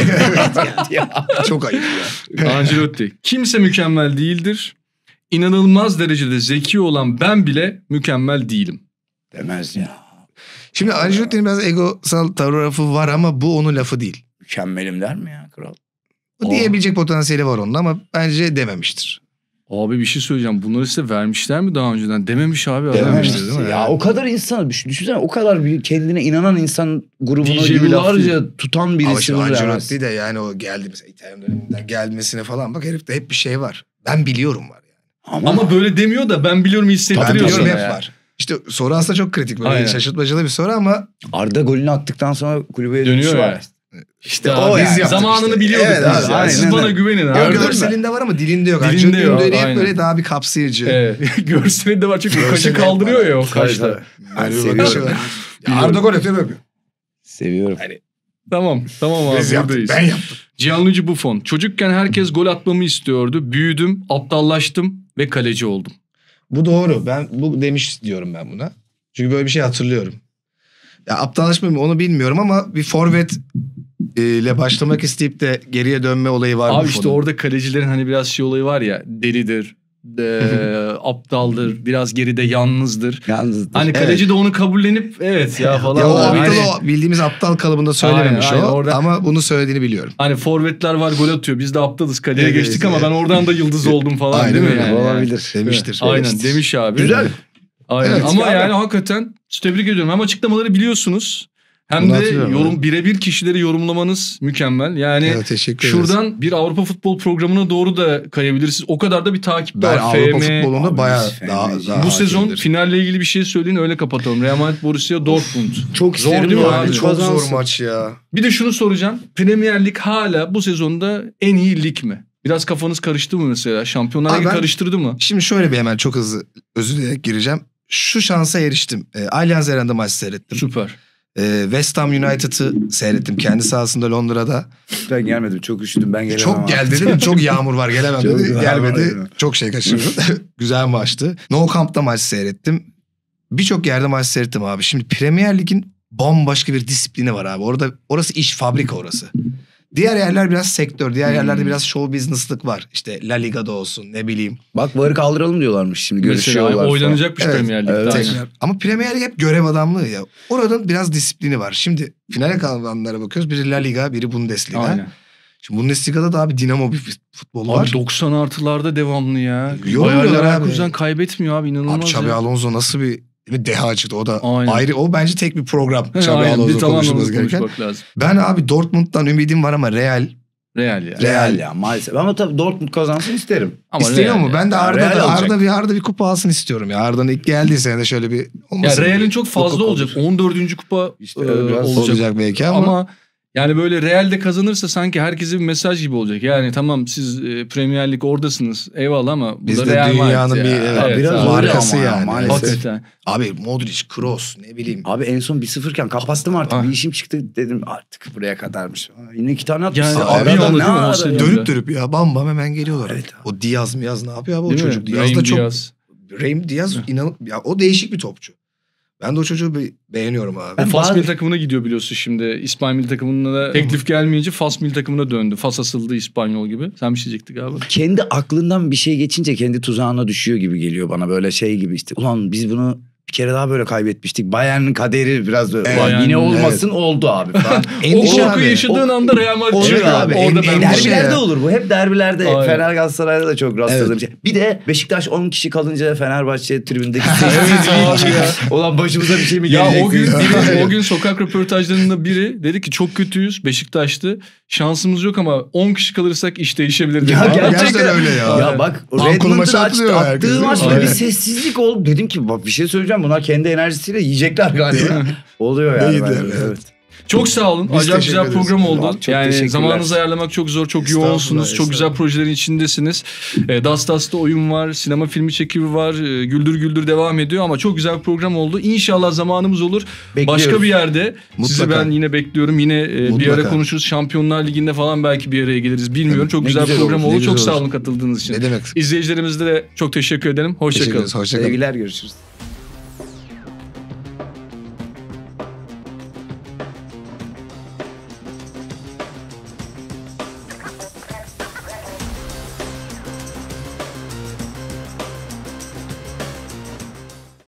Speaker 2: Çok ayıp ya.
Speaker 1: Ancelotti. Kimse mükemmel değildir. İnanılmaz derecede zeki olan ben bile mükemmel değilim.
Speaker 3: Demez ya.
Speaker 2: Şimdi Ancelotti'nin biraz egosal tarafı var ama bu onun lafı değil.
Speaker 3: Mükemmelim der mi ya kral?
Speaker 2: Diyebilecek potansiyeli var onun ama bence dememiştir.
Speaker 1: Abi bir şey söyleyeceğim. Bunları size vermişler mi daha önceden? Dememiş abi. adam.
Speaker 2: Dememiştir değil mi?
Speaker 3: Ya o kadar insan düşünsene, o kadar bir kendine inanan insan grubunu
Speaker 1: DJ bir laf
Speaker 3: yıllarca tutan
Speaker 2: Ama
Speaker 3: birisi
Speaker 2: şimdi
Speaker 3: bunu demez.
Speaker 2: Ancelotti de yani o geldi mesela İtalyan döneminden gelmesine falan bak herifte hep bir şey var. Ben biliyorum var yani.
Speaker 1: Ama böyle demiyor da ben biliyorum
Speaker 2: Ben
Speaker 1: hissettiriyor
Speaker 2: biliyorum
Speaker 1: sana
Speaker 2: hep
Speaker 1: ya.
Speaker 2: var. İşte soru aslında çok kritik böyle
Speaker 1: Aynen.
Speaker 2: şaşırtmacalı bir soru ama
Speaker 3: Arda golünü attıktan sonra kulübeye
Speaker 1: Dönüyor
Speaker 3: dönüşü
Speaker 1: ya.
Speaker 3: var.
Speaker 1: İşte
Speaker 3: o
Speaker 1: abi,
Speaker 3: yani.
Speaker 1: biz zamanını
Speaker 2: işte.
Speaker 1: biliyorduk
Speaker 2: Evet
Speaker 1: biz
Speaker 2: abi,
Speaker 1: ya.
Speaker 3: aynen
Speaker 1: Siz
Speaker 3: öyle.
Speaker 1: bana güvenin abi.
Speaker 2: ya
Speaker 3: Gördün mü?
Speaker 2: görselinde var ama dilinde yok.
Speaker 1: Dilinde
Speaker 2: Dilinde
Speaker 1: yok,
Speaker 2: hep
Speaker 1: aynen.
Speaker 2: böyle daha bir kapsayıcı.
Speaker 1: Evet. Görseli de var çünkü kaşı
Speaker 2: Görseli
Speaker 1: kaldırıyor
Speaker 2: hep
Speaker 1: ya o
Speaker 2: var.
Speaker 1: kaşta.
Speaker 2: Öyle bir
Speaker 3: seviyorum.
Speaker 2: bakışı var. Ya Arda gol atıyor böyle.
Speaker 3: Seviyorum.
Speaker 1: Tamam abi
Speaker 2: Biz yaptık,
Speaker 1: buradayız.
Speaker 2: ben yaptım.
Speaker 1: Gianluigi Buffon. Çocukken herkes gol atmamı istiyordu. Büyüdüm, aptallaştım ve kaleci oldum.
Speaker 2: Bu doğru. Ben bu demiş diyorum ben buna. Çünkü böyle bir şey hatırlıyorum. Ya aptallaşma mı onu bilmiyorum ama bir forvet ile başlamak isteyip de geriye dönme olayı var.
Speaker 1: Abi işte orada kalecilerin hani biraz şey olayı var ya. Delidir, aptaldır, biraz geride yalnızdır.
Speaker 3: Yalnız
Speaker 1: Hani kaleci de onu kabullenip evet ya falan.
Speaker 2: Ya o
Speaker 1: Hani-
Speaker 2: aptal o bildiğimiz aptal kalıbında söylememiş
Speaker 1: Aynen,
Speaker 2: o.
Speaker 1: orada-
Speaker 2: Ama bunu söylediğini biliyorum.
Speaker 1: Hani forvetler var gol atıyor. Biz de aptalız kaleye
Speaker 2: Evet,
Speaker 1: geçtik ama
Speaker 2: evet.
Speaker 1: ben oradan da yıldız oldum falan
Speaker 2: Aynen
Speaker 1: değil mi?
Speaker 2: öyle.
Speaker 1: Yani?
Speaker 3: olabilir.
Speaker 2: Demiştir.
Speaker 1: Aynen demiş abi.
Speaker 3: Güzel.
Speaker 1: Aynen.
Speaker 2: Evet,
Speaker 1: ama
Speaker 3: abi.
Speaker 1: yani hakikaten tebrik ediyorum. Hem açıklamaları biliyorsunuz. Hem
Speaker 2: Bunu
Speaker 1: de
Speaker 2: hatırlıyorum.
Speaker 1: birebir kişileri yorumlamanız mükemmel. Yani
Speaker 2: Evet, teşekkür ederiz.
Speaker 1: şuradan bir Avrupa futbol programına doğru da kayabilirsiniz. O kadar da bir takip
Speaker 2: Ben
Speaker 1: var.
Speaker 2: Avrupa
Speaker 1: FM.
Speaker 2: futbolunda
Speaker 3: Abi,
Speaker 2: bayağı
Speaker 3: biz
Speaker 2: daha
Speaker 3: fenayız.
Speaker 2: daha
Speaker 1: Bu sezon
Speaker 2: hakimdir.
Speaker 1: finalle ilgili bir şey söyleyin öyle kapatalım. Real Madrid Borussia Dortmund.
Speaker 3: Çok
Speaker 1: Zor
Speaker 3: isterim
Speaker 1: değil mi
Speaker 3: yani,
Speaker 1: abi?
Speaker 2: Çok
Speaker 3: kazansın.
Speaker 2: zor maç ya.
Speaker 1: Bir de şunu soracağım. Premier Lig hala bu sezonda en iyi lig mi? Biraz kafanız karıştı mı mesela? Şampiyonlar
Speaker 2: Abi
Speaker 1: Ligi
Speaker 2: ben-
Speaker 1: karıştırdı mı?
Speaker 2: Şimdi şöyle bir hemen çok hızlı özür dileyerek gireceğim. Şu şansa eriştim. Allianz Arena'da maç seyrettim.
Speaker 1: Süper.
Speaker 2: West Ham United'ı seyrettim. Kendi sahasında Londra'da.
Speaker 3: Ben gelmedim, çok üşüdüm, ben gelemem.
Speaker 2: Çok
Speaker 3: abi.
Speaker 2: geldi değil mi? Çok yağmur var gelemem
Speaker 3: Çok
Speaker 2: dedi.
Speaker 3: yağmur
Speaker 2: Gelmedi.
Speaker 3: var.
Speaker 2: Çok şey kaçırdım. Güzel maçtı. No Camp'ta maç seyrettim. Birçok yerde maç seyrettim abi. Şimdi Premier Lig'in bambaşka bir disiplini var abi. Orası iş, fabrika orası. Diğer yerler biraz sektör. Diğer yerlerde biraz show business'lık var. İşte La Liga'da olsun ne bileyim.
Speaker 3: Bak varı kaldıralım diyorlarmış şimdi,
Speaker 1: Mesela
Speaker 3: görüşüyorlar falan.
Speaker 1: oynanacakmış
Speaker 2: Evet,
Speaker 1: Premier Lig'de.
Speaker 3: evet.
Speaker 1: aynen.
Speaker 2: Tekrar. Ama Premier Lig hep görev adamlığı ya. Oradan biraz disiplini var. Şimdi finale kalanlara bakıyoruz. Biri La Liga, biri Bundesliga.
Speaker 1: Aynen.
Speaker 2: Şimdi Bundesliga'da da abi dinamo bir futbol var.
Speaker 1: Abi 90 artılarda devamlı ya.
Speaker 2: Yoruluyorlar
Speaker 1: Bayer
Speaker 2: abi.
Speaker 1: Leverkusen kaybetmiyor abi inanılmaz.
Speaker 2: Abi Xabi
Speaker 1: ya.
Speaker 2: Alonso nasıl bir deha çıktı. O da
Speaker 1: Aynen.
Speaker 2: ayrı. O bence tek bir program.
Speaker 1: He,
Speaker 2: Xabi
Speaker 1: aynen.
Speaker 2: Alonso
Speaker 1: Bir tamamen
Speaker 2: konuşulması
Speaker 1: onu
Speaker 2: gereken.
Speaker 1: konuşmak lazım.
Speaker 2: Ben abi Dortmund'dan ümidim var ama Real
Speaker 1: Real ya.
Speaker 3: Real ya maalesef. Ama tabii Dortmund kazansın isterim.
Speaker 1: Ama
Speaker 2: istiyor
Speaker 1: Real
Speaker 2: mu?
Speaker 1: ya.
Speaker 2: Ben de
Speaker 3: Real alacak.
Speaker 2: Arda bir kupa alsın istiyorum ya. Arda'nın ilk geldiği sene de şöyle bir
Speaker 1: Ya
Speaker 2: olmasın.
Speaker 1: Real'in çok fazla
Speaker 3: Yok,
Speaker 1: olacak. 14. kupa
Speaker 3: İşte biraz
Speaker 2: olacak belki ama,
Speaker 1: ama yani böyle Real'de kazanırsa sanki herkese bir mesaj gibi olacak. Yani tamam siz Premier Lig oradasınız eyvallah ama bu
Speaker 2: Biz
Speaker 1: da
Speaker 2: de
Speaker 1: Real
Speaker 2: dünyanın
Speaker 1: Madrid
Speaker 2: bir
Speaker 1: ya.
Speaker 2: evet,
Speaker 3: biraz
Speaker 1: abi.
Speaker 3: öyle
Speaker 2: markası
Speaker 3: ama ya,
Speaker 2: yani.
Speaker 3: maalesef.
Speaker 1: Hakikaten.
Speaker 2: Abi Modric, Kroos ne bileyim.
Speaker 3: Abi en son 1-0'ken kapattım artık.
Speaker 1: Ah.
Speaker 3: Bir işim çıktı dedim, artık buraya kadarmış. Yine 2 tane attı.
Speaker 1: Yani
Speaker 2: abi
Speaker 1: bir
Speaker 2: adam
Speaker 1: anda
Speaker 3: ne
Speaker 1: değil mi?
Speaker 3: ara
Speaker 1: Nasıl
Speaker 3: ya?
Speaker 1: dönüp
Speaker 2: Dönüp ya bam bam hemen geliyorlar.
Speaker 3: Evet abi.
Speaker 2: O Diaz ne yapıyor abi o
Speaker 1: Değil mi?
Speaker 2: çocuk? Diaz
Speaker 1: Brahim
Speaker 2: da çok
Speaker 1: Diaz.
Speaker 2: Brahim Diaz ya o değişik bir topçu. Ben de o çocuğu beğeniyorum abi.
Speaker 3: Ben
Speaker 1: Fas
Speaker 3: bazı-
Speaker 1: milli takımına gidiyor biliyorsun şimdi. İspanya milli takımına da teklif gelmeyince Fas milli takımına döndü. Fas asıldı İspanyol gibi. Sen bir şey diyecektin galiba.
Speaker 3: Kendi aklından bir şey geçince kendi tuzağına düşüyor gibi geliyor bana, böyle şey gibi işte. Ulan biz bunu bir kere daha böyle kaybetmiştik. Bayern'in kaderi biraz böyle.
Speaker 2: Evet.
Speaker 3: Ulan yine
Speaker 1: Bayern,
Speaker 3: olmasın oldu abi falan.
Speaker 1: O
Speaker 2: Endişe
Speaker 1: korku
Speaker 2: abi.
Speaker 1: yaşadığın anda Real Madrid
Speaker 3: Oluyor
Speaker 1: çıkıyor.
Speaker 3: abi.
Speaker 1: Orada ben
Speaker 2: endişe
Speaker 3: Derbilerde
Speaker 2: ya.
Speaker 3: olur bu. Hep derbilerde.
Speaker 1: Aynen.
Speaker 3: Fener Galatasaray'da da çok rastladığım
Speaker 2: Evet.
Speaker 3: şey. Bir de Beşiktaş 10 kişi kalınca Fenerbahçe tribündeki
Speaker 1: Evet abi ya.
Speaker 3: Ulan başımıza bir şey mi
Speaker 1: Ya
Speaker 3: gelecek?
Speaker 1: o gün o gün sokak röportajlarında biri dedi ki çok kötüyüz Beşiktaş'tı. Şansımız yok ama 10 kişi kalırsak iş değişebilir dedi.
Speaker 3: Ya
Speaker 2: Gerçekten öyle ya.
Speaker 3: Ya bak
Speaker 2: Ankara
Speaker 3: Redmond'un
Speaker 2: maçı atlıyor herkes,
Speaker 3: attığı
Speaker 2: değil
Speaker 3: maç
Speaker 2: mi?
Speaker 3: böyle bir
Speaker 1: Aynen.
Speaker 3: sessizlik oldu. Dedim ki bak bir şey söyleyeceğim, bunlar kendi enerjisiyle yiyecekler galiba. Oluyor yani.
Speaker 2: Yediler,
Speaker 3: bence,
Speaker 2: evet.
Speaker 1: Çok sağ olun.
Speaker 2: Biz
Speaker 1: Acayip
Speaker 2: teşekkür
Speaker 1: güzel program
Speaker 2: ederiz.
Speaker 1: oldu.
Speaker 3: Çok teşekkürler.
Speaker 1: Yani zamanınızı ayarlamak çok zor. Çok
Speaker 2: Estağfurullah,
Speaker 1: yoğunsunuz. Çok güzel
Speaker 2: estağfurullah.
Speaker 1: projelerin içindesiniz. Dastas'ta oyun var. Sinema filmi çekimi var. Güldür Güldür devam ediyor ama çok güzel bir program oldu. İnşallah zamanımız olur.
Speaker 3: Bekliyoruz.
Speaker 1: Başka bir yerde sizi
Speaker 2: Mutlaka.
Speaker 1: ben yine bekliyorum. Yine bir
Speaker 2: Mutlaka.
Speaker 1: ara konuşuruz. Şampiyonlar Ligi'nde falan belki bir araya geliriz. Bilmiyorum.
Speaker 2: Evet,
Speaker 1: çok
Speaker 3: ne
Speaker 1: güzel bir
Speaker 3: güzel
Speaker 1: program
Speaker 3: olur,
Speaker 1: oldu.
Speaker 2: ne
Speaker 1: Çok
Speaker 2: güzel
Speaker 1: sağ
Speaker 2: olur.
Speaker 1: olun katıldığınız için.
Speaker 2: Ne demek?
Speaker 1: İzleyicilerimize de çok teşekkür ederim.
Speaker 2: Teşekkür
Speaker 1: Hoşçakalın.
Speaker 2: ederiz. Hoşça kalın.
Speaker 3: Sevgiler, görüşürüz.